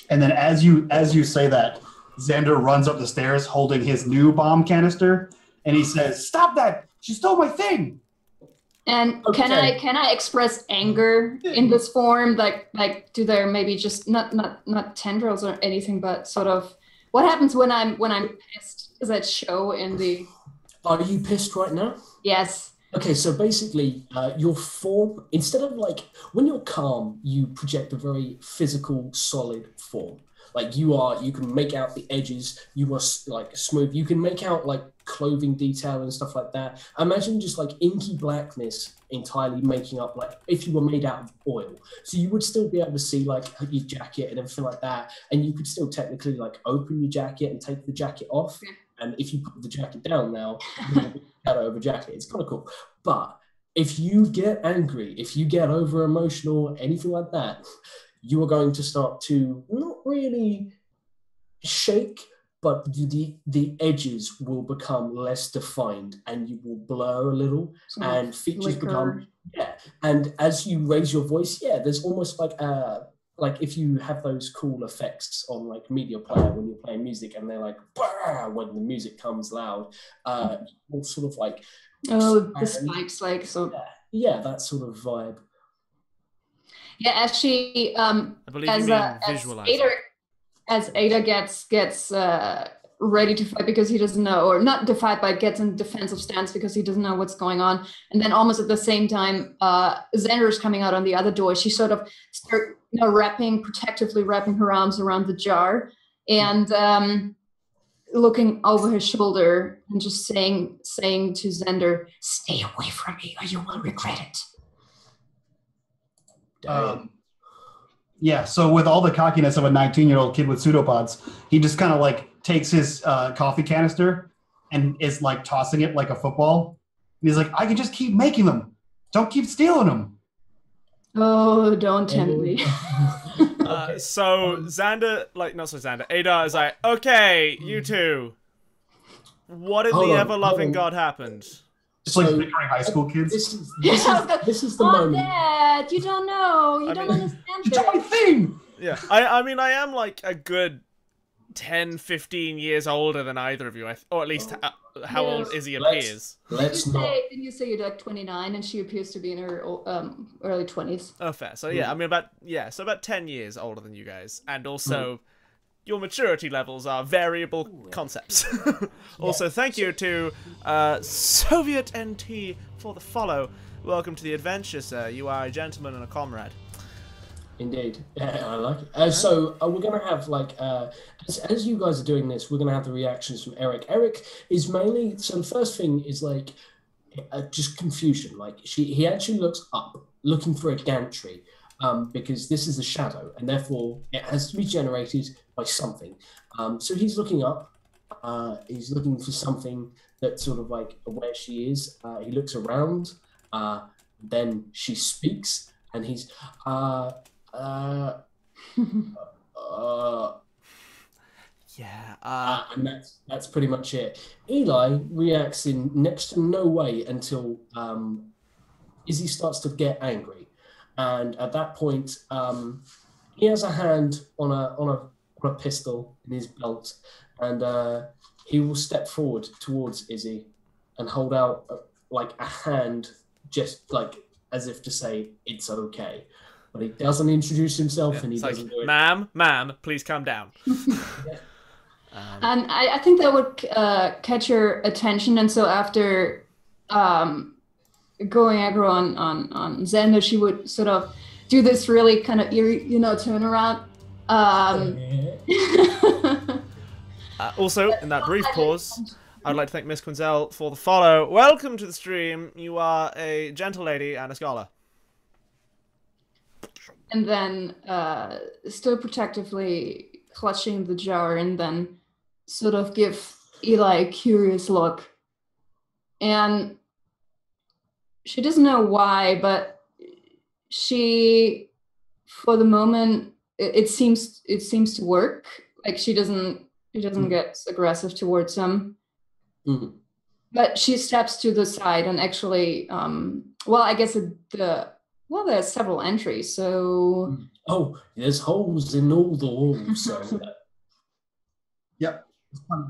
And then as you say that, Xander runs up the stairs holding his new bomb canister, and he says, "Stop that! She stole my thing!" And Okay. can I express anger in this form? Like do there maybe just not tendrils or anything, but sort of what happens when I'm pissed? Does that show in the? Are you pissed right now? Yes. Okay, so basically, your form, instead of like, when you're calm, you project a very physical, solid form. Like you can make out the edges, you are like smooth, you can make out like clothing detail and stuff like that. Imagine just like inky blackness entirely making up, like if you were made out of oil. So you would still be able to see like your jacket and everything like that. And you could still technically like open your jacket and take the jacket off. And if you put the jacket down now, over jacket. It's kind of cool. But if you get angry, if you get over emotional, anything like that, you are going to start to not really shake, but the edges will become less defined and you will blur a little and features become, and as you raise your voice, there's almost like if you have those cool effects on like media player when you're playing music and they're like when the music comes loud, will sort of like the spikes, like so. Yeah, that sort of vibe. Yeah, as she I believe you mean visualize. As Ada gets ready to fight because he doesn't know, or not to fight, but gets in defensive stance because he doesn't know what's going on. And then almost at the same time, Xander is coming out on the other door. She sort of start, protectively wrapping her arms around the jar and looking over her shoulder and just saying to Xander, "Stay away from me or you will regret it." So with all the cockiness of a 19-year-old kid with pseudopods, he just kind of like takes his coffee canister and is like tossing it like a football. And he's like, "I can just keep making them. Don't keep stealing them." Oh, don't tempt me. So Xander, Ada is like, "Okay, you two, what in the ever-loving God happened?" Just like bickering high school kids. This is the moment. Dad, you don't know. You don't understand It's my thing. Yeah, I mean, I am like a good 10, 15 years older than either of you, or at least how old Izzy appears. Didn't you say you're like 29 and she appears to be in her early 20s? Oh, fair. So yeah, I mean about 10 years older than you guys, and also your maturity levels are variable concepts. Also, thank you to Soviet NT for the follow. Welcome to the adventure, sir. You are a gentleman and a comrade. Indeed. Yeah, I like it. So we're going to have, like, as you guys are doing this, we're going to have the reactions from Eric. Eric is mainly, so the first thing is, like, just confusion. Like, he actually looks up, looking for a gantry, because this is a shadow, and therefore it has to be generated by something. So he's looking up. He's looking for something that's sort of, like, where she is. He looks around. Then she speaks, and he's... and that's pretty much it. Eli reacts in next to no way until Izzy starts to get angry, and at that point, he has a hand on a pistol in his belt, and he will step forward towards Izzy and hold out like a hand, just like as if to say it's okay. But he doesn't introduce himself, and he doesn't do it. Ma'am, please calm down. And I think that would catch your attention, and so after going aggro on Xander, she would sort of do this really kind of eerie, turn around. Also, in that brief pause, I'd like to thank Miss Quinzel for the follow. Welcome to the stream. You are a gentle lady and a scholar. And then still protectively clutching the jar, and then sort of give Eli a curious look. And she doesn't know why, but she, for the moment, it seems to work. Like she doesn't get aggressive towards him. Mm-hmm. But she steps to the side and actually, I guess there's several entries. So Oh, there's holes in all the walls. So Yep. It's funny.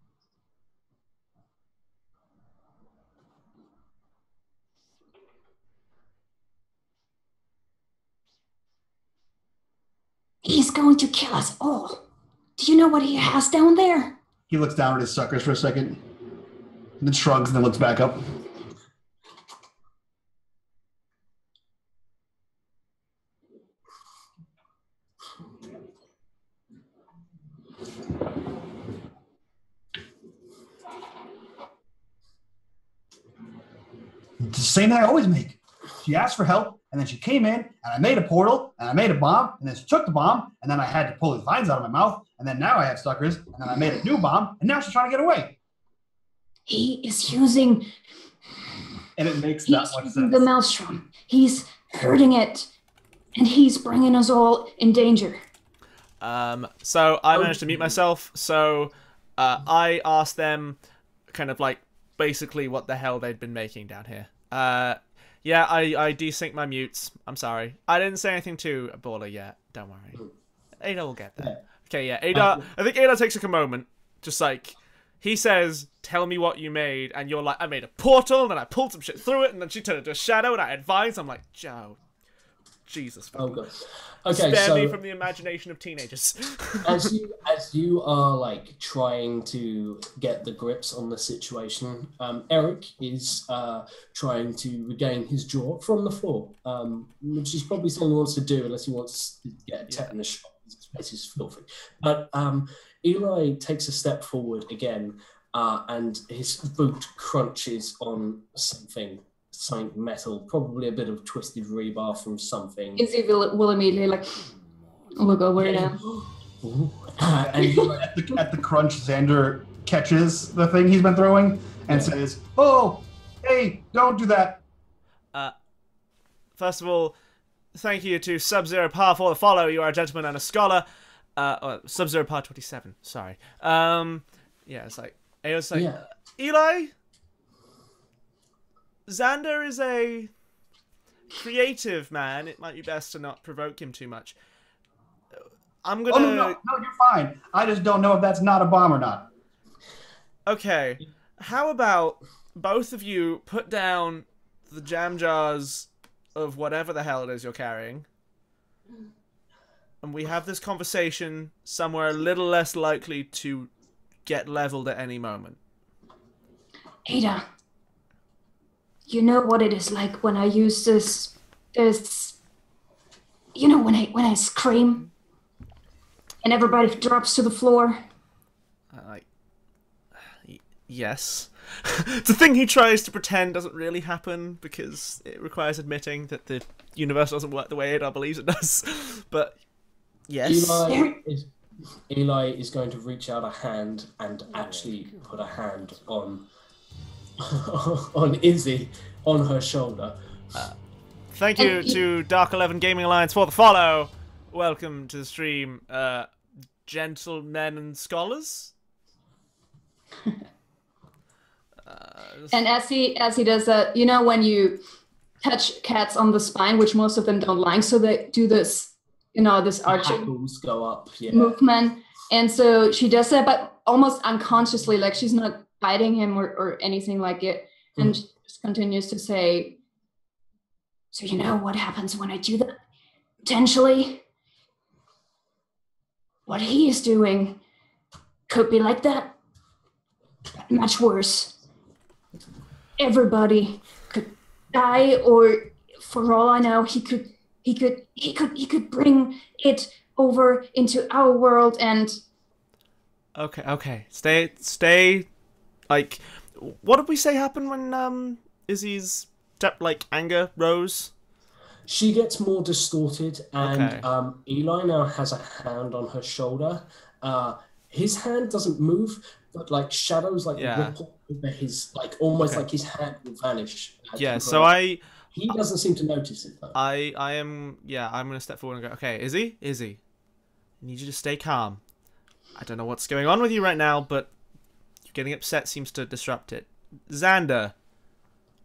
He's going to kill us all. Do you know what he has down there? He looks down at his suckers for a second, and then shrugs, and then looks back up. It's the same thing I always make. She asked for help, and then she came in, and I made a portal, and I made a bomb, and then she took the bomb, and then I had to pull his vines out of my mouth, and then now I have suckers, and then I made a new bomb, and now she's trying to get away. He is using. And it makes He's that much using sense. the maelstrom. He's hurting it, and he's bringing us all in danger. So I managed to mute myself. So I asked them, kind of like basically what the hell they'd been making down here. Yeah, I desynced my mutes. I'm sorry. I didn't say anything to Baller yet. Don't worry. Ada will get there. Okay, yeah. Ada. I think Ada takes like a moment, just like. He says, tell me what you made, and you're like, I made a portal, and then I pulled some shit through it, and then she turned into a shadow, and I advised. I'm like, Joe, Jesus. oh god. Okay, Spare so me from the imagination of teenagers. as you are like trying to get the grips on the situation, Eric is trying to regain his jaw from the floor, which is probably something he wants to do unless he wants to get a tetanus shot. His face is filthy. But Eli takes a step forward again, and his boot crunches on something metal, probably a bit of twisted rebar from something. Izzy will immediately like look over now. And At the crunch, Xander catches the thing he's been throwing and says, "Oh, hey, don't do that." First of all, thank you to Sub-Zero Par for the follow. You are a gentleman and a scholar. Sub-Zero Par 27. Sorry. Yeah, it's like Eli. Xander is a creative man. It might be best to not provoke him too much. I'm gonna. Oh no, you're fine. I just don't know if that's not a bomb or not. Okay. How about both of you put down the jam jars of whatever the hell it is you're carrying, and we have this conversation somewhere a little less likely to get leveled at any moment. Ada, you know what it is like when I use this, you know, when I scream and everybody drops to the floor. Yes. It's a thing he tries to pretend doesn't really happen because it requires admitting that the universe doesn't work the way Ada believes it does. But yes. Eli is going to reach out a hand and actually put a hand on Izzy on her shoulder. Thank you to Dark 11 Gaming Alliance for the follow. Welcome to the stream, gentlemen and scholars. And as he does that, you know, when you touch cats on the spine, which most of them don't like, so they do this, you know, this arching Hackles go up, movement. And so she does that, but almost unconsciously, like she's not biting him or anything like it. And she just continues to say, so you know what happens when I do that? Potentially, what he is doing could be like that. But much worse. Everybody could die, or for all I know, he could bring it over into our world. And okay, stay. Like, what did we say happened when Izzy's anger rose? She gets more distorted, and Okay. Eli now has a hand on her shoulder. His hand doesn't move, but like shadows ripple over his, almost like his hand will vanish. Yeah, so he doesn't seem to notice it though. I'm gonna step forward and go, okay, Izzy, I need you to stay calm. I don't know what's going on with you right now, but you getting upset seems to disrupt it. Xander,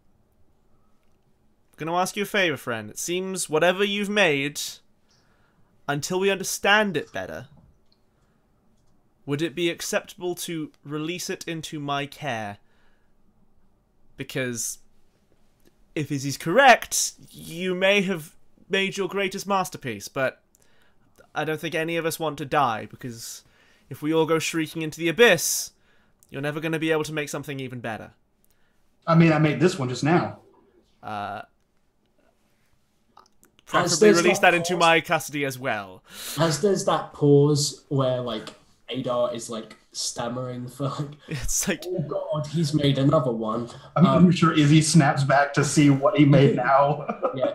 I'm gonna ask you a favor, friend. It seems whatever you've made, until we understand it better, would it be acceptable to release it into my care? Because if Izzy's correct, you may have made your greatest masterpiece, but I don't think any of us want to die, because if we all go shrieking into the abyss, you're never going to be able to make something even better. I mean, I made this one just now. Preferably release that into my custody as well. As there's that pause where, like, Adar is, like, stammering for, like, It's like, oh god, he's made another one. I'm sure Izzy snaps back to see what he made now. Yeah.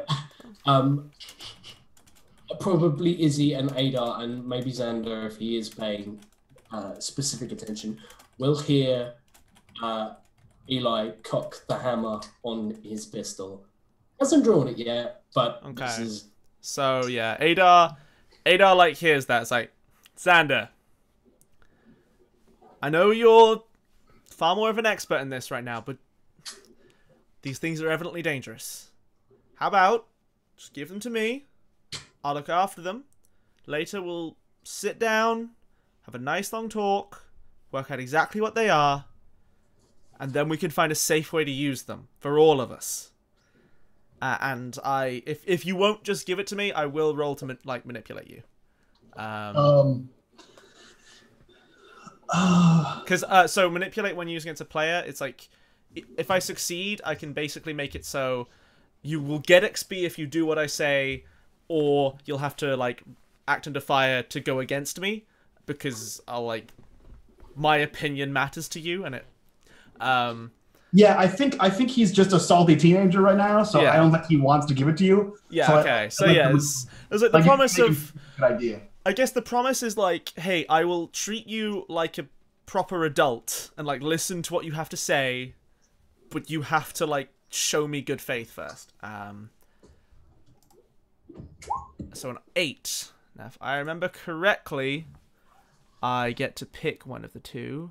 Probably Izzy and Adar, and maybe Xander, if he is paying specific attention, will hear Eli cock the hammer on his pistol. Hasn't drawn it yet, but this is... So, yeah, Adar, like, hears that. It's like, Xander, I know you're far more of an expert in this right now, but these things are evidently dangerous. How about just give them to me? I'll look after them. Later we'll sit down, have a nice long talk, work out exactly what they are, and then we can find a safe way to use them for all of us. And if you won't just give it to me, I will roll to manipulate you. Because so manipulate when using it against a player, it's like if I succeed, I can basically make it so you will get XP if you do what I say, or you'll have to like act under fire to go against me, because my opinion matters to you, and it. Yeah, I think he's just a salty teenager right now, so Yeah. I don't think he wants to give it to you. Yeah. So Okay. So yeah, there's like the promise of. Good idea. I guess the promise is like, hey, I will treat you like a proper adult and like listen to what you have to say, but you have to like show me good faith first. So an 8. Now, if I remember correctly, I get to pick one of the two.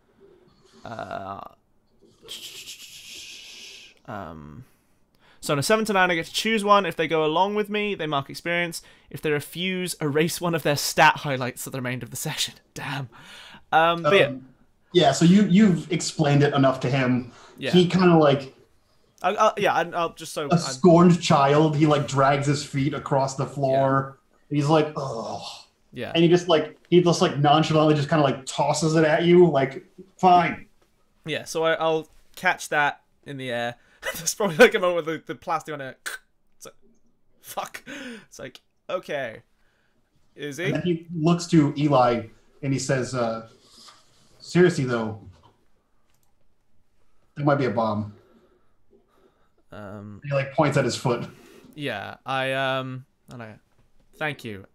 So on a 7 to 9, I get to choose one. If they go along with me, they mark experience. If they refuse, erase one of their stat highlights for the remainder of the session. Damn. But yeah. Yeah, so you've explained it enough to him. Yeah. He kind of like I'll just so a scorned child. He like drags his feet across the floor. And he's like, oh. Yeah. And he just nonchalantly just kind of like tosses it at you, like, fine. Yeah, so I'll catch that in the air. There's probably like a moment with the plastic on it. It's like, fuck. It's like, okay. Is he? And then he looks to Eli and he says, seriously though, there might be a bomb. He like points at his foot. Yeah, I don't know. Thank you.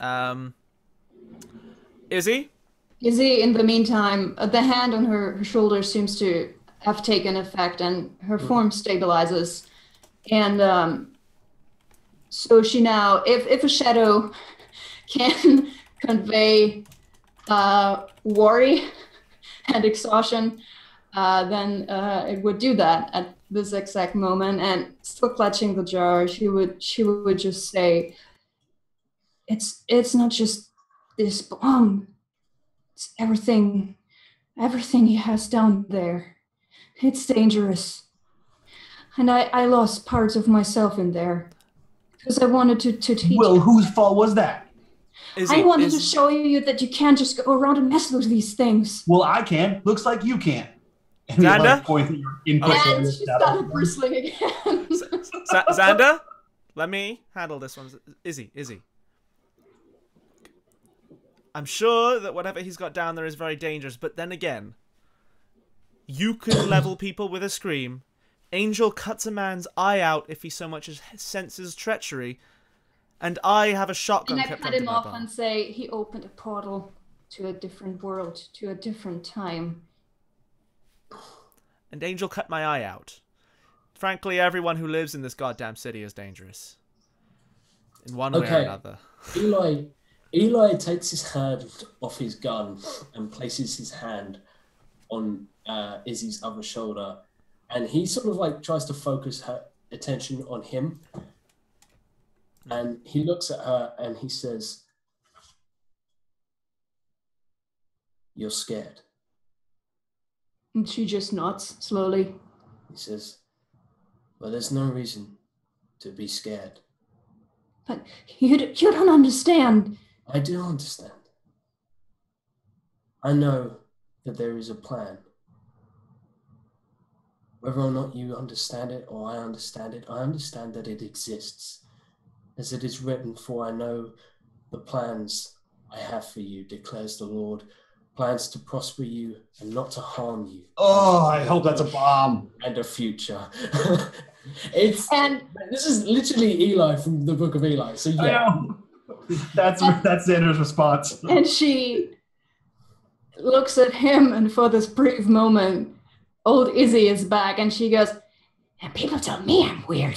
Izzy? Izzy, in the meantime, the hand on her shoulder seems to have taken effect, and her form stabilizes. And so she now, if a shadow can convey worry and exhaustion, then it would do that at this exact moment. And still clutching the jar, she would just say, "It's not just this bomb. It's everything he has down there. It's dangerous. And I lost parts of myself in there because I wanted to teach." Well, whose fault was that? I wanted to show you that you can't just go around and mess with these things. Well, I can. Looks like you can. And he Xander? like points at your input. And she started bristling again. Xander? Let me handle this one. Izzy. I'm sure that whatever he's got down there is very dangerous, but then again, you can level people with a scream. Angel cuts a man's eye out if he so much as senses treachery, and I have a shotgun And I kept cut under him my off belt. and say he opened a portal to a different world, to a different time. And Angel cut my eye out. Frankly, everyone who lives in this goddamn city is dangerous. In one way or another. Eli takes his hand off his gun and places his hand on Izzy's other shoulder, and he sort of like tries to focus her attention on him. And he looks at her and he says, "You're scared." And she just nods slowly. He says, "Well, there's no reason to be scared." But you don't understand. I do understand. I know that there is a plan. Whether or not you understand it or I understand it, I understand that it exists. As it is written, "For I know the plans I have for you, declares the Lord, plans to prosper you and not to harm you." Oh, I hope that's a bomb. And a future. And This is literally Eli from the Book of Eli. So I yeah. know. That's Xander's response. and she looks at him, and for this brief moment, old Izzy is back, and she goes, "And people tell me I'm weird."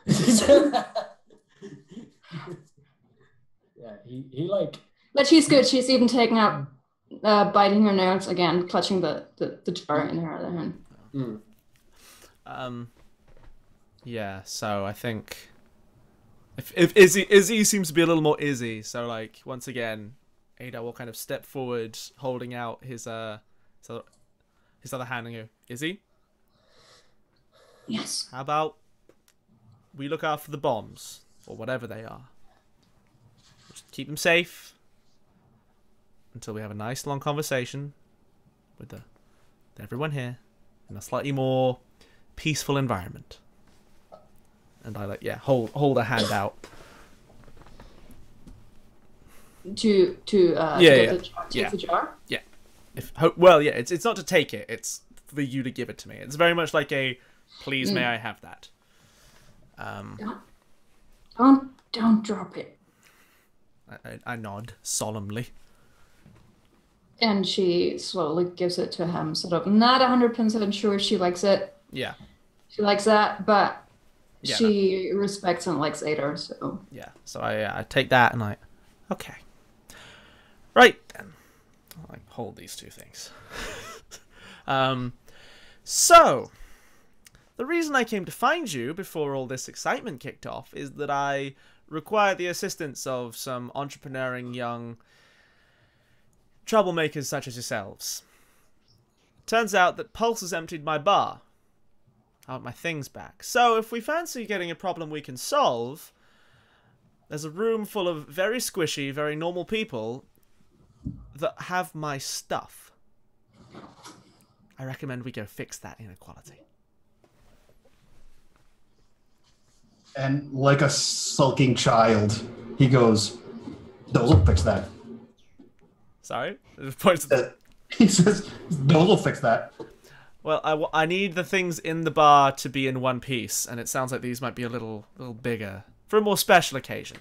Yeah, he like. But she's good. She's even taken out, biting her nails again, clutching the jar in her other hand. Yeah, so I think if Izzy seems to be a little more Izzy, so like once again, Ada will kind of step forward, holding out his other hand and go, "Izzy, Yes. how about we look after the bombs or whatever they are? Just keep them safe until we have a nice long conversation with everyone here in a slightly more peaceful environment." And I hold a hand out. To Yeah. the jar. Yeah. It's not to take it, it's for you to give it to me. It's very much like a please may I have that. Don't drop it. I nod solemnly. And she slowly gives it to him, sort of not 100% sure she likes it. Yeah. She likes that, but Yeah, she respects and likes Ada, so. Yeah. So I take that and okay. Right then. I'll hold these two things. So the reason I came to find you before all this excitement kicked off is that I require the assistance of some entrepreneuring young troublemakers such as yourselves. Turns out that Pulse has emptied my bar. I want my things back. So if we fancy getting a problem we can solve, there's a room full of very squishy, very normal people that have my stuff. I recommend we go fix that inequality. And like a sulking child, he goes, "Those will fix that." Sorry? Points at He says, "Those will fix that." Well, I need the things in the bar to be in one piece, and it sounds like these might be a little bigger for a more special occasion.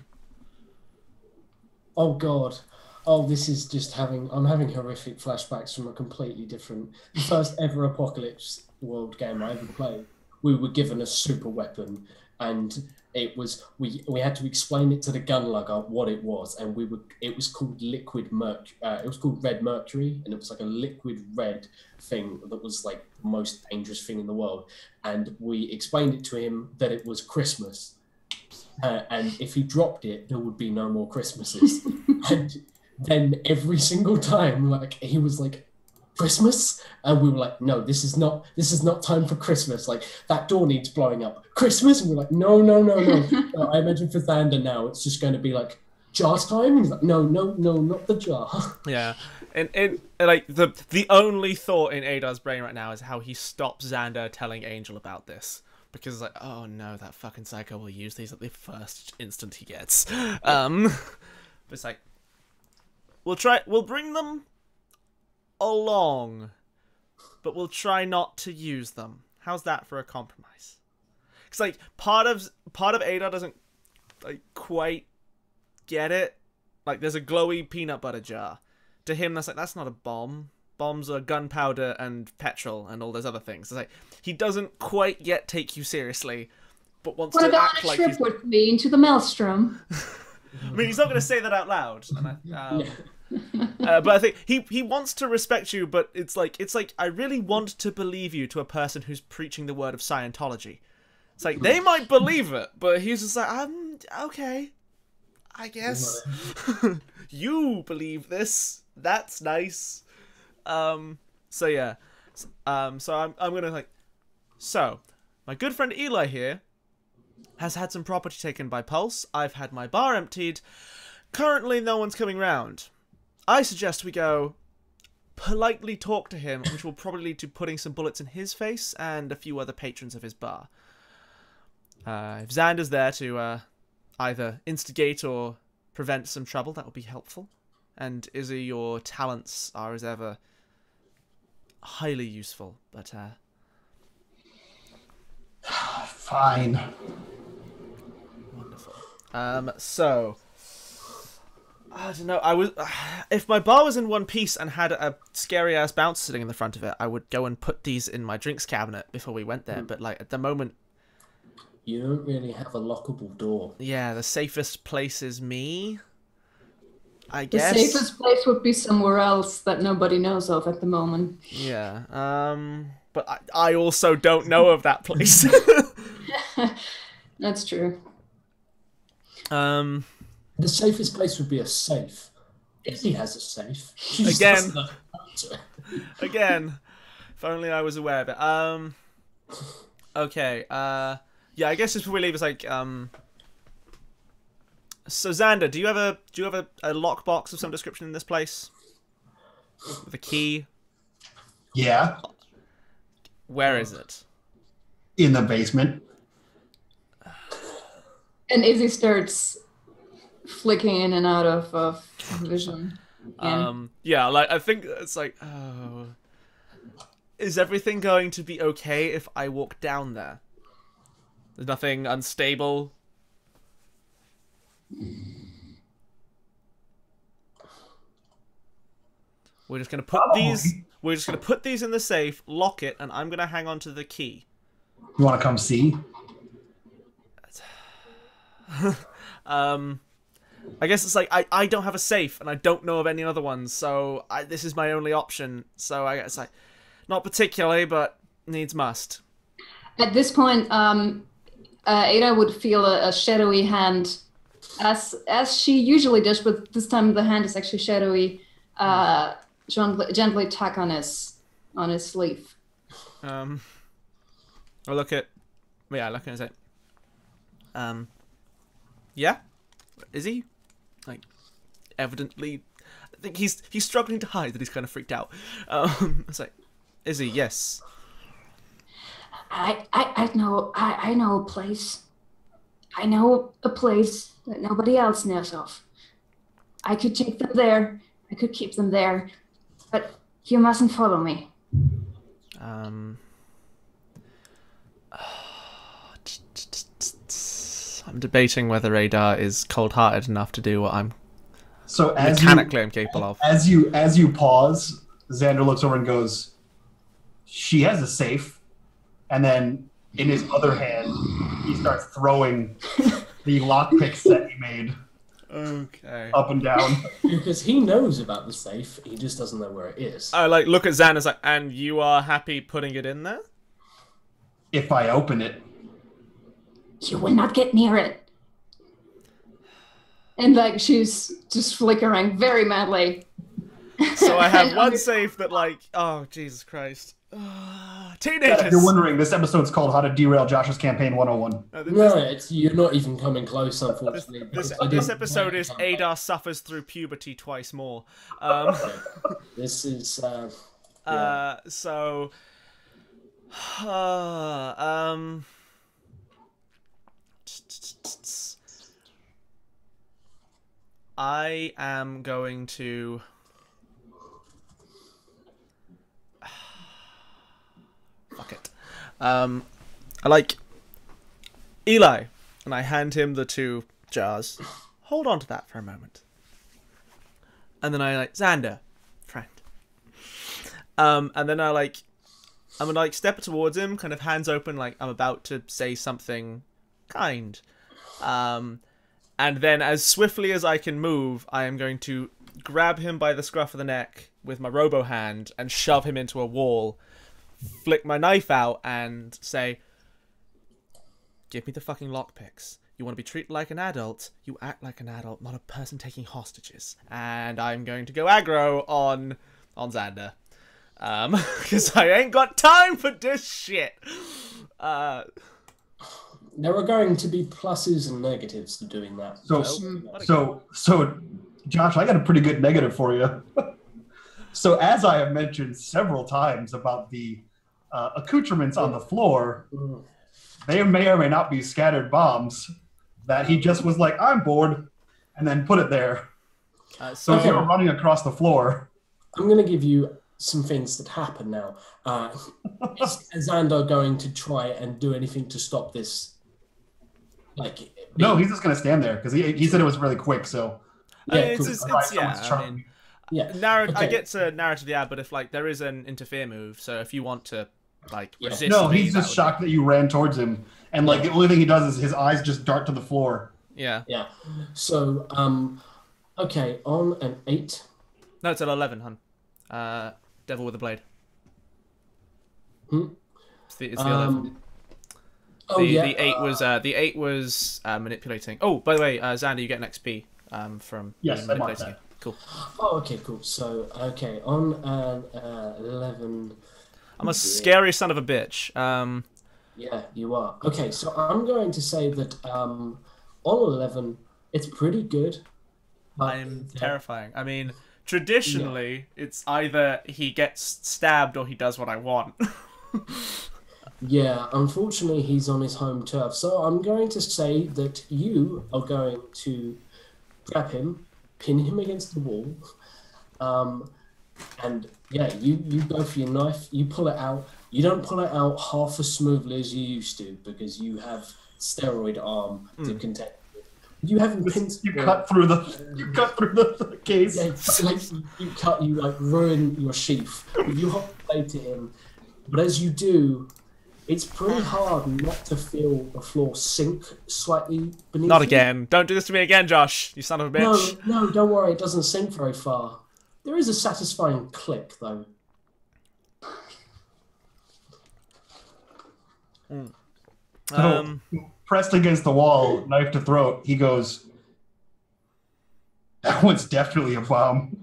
Oh God. Oh, this is just I'm having horrific flashbacks from a completely different, the first ever Apocalypse World game I ever played. We were given a super weapon, and it was we had to explain it to the gunlugger what it was, and it was called liquid mercury. It was called red mercury, and it was like a liquid red thing that was like the most dangerous thing in the world. And we explained it to him that it was Christmas, and if he dropped it, there would be no more Christmases. And then every single time, like he was like, "Christmas?" And we were like, "No, this is not time for Christmas. Like that door needs blowing up. Christmas?" And we're like, no. I imagine for Thander now, it's just going to be like jar time. And he's like, no, not the jar. Yeah, and like the only thought in Adar's brain right now is how he stops Xander telling Angel about this. Because it's like, oh no, that fucking psycho will use these at the first instant he gets. But it's like, we'll bring them along, but we'll try not to use them. How's that for a compromise? Because like part of Ada doesn't like quite get it. Like there's a glowy peanut butter jar. To him, that's not a bomb. Bombs are gunpowder and petrol and all those other things. It's like he doesn't quite yet take you seriously, but wants to act like he's. With me into the maelstrom. I mean, he's not going to say that out loud. But I think he wants to respect you, but it's like I really want to believe you to a person who's preaching the word of Scientology. It's like they might believe it, but he's just like, okay, I guess. You believe this. That's nice. So yeah. So I'm gonna like. So, my good friend Eli here has had some property taken by Pulse. I've had my bar emptied. Currently, no one's coming round. I suggest we go politely talk to him, which will probably lead to putting some bullets in his face and a few other patrons of his bar. If Xander's there to either instigate or prevent some trouble, that would be helpful. And Izzy, your talents are as ever highly useful, but Fine. wonderful. So I don't know. If my bar was in one piece and had a scary ass bouncer sitting in the front of it, I would go and put these in my drinks cabinet before we went there. But like at the moment, You don't really have a lockable door. yeah, the safest place is me. I The guess. safest place would be somewhere else that nobody knows of at the moment. Yeah. But I also don't know of that place. That's true. The safest place would be a safe. Izzy has a safe. She just Again. doesn't know how to. Again, if only I was aware of it. Okay. Yeah, I guess just before we leave, it's like So Xander, do you have a lockbox of some description in this place? With a key? Yeah, Where is it? in the basement. And Izzy starts flicking in and out of vision. Yeah, like I think it's like, oh, is everything going to be okay if I walk down there? There's nothing unstable. We're just gonna put these. We're just gonna put these in the safe, lock it, and I'm gonna hang on to the key. You want to come see? I guess it's like I don't have a safe and I don't know of any other ones, so this is my only option. So I guess like not particularly, but needs must. At this point, Ada would feel a shadowy hand, as she usually does, but this time the hand is actually shadowy. Gently tug on his sleeve. I look at, yeah, look at it. Yeah, is he? Like, evidently, I think he's struggling to hide that he's kind of freaked out. It's like, is he? Yes. I know a place. I know a place that nobody else knows of. I could take them there. I could keep them there, but you mustn't follow me. I'm debating whether Adar is cold-hearted enough to do what I'm So as mechanically I'm capable of. As you pause, Xander looks over and goes, "She has a safe," and then in his other hand, he starts throwing the lockpick set he made Okay. up and down. Because he knows about the safe, he just doesn't know where it is. I like look at Xander's like, and you are happy putting it in there? If I open it, You will not get near it. And like she's just flickering very madly. So I have And one under- safe that like, oh Jesus Christ, if teenagers. you're wondering, this episode's called "How to Derail Josh's Campaign 101." No, you're not even coming close, unfortunately. This because I didn't episode know is something. Adar suffers through puberty twice more. This is So, I am going to. Fuck it. I like Eli, and I hand him the 2 jars. Hold on to that for a moment. And then I like Xander, friend. And then I'm gonna like step towards him, kind of hands open, like I'm about to say something kind. And then as swiftly as I can move, I am going to grab him by the scruff of the neck with my robo hand and shove him into a wall, flick my knife out and say, "Give me the fucking lockpicks. you want to be treated like an adult, you act like an adult, not a person taking hostages. And I'm going to go aggro on Xander. Because I ain't got time for this shit. There are going to be pluses and negatives to doing that. So, Josh, I got a pretty good negative for you. So, as I have mentioned several times about the accoutrements on the floor, they may or may not be scattered bombs that he just was like, I'm bored, and then put it there. So if you were running across the floor... I'm going to give you some things that happen now. Is Xander going to try and do anything to stop this? No, he's just going to stand there, because he said it was really quick, so... I get to narrative, but if there is an interfere move, so if you want to resist... No, he's just shocked that you ran towards him, and the only thing he does is his eyes just dart to the floor. Yeah. So, okay, on an 8. No, it's at 11, hun. Devil with a blade. It's the 11. The 8 was manipulating. Oh, by the way, Xander, you get an XP from manipulating you. Cool. Oh, okay, cool. So, okay, on an 11. I'm a scary son of a bitch. Yeah, you are. Okay, so I'm going to say that on 11, it's pretty good. I'm terrifying. I mean, traditionally, it's either he gets stabbed or he does what I want. Yeah, unfortunately, he's on his home turf. So I'm going to say that you are going to grab him, pin him against the wall, and yeah, you go for your knife, you pull it out. You don't pull it out half as smoothly as you used to because you have steroid arm to contend with. You haven't pinned. You cut through the case. Yeah, you ruin your sheath. You hot plate to him, but as you do, it's pretty hard not to feel the floor sink slightly beneath. Not again. Don't do this to me again, Josh. You son of a bitch. No, don't worry. It doesn't sink very far. There is a satisfying click, though. Pressed against the wall, knife to throat, he goes, that one's definitely a bomb.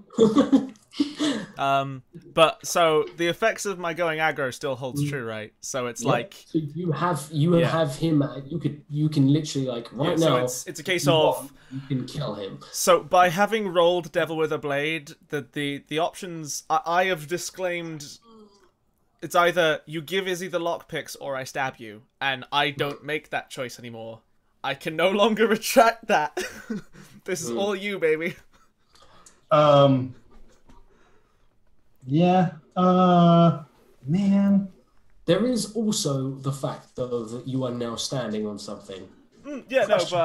But so the effects of my going aggro still holds true, right? So it's so you have him. You can literally now. So it's a case of you can kill him. So by having rolled Devil with a Blade, the options I have disclaimed. It's either you give Izzy the lockpicks or I stab you, and I don't make that choice anymore. I can no longer retract that. This is all you, baby. Yeah. Man. There is also the fact, though, that you are now standing on something. Yeah, question.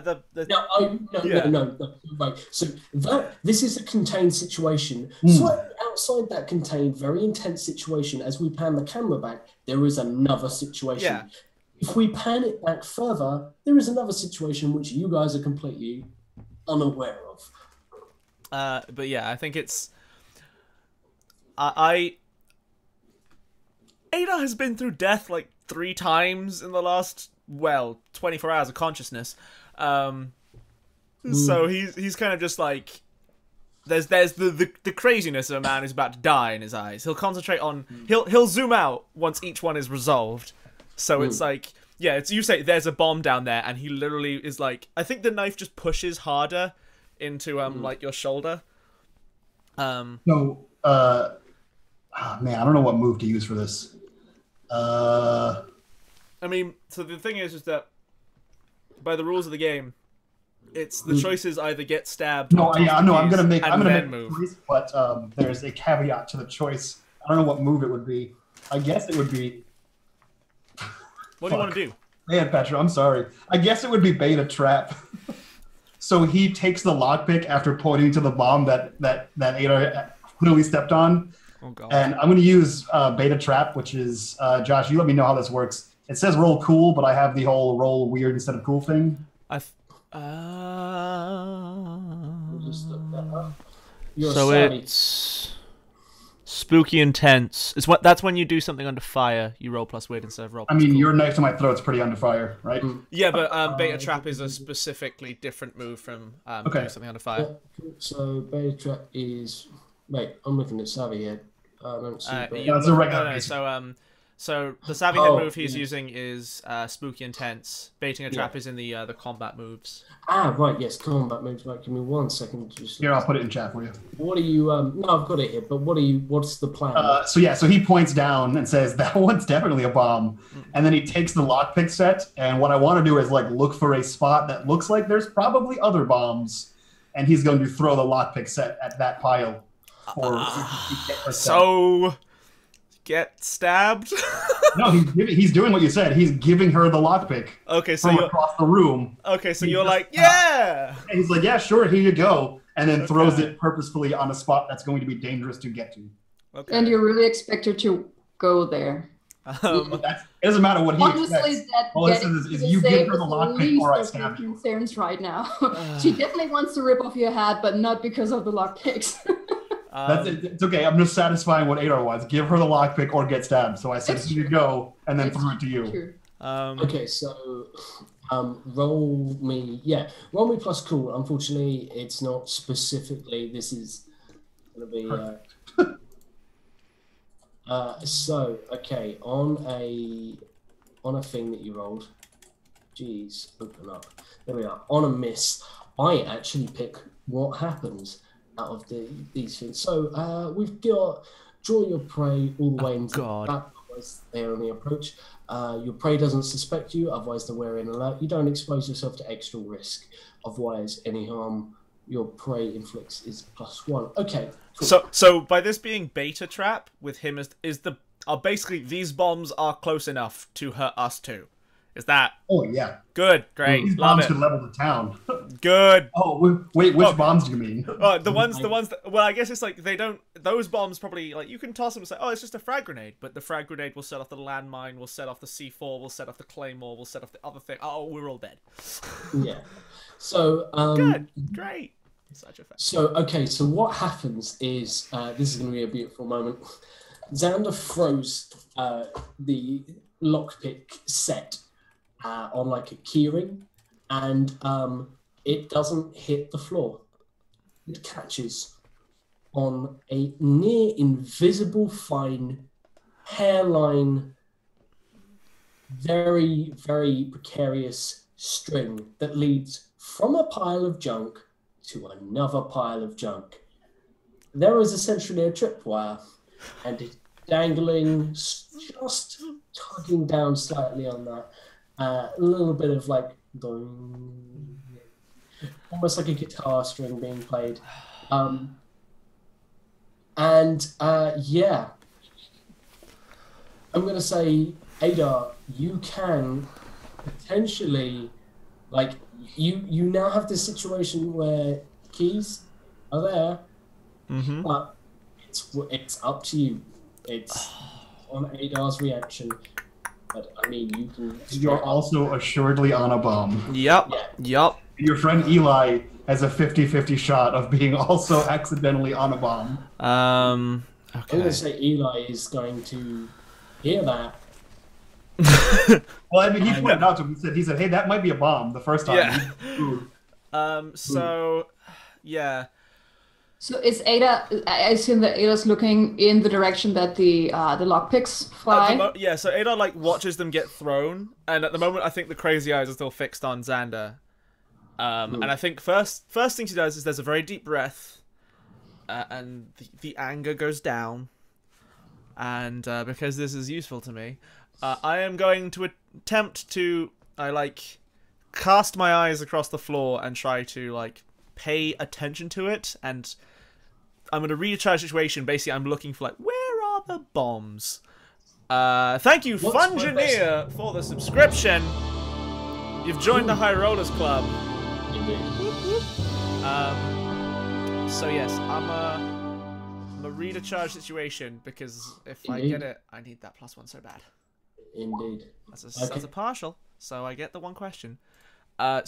No, right. So this is a contained situation. Slightly outside that contained, very intense situation, as we pan the camera back, there is another situation. Yeah. If we pan it back further, there is another situation which you guys are completely unaware of. But yeah, I think it's... Ada has been through death 3 times in the last 24 hours of consciousness. So he's kind of just there's the craziness of a man who's about to die in his eyes. He'll concentrate on he'll zoom out once each one is resolved. So it's it's you say there's a bomb down there, and he literally is I think the knife just pushes harder into your shoulder. Man, I don't know what move to use for this. I mean, so the thing is that by the rules of the game, it's the choices either get stabbed. I'm gonna make move. Choice, but there's a caveat to the choice. I don't know what move it would be. I guess it would be. What do you want to do? Man, Petra, I'm sorry. I guess it would be bait a trap. So he takes the lockpick after pointing to the bomb that Ada clearly stepped on. Oh, God. And I'm going to use beta trap, which is, Josh, you let me know how this works. It says roll cool, but I have the whole roll weird instead of cool thing. So it's spooky intense. That's when you do something under fire. You roll plus weird instead of roll. I mean, your knife to my throat's pretty under fire, right? Yeah, but beta trap is a specifically different move from doing something under fire. So beta trap is. Wait, I'm looking at Savvy here. I don't see. That's a regular. So the savvy head move he's using is spooky intense. Baiting a trap is in the combat moves. Right, yes, combat moves. Right, give me 1 second. Here, I'll put it in chat for you. What are you? No, I've got it here. But what's the plan? So he points down and says that one's definitely a bomb, and then he takes the lockpick set. And what I want to do is like look for a spot that looks like there's probably other bombs, and he's going to throw the lockpick set at that pile. So get stabbed? No, he's doing what you said. He's giving her the lockpick. Okay, so from across the room. Okay, so you're like, yeah. And he's like, yeah, sure, here you go, and then throws it purposefully on a spot that's going to be dangerous to get to. Okay. And you really expect her to go there. It doesn't matter what he expects. All it says is you give her the lockpick or I stab you. Concerns right now. She definitely wants to rip off your hat, but not because of the lockpicks. It's okay. I'm just satisfying what Adar was. Give her the lockpick or get stabbed. So I said, here you go, and then threw it to you. True. Okay, so roll me plus cool. Unfortunately, it's not specifically. This is gonna be. So okay, on a thing that you rolled. Jeez, open up. There we are. On a miss, I actually pick what happens out of these things. So we've got draw your prey all the way into the back, otherwise they're on the approach. Your prey doesn't suspect you, otherwise they're wearing an alert. You don't expose yourself to extra risk, otherwise any harm your prey inflicts is +1. Okay. Cool. So by this being beta trap with him are basically these bombs are close enough to hurt us too. Is that? Oh yeah. Good, great. These bombs could level the town. Good. Oh wait, which bombs do you mean? The ones that. Well, I guess it's like they don't. Those bombs probably like you can toss them and say, oh, it's just a frag grenade, but the frag grenade will set off the landmine, will set off the C4, will set off the claymore, will set off the other thing. Oh, we're all dead. Yeah. So. Good. Great. Such a fact. So okay. So what happens is this is going to be a beautiful moment. Xander throws the lockpick set. On like a keyring, and it doesn't hit the floor. It catches on a near invisible fine hairline, very, very precarious string that leads from a pile of junk to another pile of junk. There is essentially a tripwire, and it's dangling, just tugging down slightly on that. A little bit of like almost like a guitar string being played. Yeah. I'm going to say, Adar, you can potentially, like, you now have this situation where keys are there, but it's up to you. It's on Adar's reaction. But, I mean, you can... You're also assuredly on a bomb. Yep. Your friend Eli has a 50-50 shot of being also accidentally on a bomb. Okay. I'm going to say Eli is going to hear that. Well, I mean, he pointed out to him. He said, hey, that might be a bomb the first time. Yeah. So, yeah. So is Ada? I assume that Ada's looking in the direction that the lockpicks fly. So Ada like watches them get thrown, and at the moment I think the crazy eyes are still fixed on Xander. And I think first thing she does is there's a very deep breath, and the anger goes down. And because this is useful to me, I am going to attempt to cast my eyes across the floor and try to like pay attention to it, and I'm going to read a charge situation. Basically, I'm looking for, like, where are the bombs? Thank you, Fungineer, for the subscription. You've joined the High Rollers Club. So, yes, I'm a read a charge situation, because if I get it, I need that +1 so bad. Indeed. That's a partial, so I get the one question. The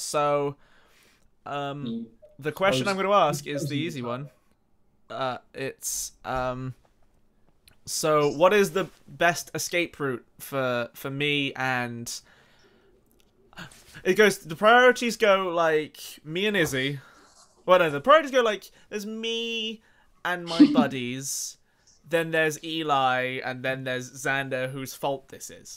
question I'm going to ask is the easy one. It's So what is the best escape route for me and... It goes, the priorities go like me and Izzy. Well, no, the priorities go like there's me and my buddies, then there's Eli, and then there's Xander, whose fault this is.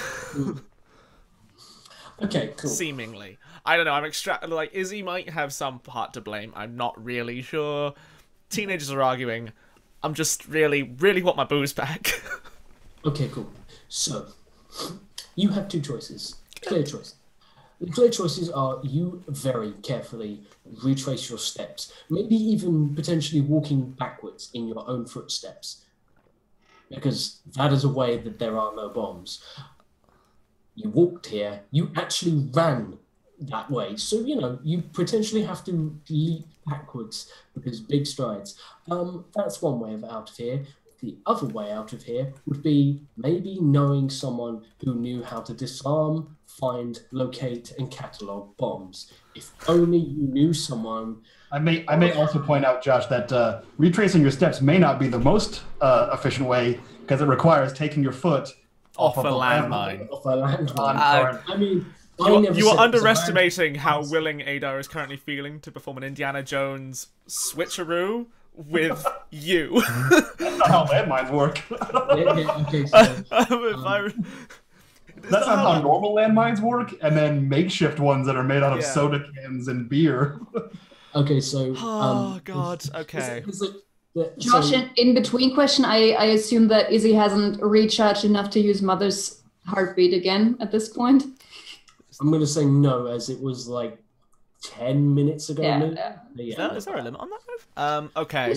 Okay, cool. Seemingly. I don't know, like, Izzy might have some part to blame. I'm not really sure. Teenagers are arguing. I'm just really want my booze back. Okay, cool. So, you have two choices. Clear choices. The clear choices are you very carefully retrace your steps, maybe even potentially walking backwards in your own footsteps, because that is a way that there are no bombs. You walked here, you actually ran that way, so you potentially have to leap backwards because big strides. That's one way of out of here. The other way out of here would be maybe knowing someone who knew how to disarm, find, locate, and catalog bombs. If only you knew someone. I may also point out, Josh, that retracing your steps may not be the most efficient way because it requires taking your foot off a landmine. Off a landmine. I mean, you are underestimating how willing Adar is currently feeling to perform an Indiana Jones switcheroo with you. That's not how landmines work. Okay, so, that's not how normal landmines work, and then makeshift ones that are made out of soda cans and beer. Okay, so... oh, God, okay. Josh, in between question, I assume that Izzy hasn't recharged enough to use Mother's heartbeat again at this point? I'm going to say no, as it was like 10 minutes ago. Is there a limit on that move? Okay.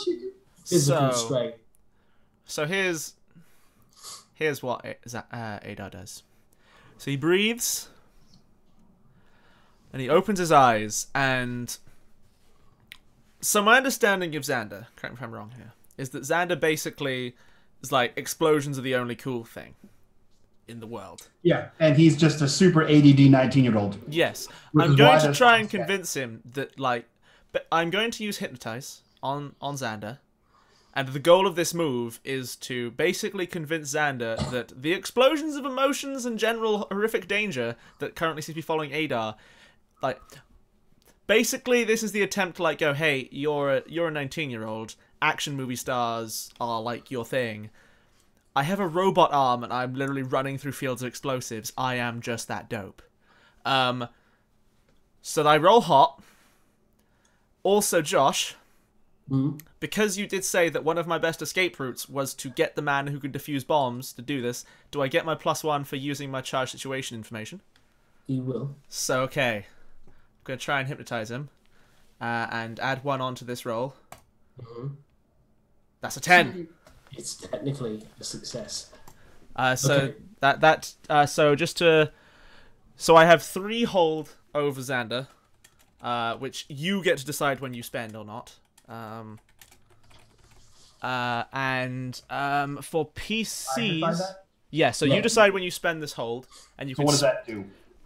So here's what Adar does. So he breathes, and he opens his eyes, and so my understanding of Xander, correct me if I'm wrong here, is that Xander basically is like explosions are the only cool thing in the world. Yeah, and he's just a super ADD 19-year-old. Yes. I'm going to try and convince him that, like, but I'm going to use Hypnotize on Xander, and the goal of this move is to basically convince Xander that the explosions of emotions and general horrific danger that currently seems to be following Adar, like, basically this is the attempt to, like, go, hey, you're a 19-year-old, action movie stars are, like, your thing. I have a robot arm and I'm literally running through fields of explosives. I am just that dope. So I roll hot. Also, Josh, because you did say that one of my best escape routes was to get the man who could defuse bombs to do this, do I get my +1 for using my charge situation information? You will. So, okay. I'm going to try and hypnotize him. And add 1 onto this roll. That's a 10. It's technically a success. So so I have 3 hold over Xander, which you get to decide when you spend or not. For PCs, you decide when you spend this hold, and you can. So what does that do?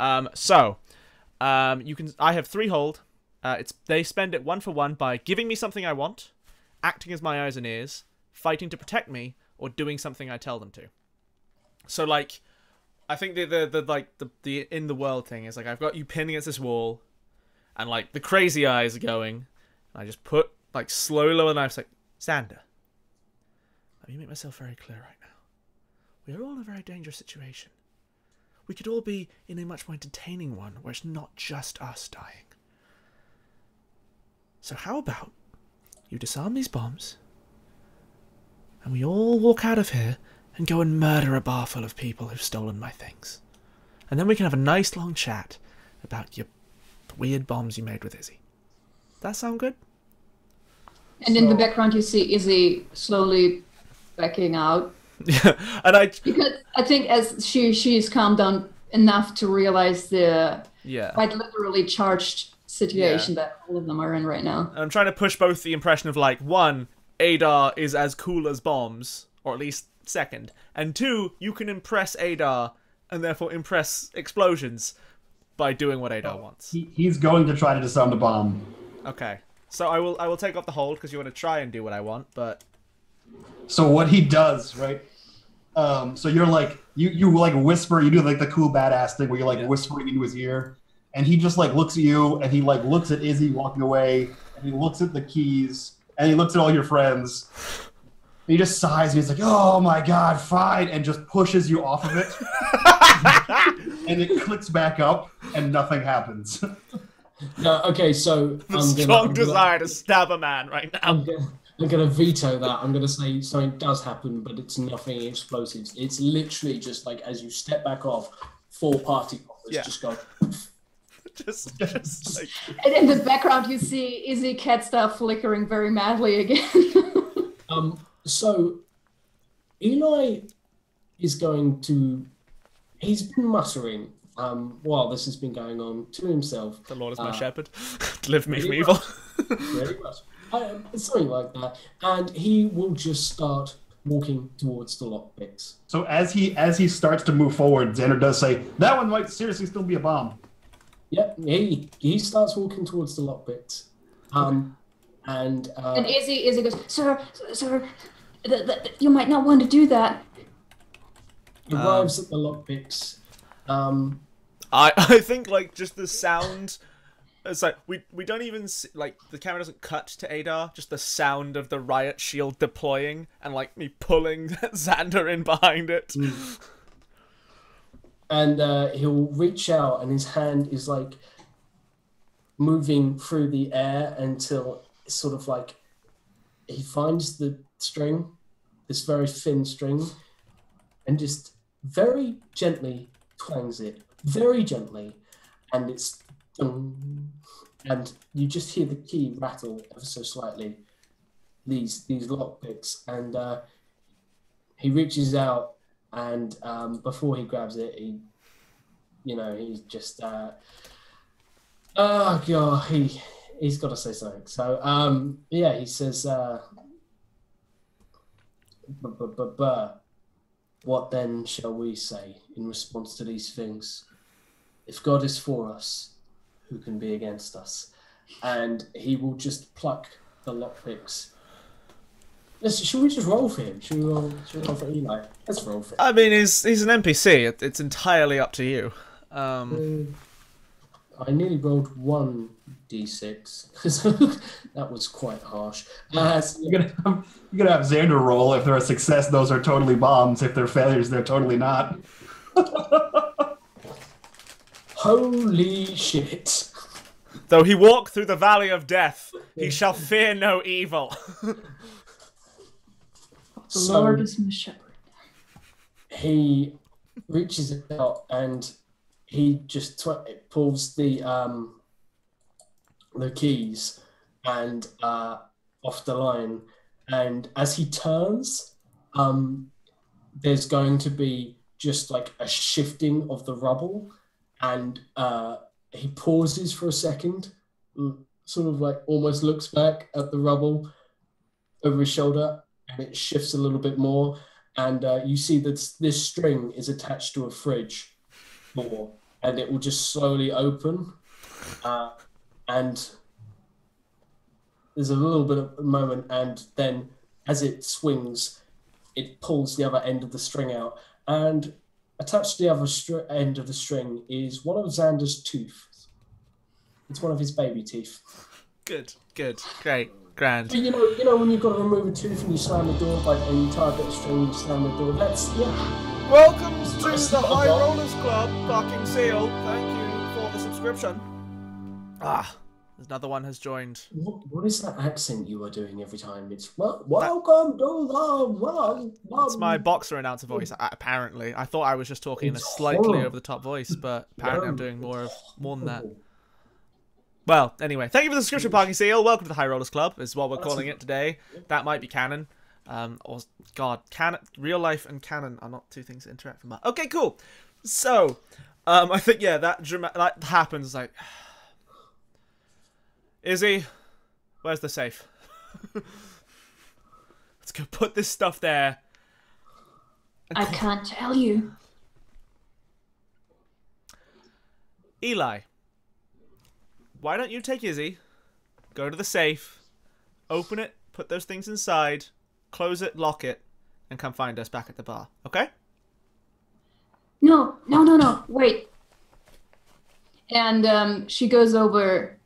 You can. I have 3 hold. They spend it 1 for 1 by giving me something I want, acting as my eyes and ears, fighting to protect me, or doing something I tell them to. So, like, I think the in the world thing is, like, I've got you pinned against this wall, and, like, the crazy eyes are going, and I just put, like, slowly lower the knife, like, Xander, let me make myself very clear right now. We are all in a very dangerous situation. We could all be in a much more entertaining one, where it's not just us dying. So how about you disarm these bombs, and we all walk out of here and go and murder a bar full of people who've stolen my things. And then we can have a nice long chat about your weird bombs you made with Izzy. That sound good? And in the background you see Izzy slowly backing out. Yeah, because I think as she's calmed down enough to realize the quite literally charged situation that all of them are in right now. I'm trying to push both the impression of, like, 1, Adar is as cool as bombs, or at least 2nd, and 2, you can impress Adar and therefore impress explosions by doing what Adar wants. He's going to try to disarm the bomb. Okay, so I will take off the hold because you want to try and do what I want, but So what he does, right? So you're like you like whisper, you do like the cool badass thing where you're like whispering into his ear, and he just like looks at you, and he like looks at Izzy walking away, and he looks at the keys, and he looks at all your friends. And he just sighs, and he's like, "Oh my god, fine," and just pushes you off of it, and it clicks back up, and nothing happens. No, okay, so The strong desire to stab a man right now. I'm gonna veto that. I'm gonna say something does happen, but it's nothing explosives. It's literally just like as you step back off, 4 party poppers just go. just like... And in the background, you see Izzy cat stuff flickering very madly again. So Eli is going to. He's been muttering while this has been going on to himself. The Lord is my shepherd. Deliver me from evil. Very much. Something like that, and he will just start walking towards the lockpicks. So as he starts to move forward, Xander does say, "That one might seriously still be a bomb." Yep, he starts walking towards the lockpicks, and Izzy goes, sir, you might not want to do that. He arrives at the lockpicks. I think like just the sound. It's like we don't even see, like the camera doesn't cut to Adar. Just the sound of the riot shield deploying and like me pulling Xander in behind it. And he'll reach out, and his hand is like moving through the air until it's sort of like he finds the string, this very thin string, and just very gently twangs it, very gently, and it's. And you just hear the key rattle ever so slightly. These lockpicks, and he reaches out, and before he grabs it, he's just oh god, he's got to say something. So he says, what then shall we say in response to these things? If God is for us, who can be against us? And he will just pluck the lockpicks. Should we just roll for him? Should we roll for Eli? Let's roll for him. I mean, he's an NPC. It's entirely up to you. I nearly rolled 1d6. That was quite harsh. You're gonna have Xander roll. If they're a success, those are totally bombs. If they're failures, they're totally not. Holy shit. Though he walk through the valley of death, he shall fear no evil. The Lord is my shepherd. He reaches out and he just pulls the keys and off the line. And as he turns, there's going to be just like a shifting of the rubble. And he pauses for a second, sort of like almost looks back at the rubble over his shoulder, and it shifts a little bit more. And you see that this string is attached to a fridge door, and it will just slowly open. And there's a little bit of a moment, and then as it swings, it pulls the other end of the string out. And attached to the other end of the string is one of Xander's teeth. It's one of his baby teeth. Good, great, grand. But you know when you've got to remove a tooth and you slam the door, and you tie a bit of string and you slam the door. Welcome to the High Rollers Club, fucking seal. Thank you for the subscription. Another one has joined. What is that accent you are doing every time? It's welcome to the world. It's my boxer announcer voice. Apparently, I thought I was just talking in a slightly over-the-top voice, but apparently I'm doing more than that. Well, anyway, thank you for the subscription, Parking Seal. Welcome to the High Rollers Club, is what we're calling it today. That might be canon. Canon, real life and canon are not two things that interact from that. Okay, cool. So, I think that happens like. Izzy, where's the safe? Let's go put this stuff there. I can't tell you. Eli, why don't you take Izzy, go to the safe, open it, put those things inside, close it, lock it, and come find us back at the bar. Okay? No, wait. And she goes over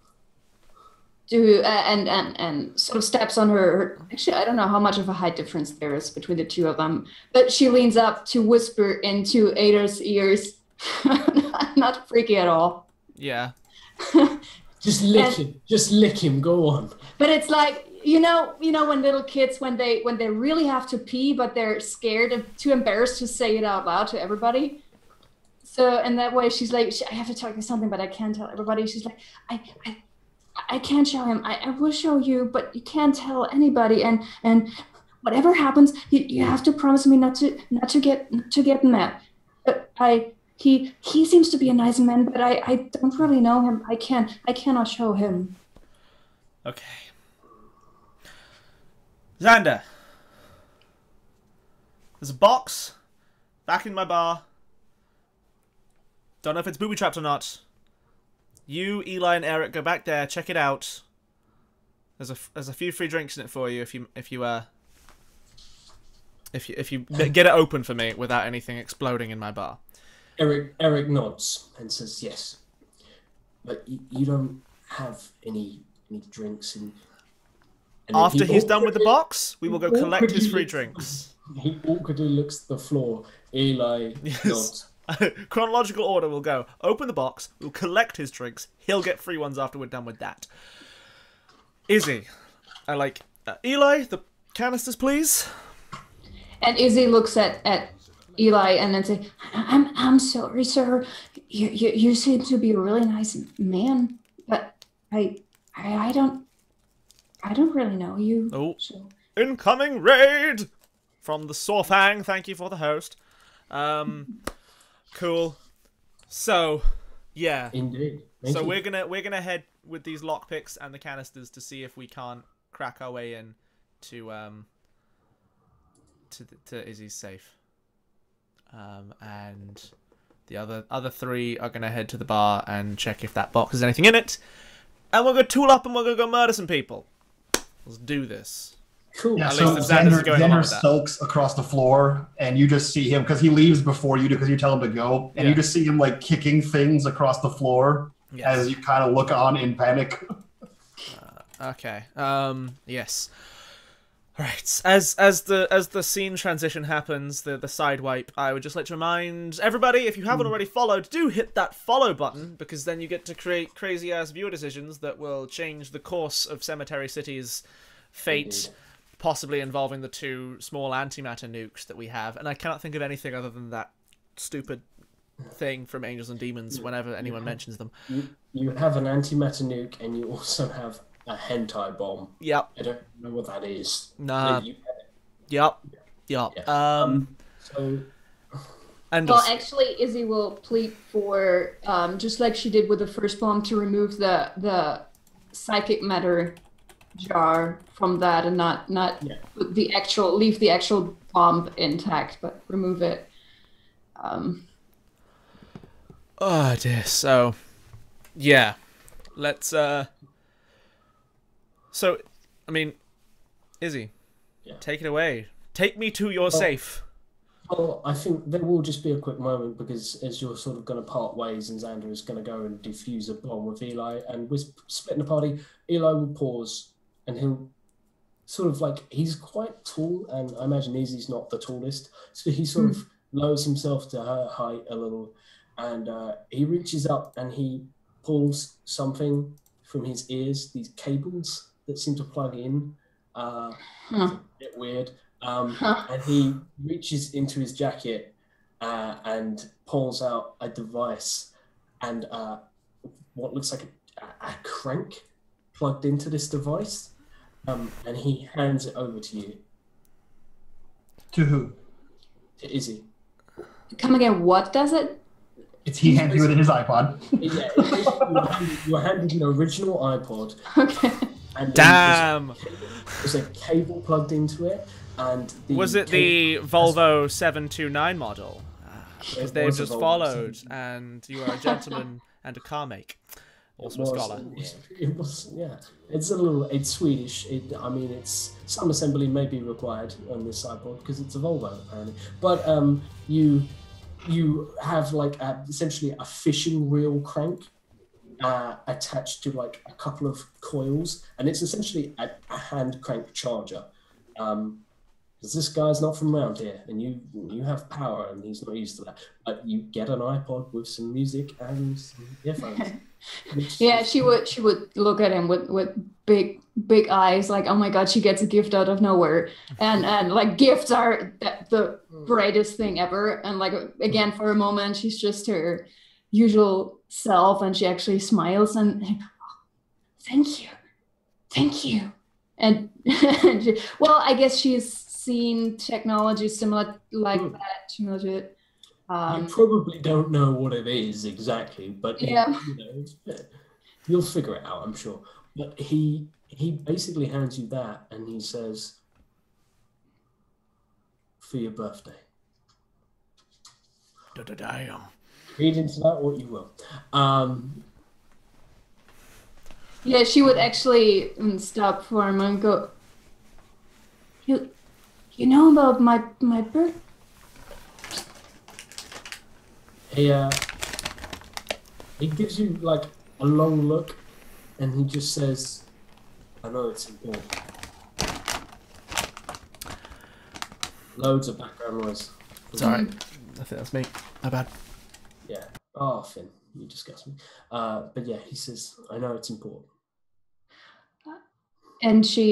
to and sort of steps on her. Actually, I don't know how much of a height difference there is between the two of them, but she leans up to whisper into Ada's ears. Not freaky at all. Yeah. Just lick him. Go on. But it's like you know when little kids when they really have to pee, but they're scared and too embarrassed to say it out loud to everybody. So in that way, she's like, I have to tell you something, but I can't tell everybody. She's like, I can't show him. I will show you, but you can't tell anybody. And whatever happens, you have to promise me not to get mad. But he seems to be a nice man, but I don't really know him. I cannot show him. Okay. Xander. There's a box back in my bar. Don't know if it's booby trapped or not. You, Eli, and Eric go back there, check it out. There's a few free drinks in it for you if you get it open for me without anything exploding in my bar. Eric nods and says yes, but you don't have any drinks. And after he's done with the box, we will go collect his free drinks. He awkwardly looks at the floor. Eli nods. Chronological order will go. Open the box. We'll collect his drinks. He'll get free ones after we're done with that. Izzy. Eli, the canisters, please. And Izzy looks at Eli and then say, I'm sorry, sir. You seem to be a really nice man, but I don't really know you. Oh. So. Incoming raid from the Sorfang. Thank you for the host. Cool. So, yeah. Indeed. So we're gonna head with these lockpicks and the canisters to see if we can't crack our way in to Izzy's safe. And the other three are gonna head to the bar and check if that box has anything in it. And we're gonna tool up and we're gonna go murder some people. Let's do this. Cool. Yeah, At so least if Xander's going along Xander with that. sulks across the floor, and you just see him, because he leaves before you do, because you tell him to go, and you just see him, like, kicking things across the floor as you kind of look on in panic. Okay. Yes. Right. As the scene transition happens, the side wipe, I would just like to remind everybody, if you haven't already followed, do hit that follow button, because then you get to create crazy-ass viewer decisions that will change the course of Cemetery City's fate, possibly involving the two small antimatter nukes that we have. And I cannot think of anything other than that stupid thing from Angels and Demons whenever anyone mentions them. You have an antimatter nuke, and you also have a hentai bomb. Yep. I don't know what that is. Nah. You- Yep. Yeah. So And Well, actually, Izzy will plead for, just like she did with the first bomb, to remove the psychic matter jar from that and not put leave the actual bomb intact, but remove it. oh dear. So, yeah, let's. So, I mean, Izzy, take it away. Take me to your safe. Well, I think there will just be a quick moment, because as you're sort of going to part ways and Xander is going to go and defuse a bomb with Eli, and we're splitting the party, Eli will pause and he'll sort of he's quite tall, and I imagine Izzy's not the tallest, so he sort of lowers himself to her height a little, and he reaches up and he pulls something from his ears, these cables that seem to plug in. It's a bit weird. And he reaches into his jacket and pulls out a device and what looks like a crank plugged into this device, and he hands it over to you. To who? To Izzy. Come again, what does it? He hands you with his iPod. Yeah, you were handed an original iPod. Okay. And Damn. There's a cable plugged into it. And Was it the Volvo 729 model? Because they've just followed, and you are a gentleman and a car make. Also a scholar. It was, yeah. It's Swedish. It's some assembly may be required on this sideboard because it's a Volvo apparently. But you have like essentially a fishing reel crank attached to like a couple of coils, and it's essentially a hand crank charger. Because this guy's not from around here, and you have power, and he's not used to that. But you get an iPod with some music and some earphones. Yeah, she would look at him with big eyes, like, oh my god, she gets a gift out of nowhere, and like gifts are the greatest thing ever. And like again, for a moment, she's just her usual self, and she actually smiles and thank you. And well, I guess she's seen technology similar like that. You probably don't know what it is exactly, but yeah, you'll figure it out, I'm sure. But he basically hands you that, and he says, "For your birthday." Damn. Read into that what you will. Yeah, she would actually stop for him and go, You know about my birth? He gives you like a long look, and he just says, "I know it's important." Loads of background noise. It's alright. I think that's me. My bad. Yeah. Oh, Finn, you disgust me. But yeah, he says, "I know it's important." And she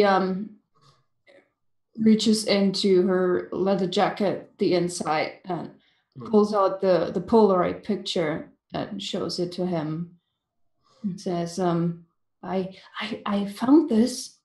reaches into her leather jacket, the inside, and pulls out the Polaroid picture and shows it to him. And says, I found this.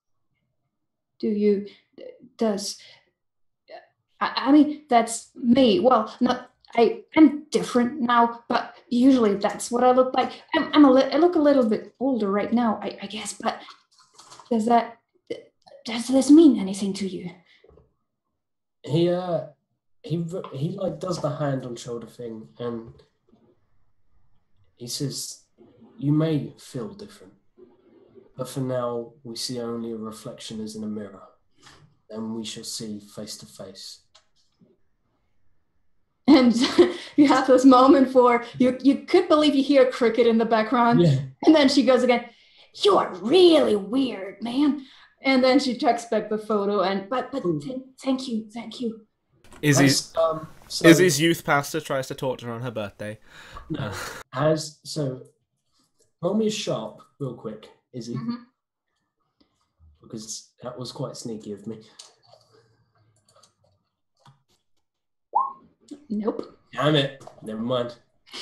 I mean, that's me. Well, I'm different now, but usually that's what I look like. I look a little bit older right now, I guess, but does this mean anything to you? He like does the hand on shoulder thing, and he says, "You may feel different, but for now we see only a reflection as in a mirror, and we shall see face to face." And you have this moment for you could believe you hear a cricket in the background, yeah. And then she goes again, "You are really weird, man." And then she checks back the photo, and but thank you. Izzy's youth pastor tries to talk to her on her birthday. No. Roll me a sharp real quick, Izzy. Mm-hmm. Because that was quite sneaky of me. Nope. Damn it. Never mind.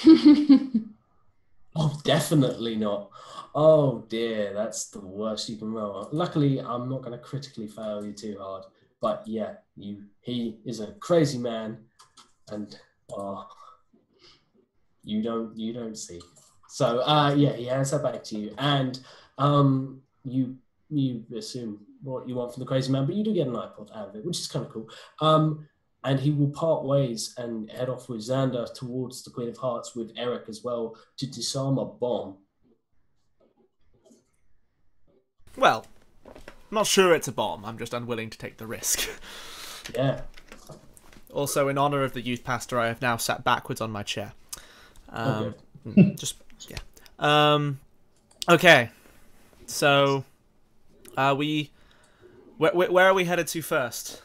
Oh, definitely not. Oh dear, that's the worst you can roll. Luckily, I'm not going to critically fail you too hard. But yeah, he is a crazy man, and you don't see. So yeah, he hands that back to you, and you assume what you want from the crazy man, but you do get an iPod out of it, which is kind of cool. And he will part ways and head off with Xander towards the Queen of Hearts with Eric as well to disarm a bomb. Well, I'm not sure it's a bomb. I'm just unwilling to take the risk. Yeah. Also, in honor of the youth pastor, I have now sat backwards on my chair. Just yeah. Okay. So, where are we headed to first?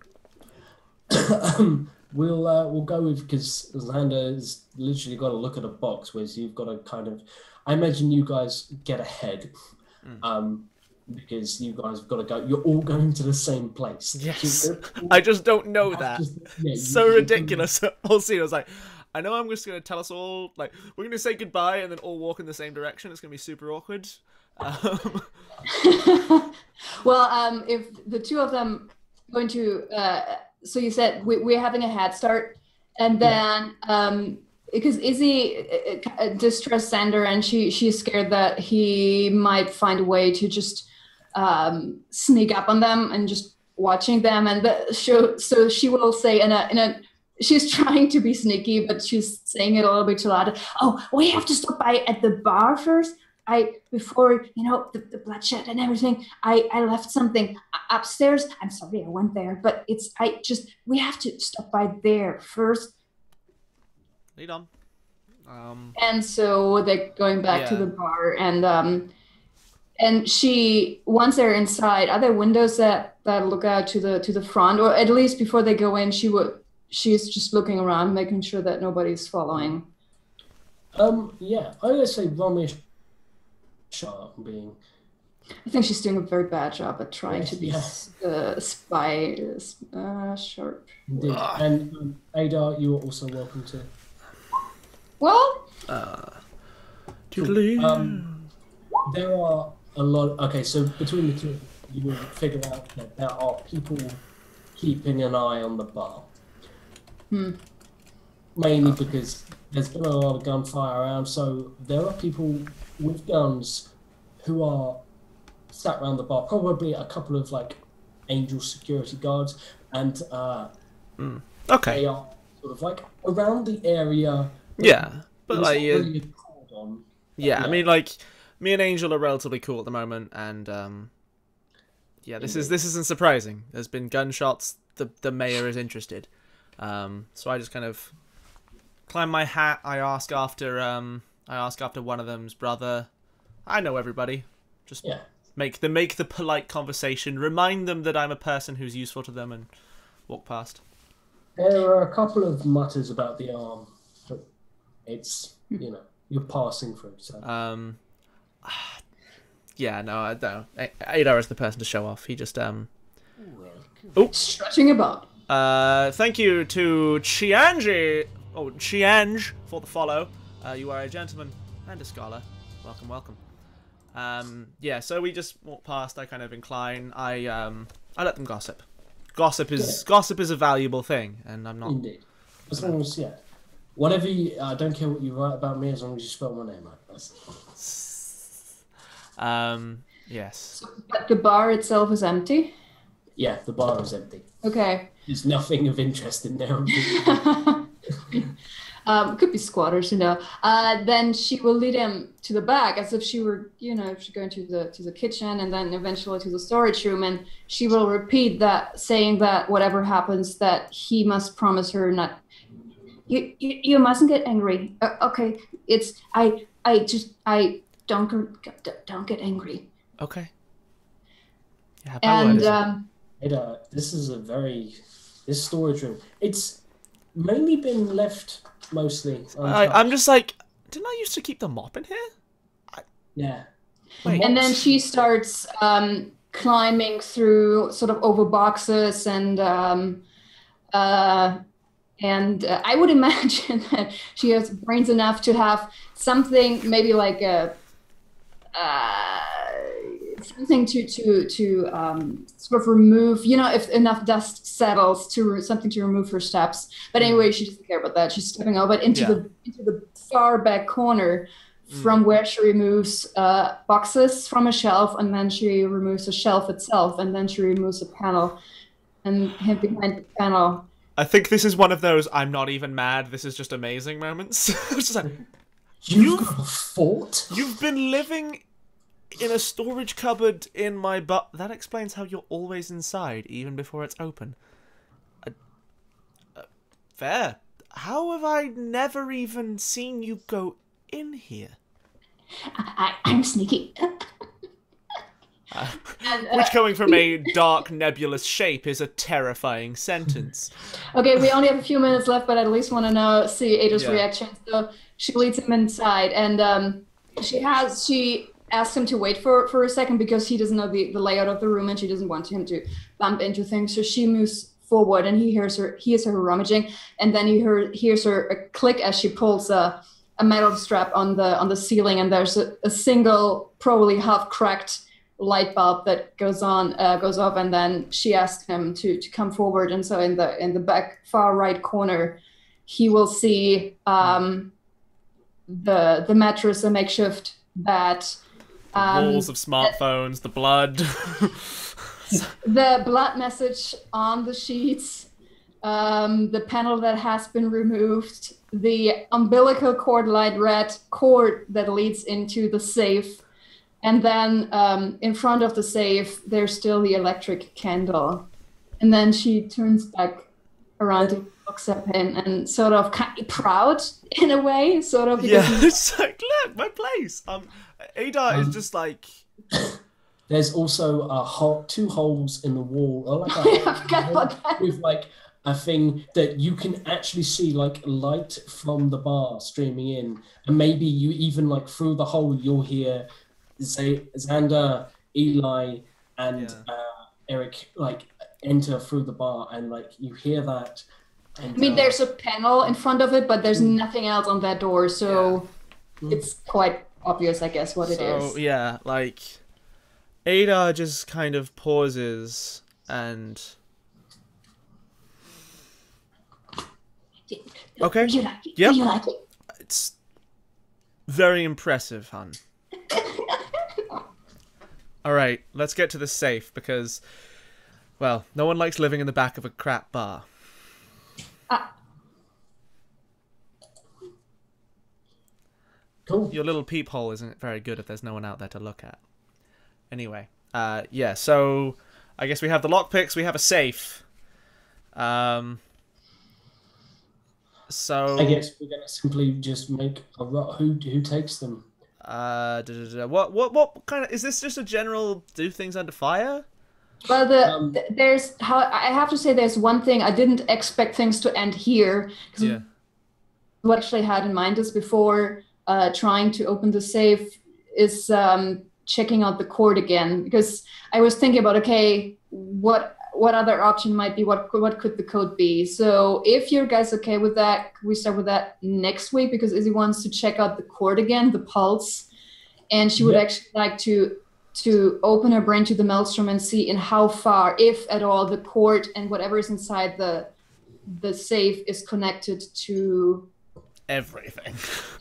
We'll go with, because Xander has literally got to look at a box, whereas you've got to kind of. I imagine you guys get ahead. Because you guys have got to go. You're all going to the same place. Yes. I just don't know that. It's so ridiculous. Whole scene, I was like, I know I'm just going to tell us all, like, we're going to say goodbye and then all walk in the same direction. It's going to be super awkward. Well, if the two of them going to, so you said we're having a head start, and then because Izzy distrusts Xander, and she's scared that he might find a way to just sneak up on them and just watching them, and so she will say in a she's trying to be sneaky, but she's saying it a little bit too loud. "Oh, we have to stop by at the bar first. before the bloodshed and everything, I left something upstairs. I'm sorry I went there, but we have to stop by there first. Lead on. And so they're going back to the bar, and she, once they're inside, are there windows that look out to the front, or at least before they go in, she's just looking around, making sure that nobody's following. Yeah, I would say Romy sharp being. I think she's doing a very bad job at trying to be spy sharp. Indeed. And Ada, you are also welcome to. Well, there are a lot. Okay, so between the two, you will figure out that there are people keeping an eye on the bar. Mainly because there's been a lot of gunfire around, so there are people with guns who are sat around the bar. Probably a couple of angel security guards, and they are sort of around the area. Yeah, but really called on. Yeah, I mean, me and Angel are relatively cool at the moment, and this isn't surprising. There's been gunshots. The mayor is interested, so I just kind of climb my hat. I ask after one of them's brother. I know everybody. Just make the polite conversation. Remind them that I'm a person who's useful to them, and walk past. There are a couple of mutters about the arm. But it's you're passing through. So. Yeah, no, I don't. Adar is the person to show off. He just stretching about. Thank you to Chiange for the follow. You are a gentleman and a scholar. Welcome, welcome. So we just walk past. I kind of incline. I let them gossip. Gossip is a valuable thing, and I'm not. Indeed. As long as whatever I don't care what you write about me, as long as you spell my name right. Yes. But the bar itself is empty? Yeah, the bar is empty. Okay. There's nothing of interest in there. Could be squatters, Then she will lead him to the back as if she were, she's going to the kitchen and then eventually to the storage room, and she will repeat that, saying that whatever happens, that he must promise her not. You mustn't get angry. Okay, it's I don't get angry. Okay. Yeah, and this is this storage room. It's mainly been left mostly. I'm just like, didn't I used to keep the mop in here? Yeah. Wait. And then she starts climbing through sort of over boxes and I would imagine that she has brains enough to have something, maybe like something to sort of remove, if enough dust settles, something to remove her steps. But anyway, she doesn't care about that. She's stepping over into the far back corner from where she removes boxes from a shelf, and then she removes the shelf itself, and then she removes a panel, and behind the panel. I think this is one of those I'm not even mad, this is just amazing moments. It's just like, You've got a fort? You've been living in a storage cupboard in my butt. That explains how you're always inside, even before it's open. Fair. How have I never even seen you go in here? I'm sneaky. Which, coming from a dark, nebulous shape, is a terrifying sentence. Okay, we only have a few minutes left, but I at least want to see Ada's reaction. So she leads him inside, and she asks him to wait for a second because he doesn't know the layout of the room, and she doesn't want him to bump into things. So she moves forward, and he hears her rummaging, and then he hears her click as she pulls a metal strap on the ceiling, and there's a single, probably half cracked light bulb that goes off, and then she asks him to come forward, and so in the back far right corner he will see the mattress, a makeshift bed, walls of smartphones, the blood. The blood message on the sheets, the panel that has been removed, the umbilical cord light red cord that leads into the safe, and then in front of the safe, there's still the electric candle. And then she turns back around and looks at him and sort of kind of proud in a way, sort of. Yeah, it's like, look, my place. Adar is just like... There's also two holes in the wall, or like I forgot about that. with like a thing that you can actually see like light from the bar streaming in, and maybe you even like through the hole you'll hear Xander, Eli, and Eric like enter through the bar, and like you hear that. And, I mean, there's a panel in front of it, but there's nothing else on that door, so it's quite obvious, I guess, what it is. So yeah, like. Adar just kind of pauses and... Okay. Do you like it? Yep. Do you like it? It's very impressive, hun. Alright, let's get to the safe because, well, no one likes living in the back of a crap bar. Cool. Your little peephole isn't very good if there's no one out there to look at. Anyway, yeah, so I guess we have the lockpicks, we have a safe. So I guess we're gonna simply just make a who takes them. What kind of, is this just a general do things under fire? Well, there's how I have to say there's one thing I didn't expect things to end here, because what I actually had in mind is before trying to open the safe is checking out the cord again, because I was thinking about, okay, what other option might be, what could the code be? So if you guys okay with that, we start with that next week, because Izzy wants to check out the cord again, the pulse, and she would actually like to open her brain to the maelstrom and see in how far, if at all, the cord and whatever is inside the safe is connected to everything.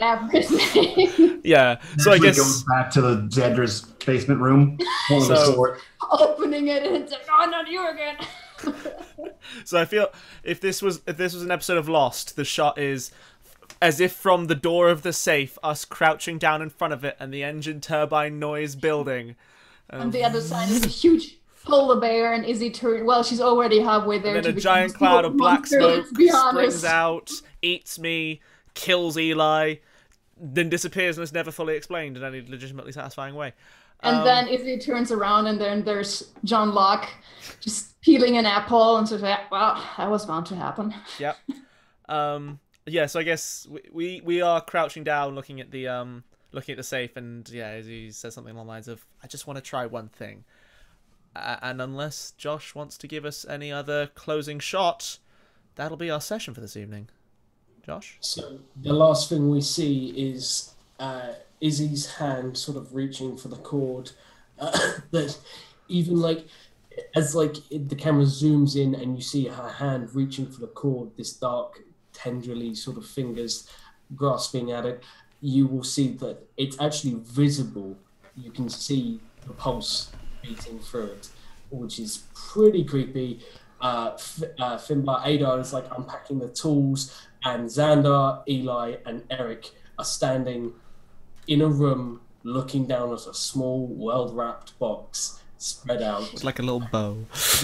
Yeah. So I guess goes back to the Xander's basement room. Opening it and it's like, oh, not you again. So I feel if this was an episode of Lost, the shot is as if from the door of the safe, us crouching down in front of it, and the engine turbine noise building. On the other side is a huge polar bear, and Izzy she's already halfway there. And then to a giant cloud of black monster, smoke let's be springs honest. out, eats me, kills Eli, then disappears and is never fully explained in any legitimately satisfying way. And then Izzy turns around, and then there's John Locke just peeling an apple, and sort of, well, that was bound to happen. Yep. Yeah, so I guess we are crouching down, looking at the safe, and yeah, Izzy says something along the lines of, "I just want to try one thing." And unless Josh wants to give us any other closing shot, that'll be our session for this evening. Josh? So the last thing we see is Izzy's hand sort of reaching for the cord. That even like as like the camera zooms in and you see her hand reaching for the cord, this dark, tenderly sort of fingers grasping at it, you will see that it's actually visible. You can see the pulse beating through it, which is pretty creepy. Finbar Adar is like unpacking the tools, and Xander, Eli, and Eric are standing in a room looking down at a small, well-wrapped box spread out. It's like a little bow.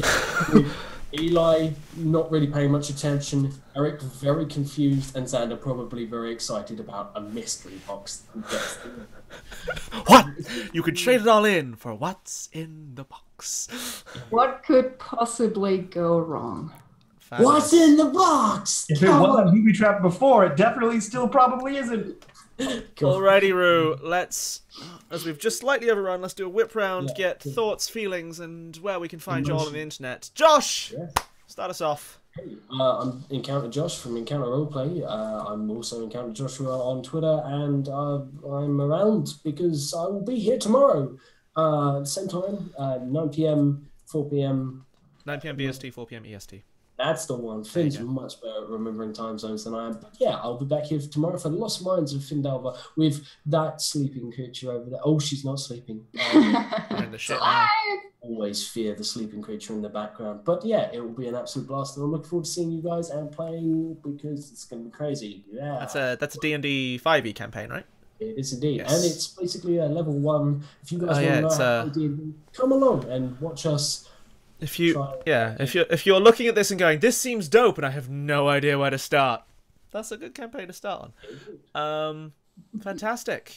Eli not really paying much attention, Eric very confused, and Xander probably very excited about a mystery box. What? You could trade it all in for what's in the box. What could possibly go wrong? What's in the box? If it wasn't booby trapped before, it definitely still probably isn't. Alrighty, Roo, let's, as we've just slightly overrun, let's do a whip round, get thoughts, feelings, and where we can find you all on the internet. Josh! Yes. Start us off. Hey, I'm Encounter Josh from Encounter Roleplay. I'm also Encounter Joshua on Twitter, and I'm around because I will be here tomorrow. Same time, 9 p.m., 4 p.m. 9 p.m. BST, 4 p.m. EST. That's the one. Finn's much better at remembering time zones than I am. But yeah, I'll be back here tomorrow for Lost Minds of Findalva with that sleeping creature over there. Oh, she's not sleeping. In the shit now. Always fear the sleeping creature in the background. But yeah, it will be an absolute blast. And I'm looking forward to seeing you guys and playing because it's going to be crazy. Yeah. That's a D&D 5e campaign, right? It is indeed. Yes. And it's basically a level 1. If you guys want to know how to D&D, come along and watch us. If you're looking at this and going, this seems dope, and I have no idea where to start, that's a good campaign to start on. Fantastic.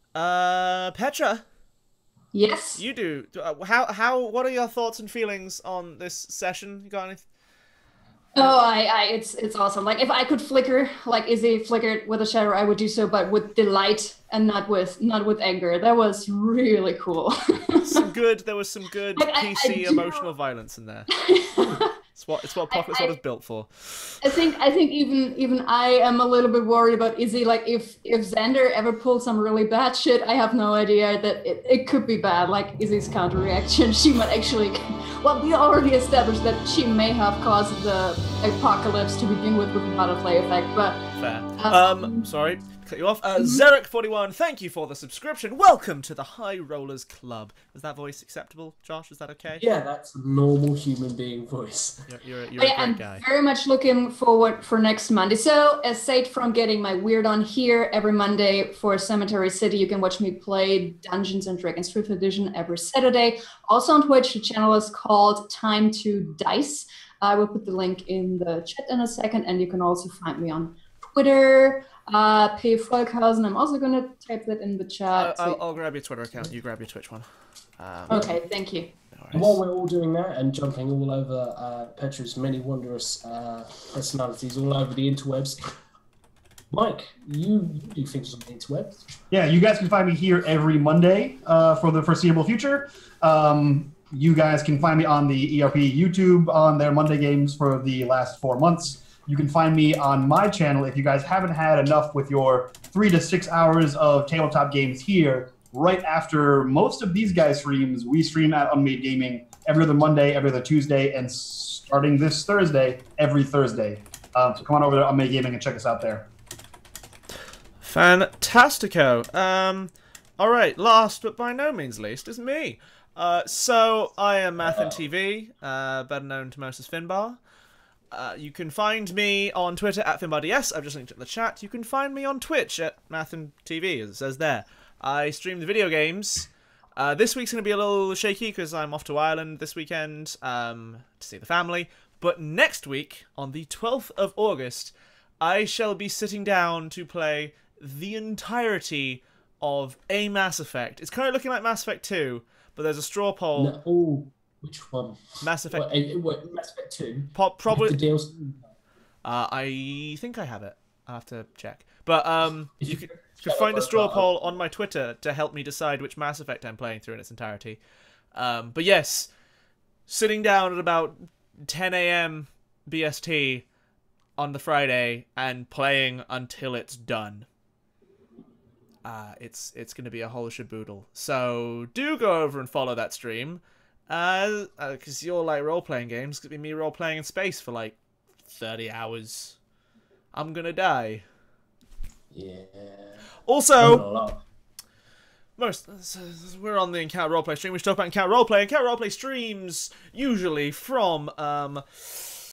Petra. Yes. You do. What are your thoughts and feelings on this session? You got anything? Oh, it's awesome. Like if I could flicker, like Izzy flickered with a shadow, I would do so, but with delight and not with anger. That was really cool. There was some good PC emotional violence in there. It's what Apocalypse World is built for. I think even I am a little bit worried about Izzy. Like if Xander ever pulls some really bad shit, I have no idea that it could be bad. Like Izzy's counter reaction, she might actually. Well, we already established that she may have caused the apocalypse to begin with the butterfly effect, but fair. Sorry. Cut you off. Zarek41, thank you for the subscription. Welcome to the High Rollers Club. Is that voice acceptable, Josh? Is that okay? Yeah, that's a normal human being voice. You're a great guy. I'm very much looking forward for next Monday. So, aside from getting my weird on here every Monday for Cemetery City, you can watch me play Dungeons and Dragons 5th edition every Saturday. Also on Twitch, the channel is called Time to Dice. I will put the link in the chat in a second, and you can also find me on Twitter. P. Volkhausen. I'm also going to type that in the chat. I'll grab your Twitter account. You grab your Twitch one. Okay, thank you. While we're all doing that and jumping all over Petra's many wondrous personalities all over the interwebs, Mike, you do things on the interwebs? Yeah, you guys can find me here every Monday for the foreseeable future. You guys can find me on the ERP YouTube on their Monday games for the last 4 months. You can find me on my channel if you guys haven't had enough with your 3 to 6 hours of tabletop games here. Right after most of these guys' streams, we stream at Unmade Gaming every other Monday, every other Tuesday, and starting this Thursday, every Thursday. So come on over to Unmade Gaming and check us out there. Fantastico. All right, last but by no means least is me. So I am MathinTV, better known to most as Finbar. You can find me on Twitter at FinbarDS. I've just linked it in the chat. You can find me on Twitch at MathinTV, as it says there. I stream the video games. This week's going to be a little shaky because I'm off to Ireland this weekend to see the family. But next week, on the 12th of August, I shall be sitting down to play the entirety of a Mass Effect. It's kind of looking like Mass Effect 2, but there's a straw poll. No, oh, which one? Mass Effect. What, Mass Effect 2? Probably. The DLC? I think I have it. I'll have to check. But you could find a straw poll on my Twitter to help me decide which Mass Effect I'm playing through in its entirety. But yes, sitting down at about 10 a.m. BST on the Friday and playing until it's done. It's going to be a whole shaboodle. So do go over and follow that stream. Because you're like role-playing games. It's going to be me role-playing in space for like 30 hours. I'm going to die. Yeah. Also, we're on the Encounter Roleplay stream. We should talk about Encounter Roleplay. Encounter Roleplay streams usually from